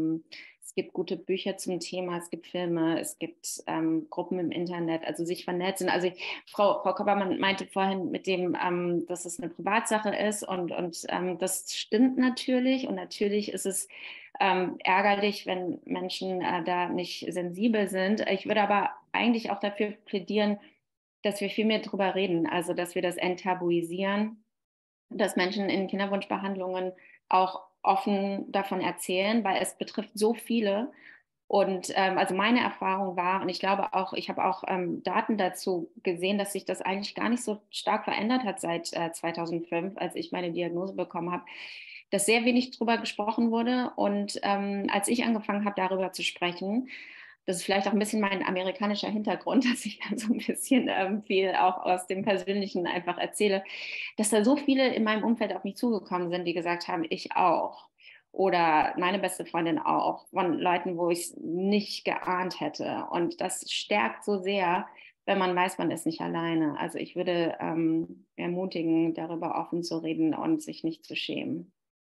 es gibt gute Bücher zum Thema, es gibt Filme, es gibt Gruppen im Internet, also sich vernetzen. Also Frau Koppermann meinte vorhin mit dem, dass es eine Privatsache ist und das stimmt natürlich. Und natürlich ist es ärgerlich, wenn Menschen da nicht sensibel sind. Ich würde aber eigentlich auch dafür plädieren, dass wir viel mehr darüber reden, also dass wir das enttabuisieren, dass Menschen in Kinderwunschbehandlungen auch offen davon erzählen, weil es betrifft so viele. Und also meine Erfahrung war, und ich glaube auch, ich habe auch Daten dazu gesehen, dass sich das eigentlich gar nicht so stark verändert hat seit 2005, als ich meine Diagnose bekommen habe, dass sehr wenig darüber gesprochen wurde. Und als ich angefangen habe, darüber zu sprechen, das ist vielleicht auch ein bisschen mein amerikanischer Hintergrund, dass ich dann so ein bisschen viel auch aus dem Persönlichen einfach erzähle, dass da so viele in meinem Umfeld auf mich zugekommen sind, die gesagt haben, ich auch. Oder meine beste Freundin auch, von Leuten, wo ich es nicht geahnt hätte. Und das stärkt so sehr, wenn man weiß, man ist nicht alleine. Also ich würde ermutigen, darüber offen zu reden und sich nicht zu schämen.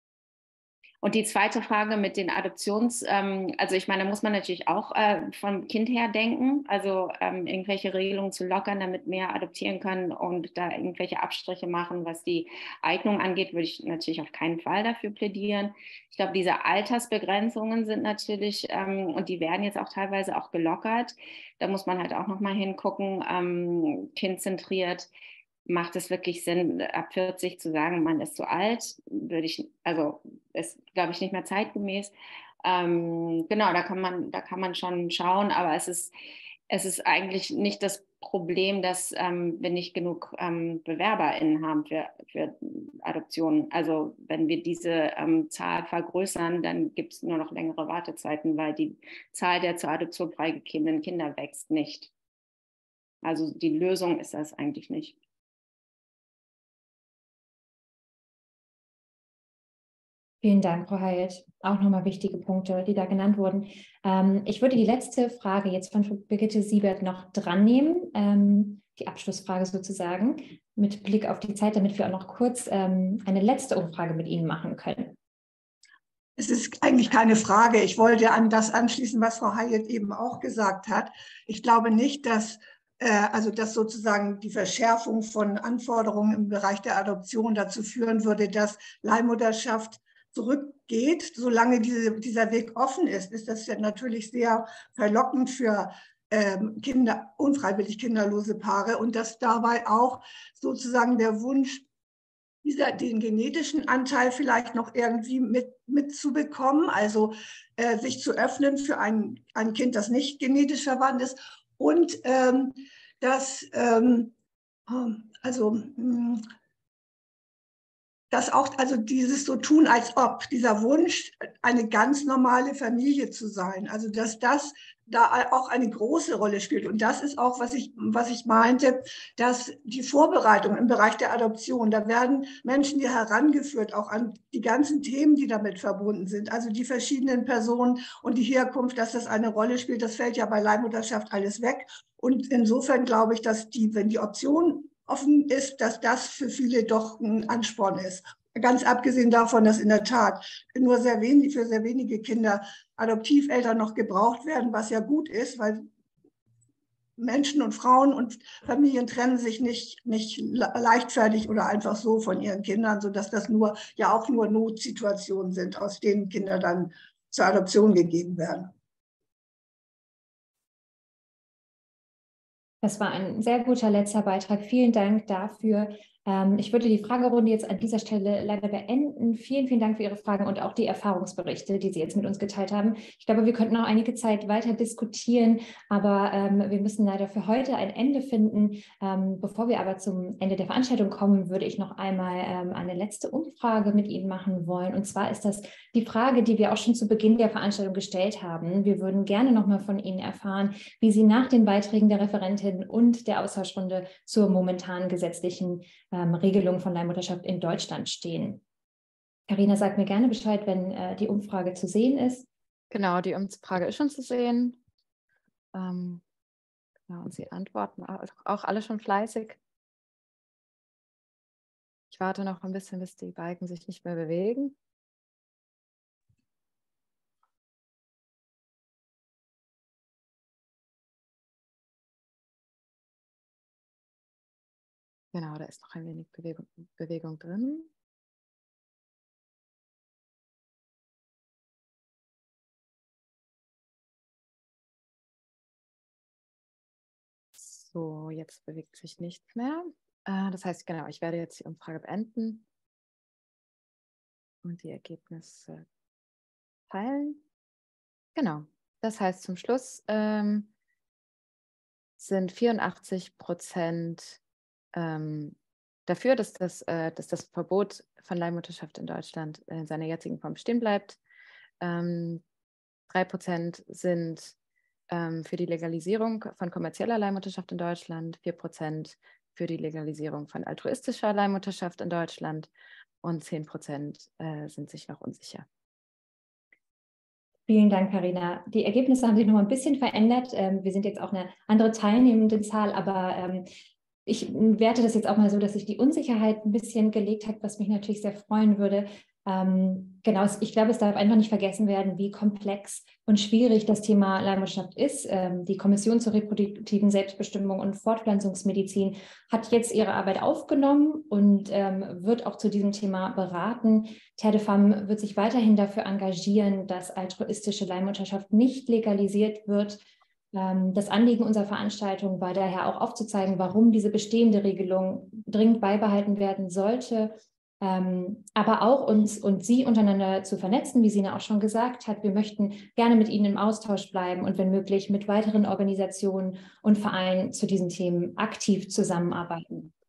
Und die zweite Frage mit den also ich meine, da muss man natürlich auch vom Kind her denken, also irgendwelche Regelungen zu lockern, damit mehr adoptieren können und da irgendwelche Abstriche machen, was die Eignung angeht, würde ich natürlich auf keinen Fall dafür plädieren. Ich glaube, diese Altersbegrenzungen sind natürlich, und die werden jetzt auch teilweise auch gelockert, da muss man halt auch nochmal hingucken, kindzentriert. Macht es wirklich Sinn, ab 40 zu sagen, man ist zu alt? Also ist, glaube ich, nicht mehr zeitgemäß. Genau, da kann man schon schauen, aber es ist eigentlich nicht das Problem, dass wir nicht genug BewerberInnen haben für Adoptionen. Also wenn wir diese Zahl vergrößern, dann gibt es nur noch längere Wartezeiten, weil die Zahl der zur Adoption freigegebenen Kinder wächst nicht. Also die Lösung ist das eigentlich nicht. Vielen Dank, Frau Hayat. Auch nochmal wichtige Punkte, die da genannt wurden. Ich würde die letzte Frage jetzt von Brigitte Siebert noch dran nehmen, die Abschlussfrage sozusagen, mit Blick auf die Zeit, damit wir auch noch kurz eine letzte Umfrage mit Ihnen machen können. Es ist eigentlich keine Frage. Ich wollte an das anschließen, was Frau Hayat eben auch gesagt hat. Ich glaube nicht, dass sozusagen die Verschärfung von Anforderungen im Bereich der Adoption dazu führen würde, dass Leihmutterschaft zurückgeht. Solange dieser Weg offen ist, ist das ja natürlich sehr verlockend für unfreiwillig kinderlose Paare und dass dabei auch sozusagen der Wunsch, den genetischen Anteil vielleicht noch irgendwie mitzubekommen, also sich zu öffnen für ein Kind, das nicht genetisch verwandt ist und dass auch, also dieses so tun, als ob, dieser Wunsch, eine ganz normale Familie zu sein, also dass das da auch eine große Rolle spielt. Und das ist auch, was ich meinte, dass die Vorbereitung im Bereich der Adoption, da werden Menschen hier herangeführt, auch an die ganzen Themen, die damit verbunden sind, also die verschiedenen Personen und die Herkunft, dass das eine Rolle spielt, das fällt ja bei Leihmutterschaft alles weg. Und insofern glaube ich, dass wenn die Option offen ist, dass das für viele doch ein Ansporn ist. Ganz abgesehen davon, dass in der Tat nur für sehr wenige Kinder Adoptiveltern noch gebraucht werden, was ja gut ist, weil Menschen und Frauen und Familien trennen sich nicht leichtfertig oder einfach so von ihren Kindern, sodass das nur Notsituationen sind, aus denen Kinder dann zur Adoption gegeben werden. Das war ein sehr guter letzter Beitrag. Vielen Dank dafür. Ich würde die Fragerunde jetzt an dieser Stelle leider beenden. Vielen, vielen Dank für Ihre Fragen und auch die Erfahrungsberichte, die Sie jetzt mit uns geteilt haben. Ich glaube, wir könnten noch einige Zeit weiter diskutieren, aber wir müssen leider für heute ein Ende finden. Bevor wir aber zum Ende der Veranstaltung kommen, würde ich noch einmal eine letzte Umfrage mit Ihnen machen wollen. Und zwar ist das die Frage, die wir auch schon zu Beginn der Veranstaltung gestellt haben. Wir würden gerne noch mal von Ihnen erfahren, wie Sie nach den Beiträgen der Referentin und der Austauschrunde zur momentanen gesetzlichen Regelung von Leihmutterschaft in Deutschland stehen. Carina, sag mir gerne Bescheid, wenn die Umfrage zu sehen ist. Genau, die Umfrage ist schon zu sehen. Genau, und Sie antworten auch alle schon fleißig. Ich warte noch ein bisschen, bis die Balken sich nicht mehr bewegen. Genau, da ist noch ein wenig Bewegung drin. So, jetzt bewegt sich nichts mehr. Das heißt, genau, ich werde jetzt die Umfrage beenden und die Ergebnisse teilen. Genau, das heißt, zum Schluss sind 84% dafür, dass das Verbot von Leihmutterschaft in Deutschland in seiner jetzigen Form bestehen bleibt. 3% sind für die Legalisierung von kommerzieller Leihmutterschaft in Deutschland, 4% für die Legalisierung von altruistischer Leihmutterschaft in Deutschland und 10% sind sich noch unsicher. Vielen Dank, Carina. Die Ergebnisse haben sich noch mal ein bisschen verändert. Wir sind jetzt auch eine andere Teilnehmendenzahl, aber ich werte das jetzt auch mal so, dass sich die Unsicherheit ein bisschen gelegt hat, was mich natürlich sehr freuen würde. Genau, ich glaube, es darf einfach nicht vergessen werden, wie komplex und schwierig das Thema Leihmutterschaft ist. Die Kommission zur reproduktiven Selbstbestimmung und Fortpflanzungsmedizin hat jetzt ihre Arbeit aufgenommen und wird auch zu diesem Thema beraten. Terre de Femme wird sich weiterhin dafür engagieren, dass altruistische Leihmutterschaft nicht legalisiert wird. Das Anliegen unserer Veranstaltung war daher auch aufzuzeigen, warum diese bestehende Regelung dringend beibehalten werden sollte, aber auch uns und Sie untereinander zu vernetzen, wie Sina auch schon gesagt hat. Wir möchten gerne mit Ihnen im Austausch bleiben und wenn möglich mit weiteren Organisationen und Vereinen zu diesen Themen aktiv zusammenarbeiten.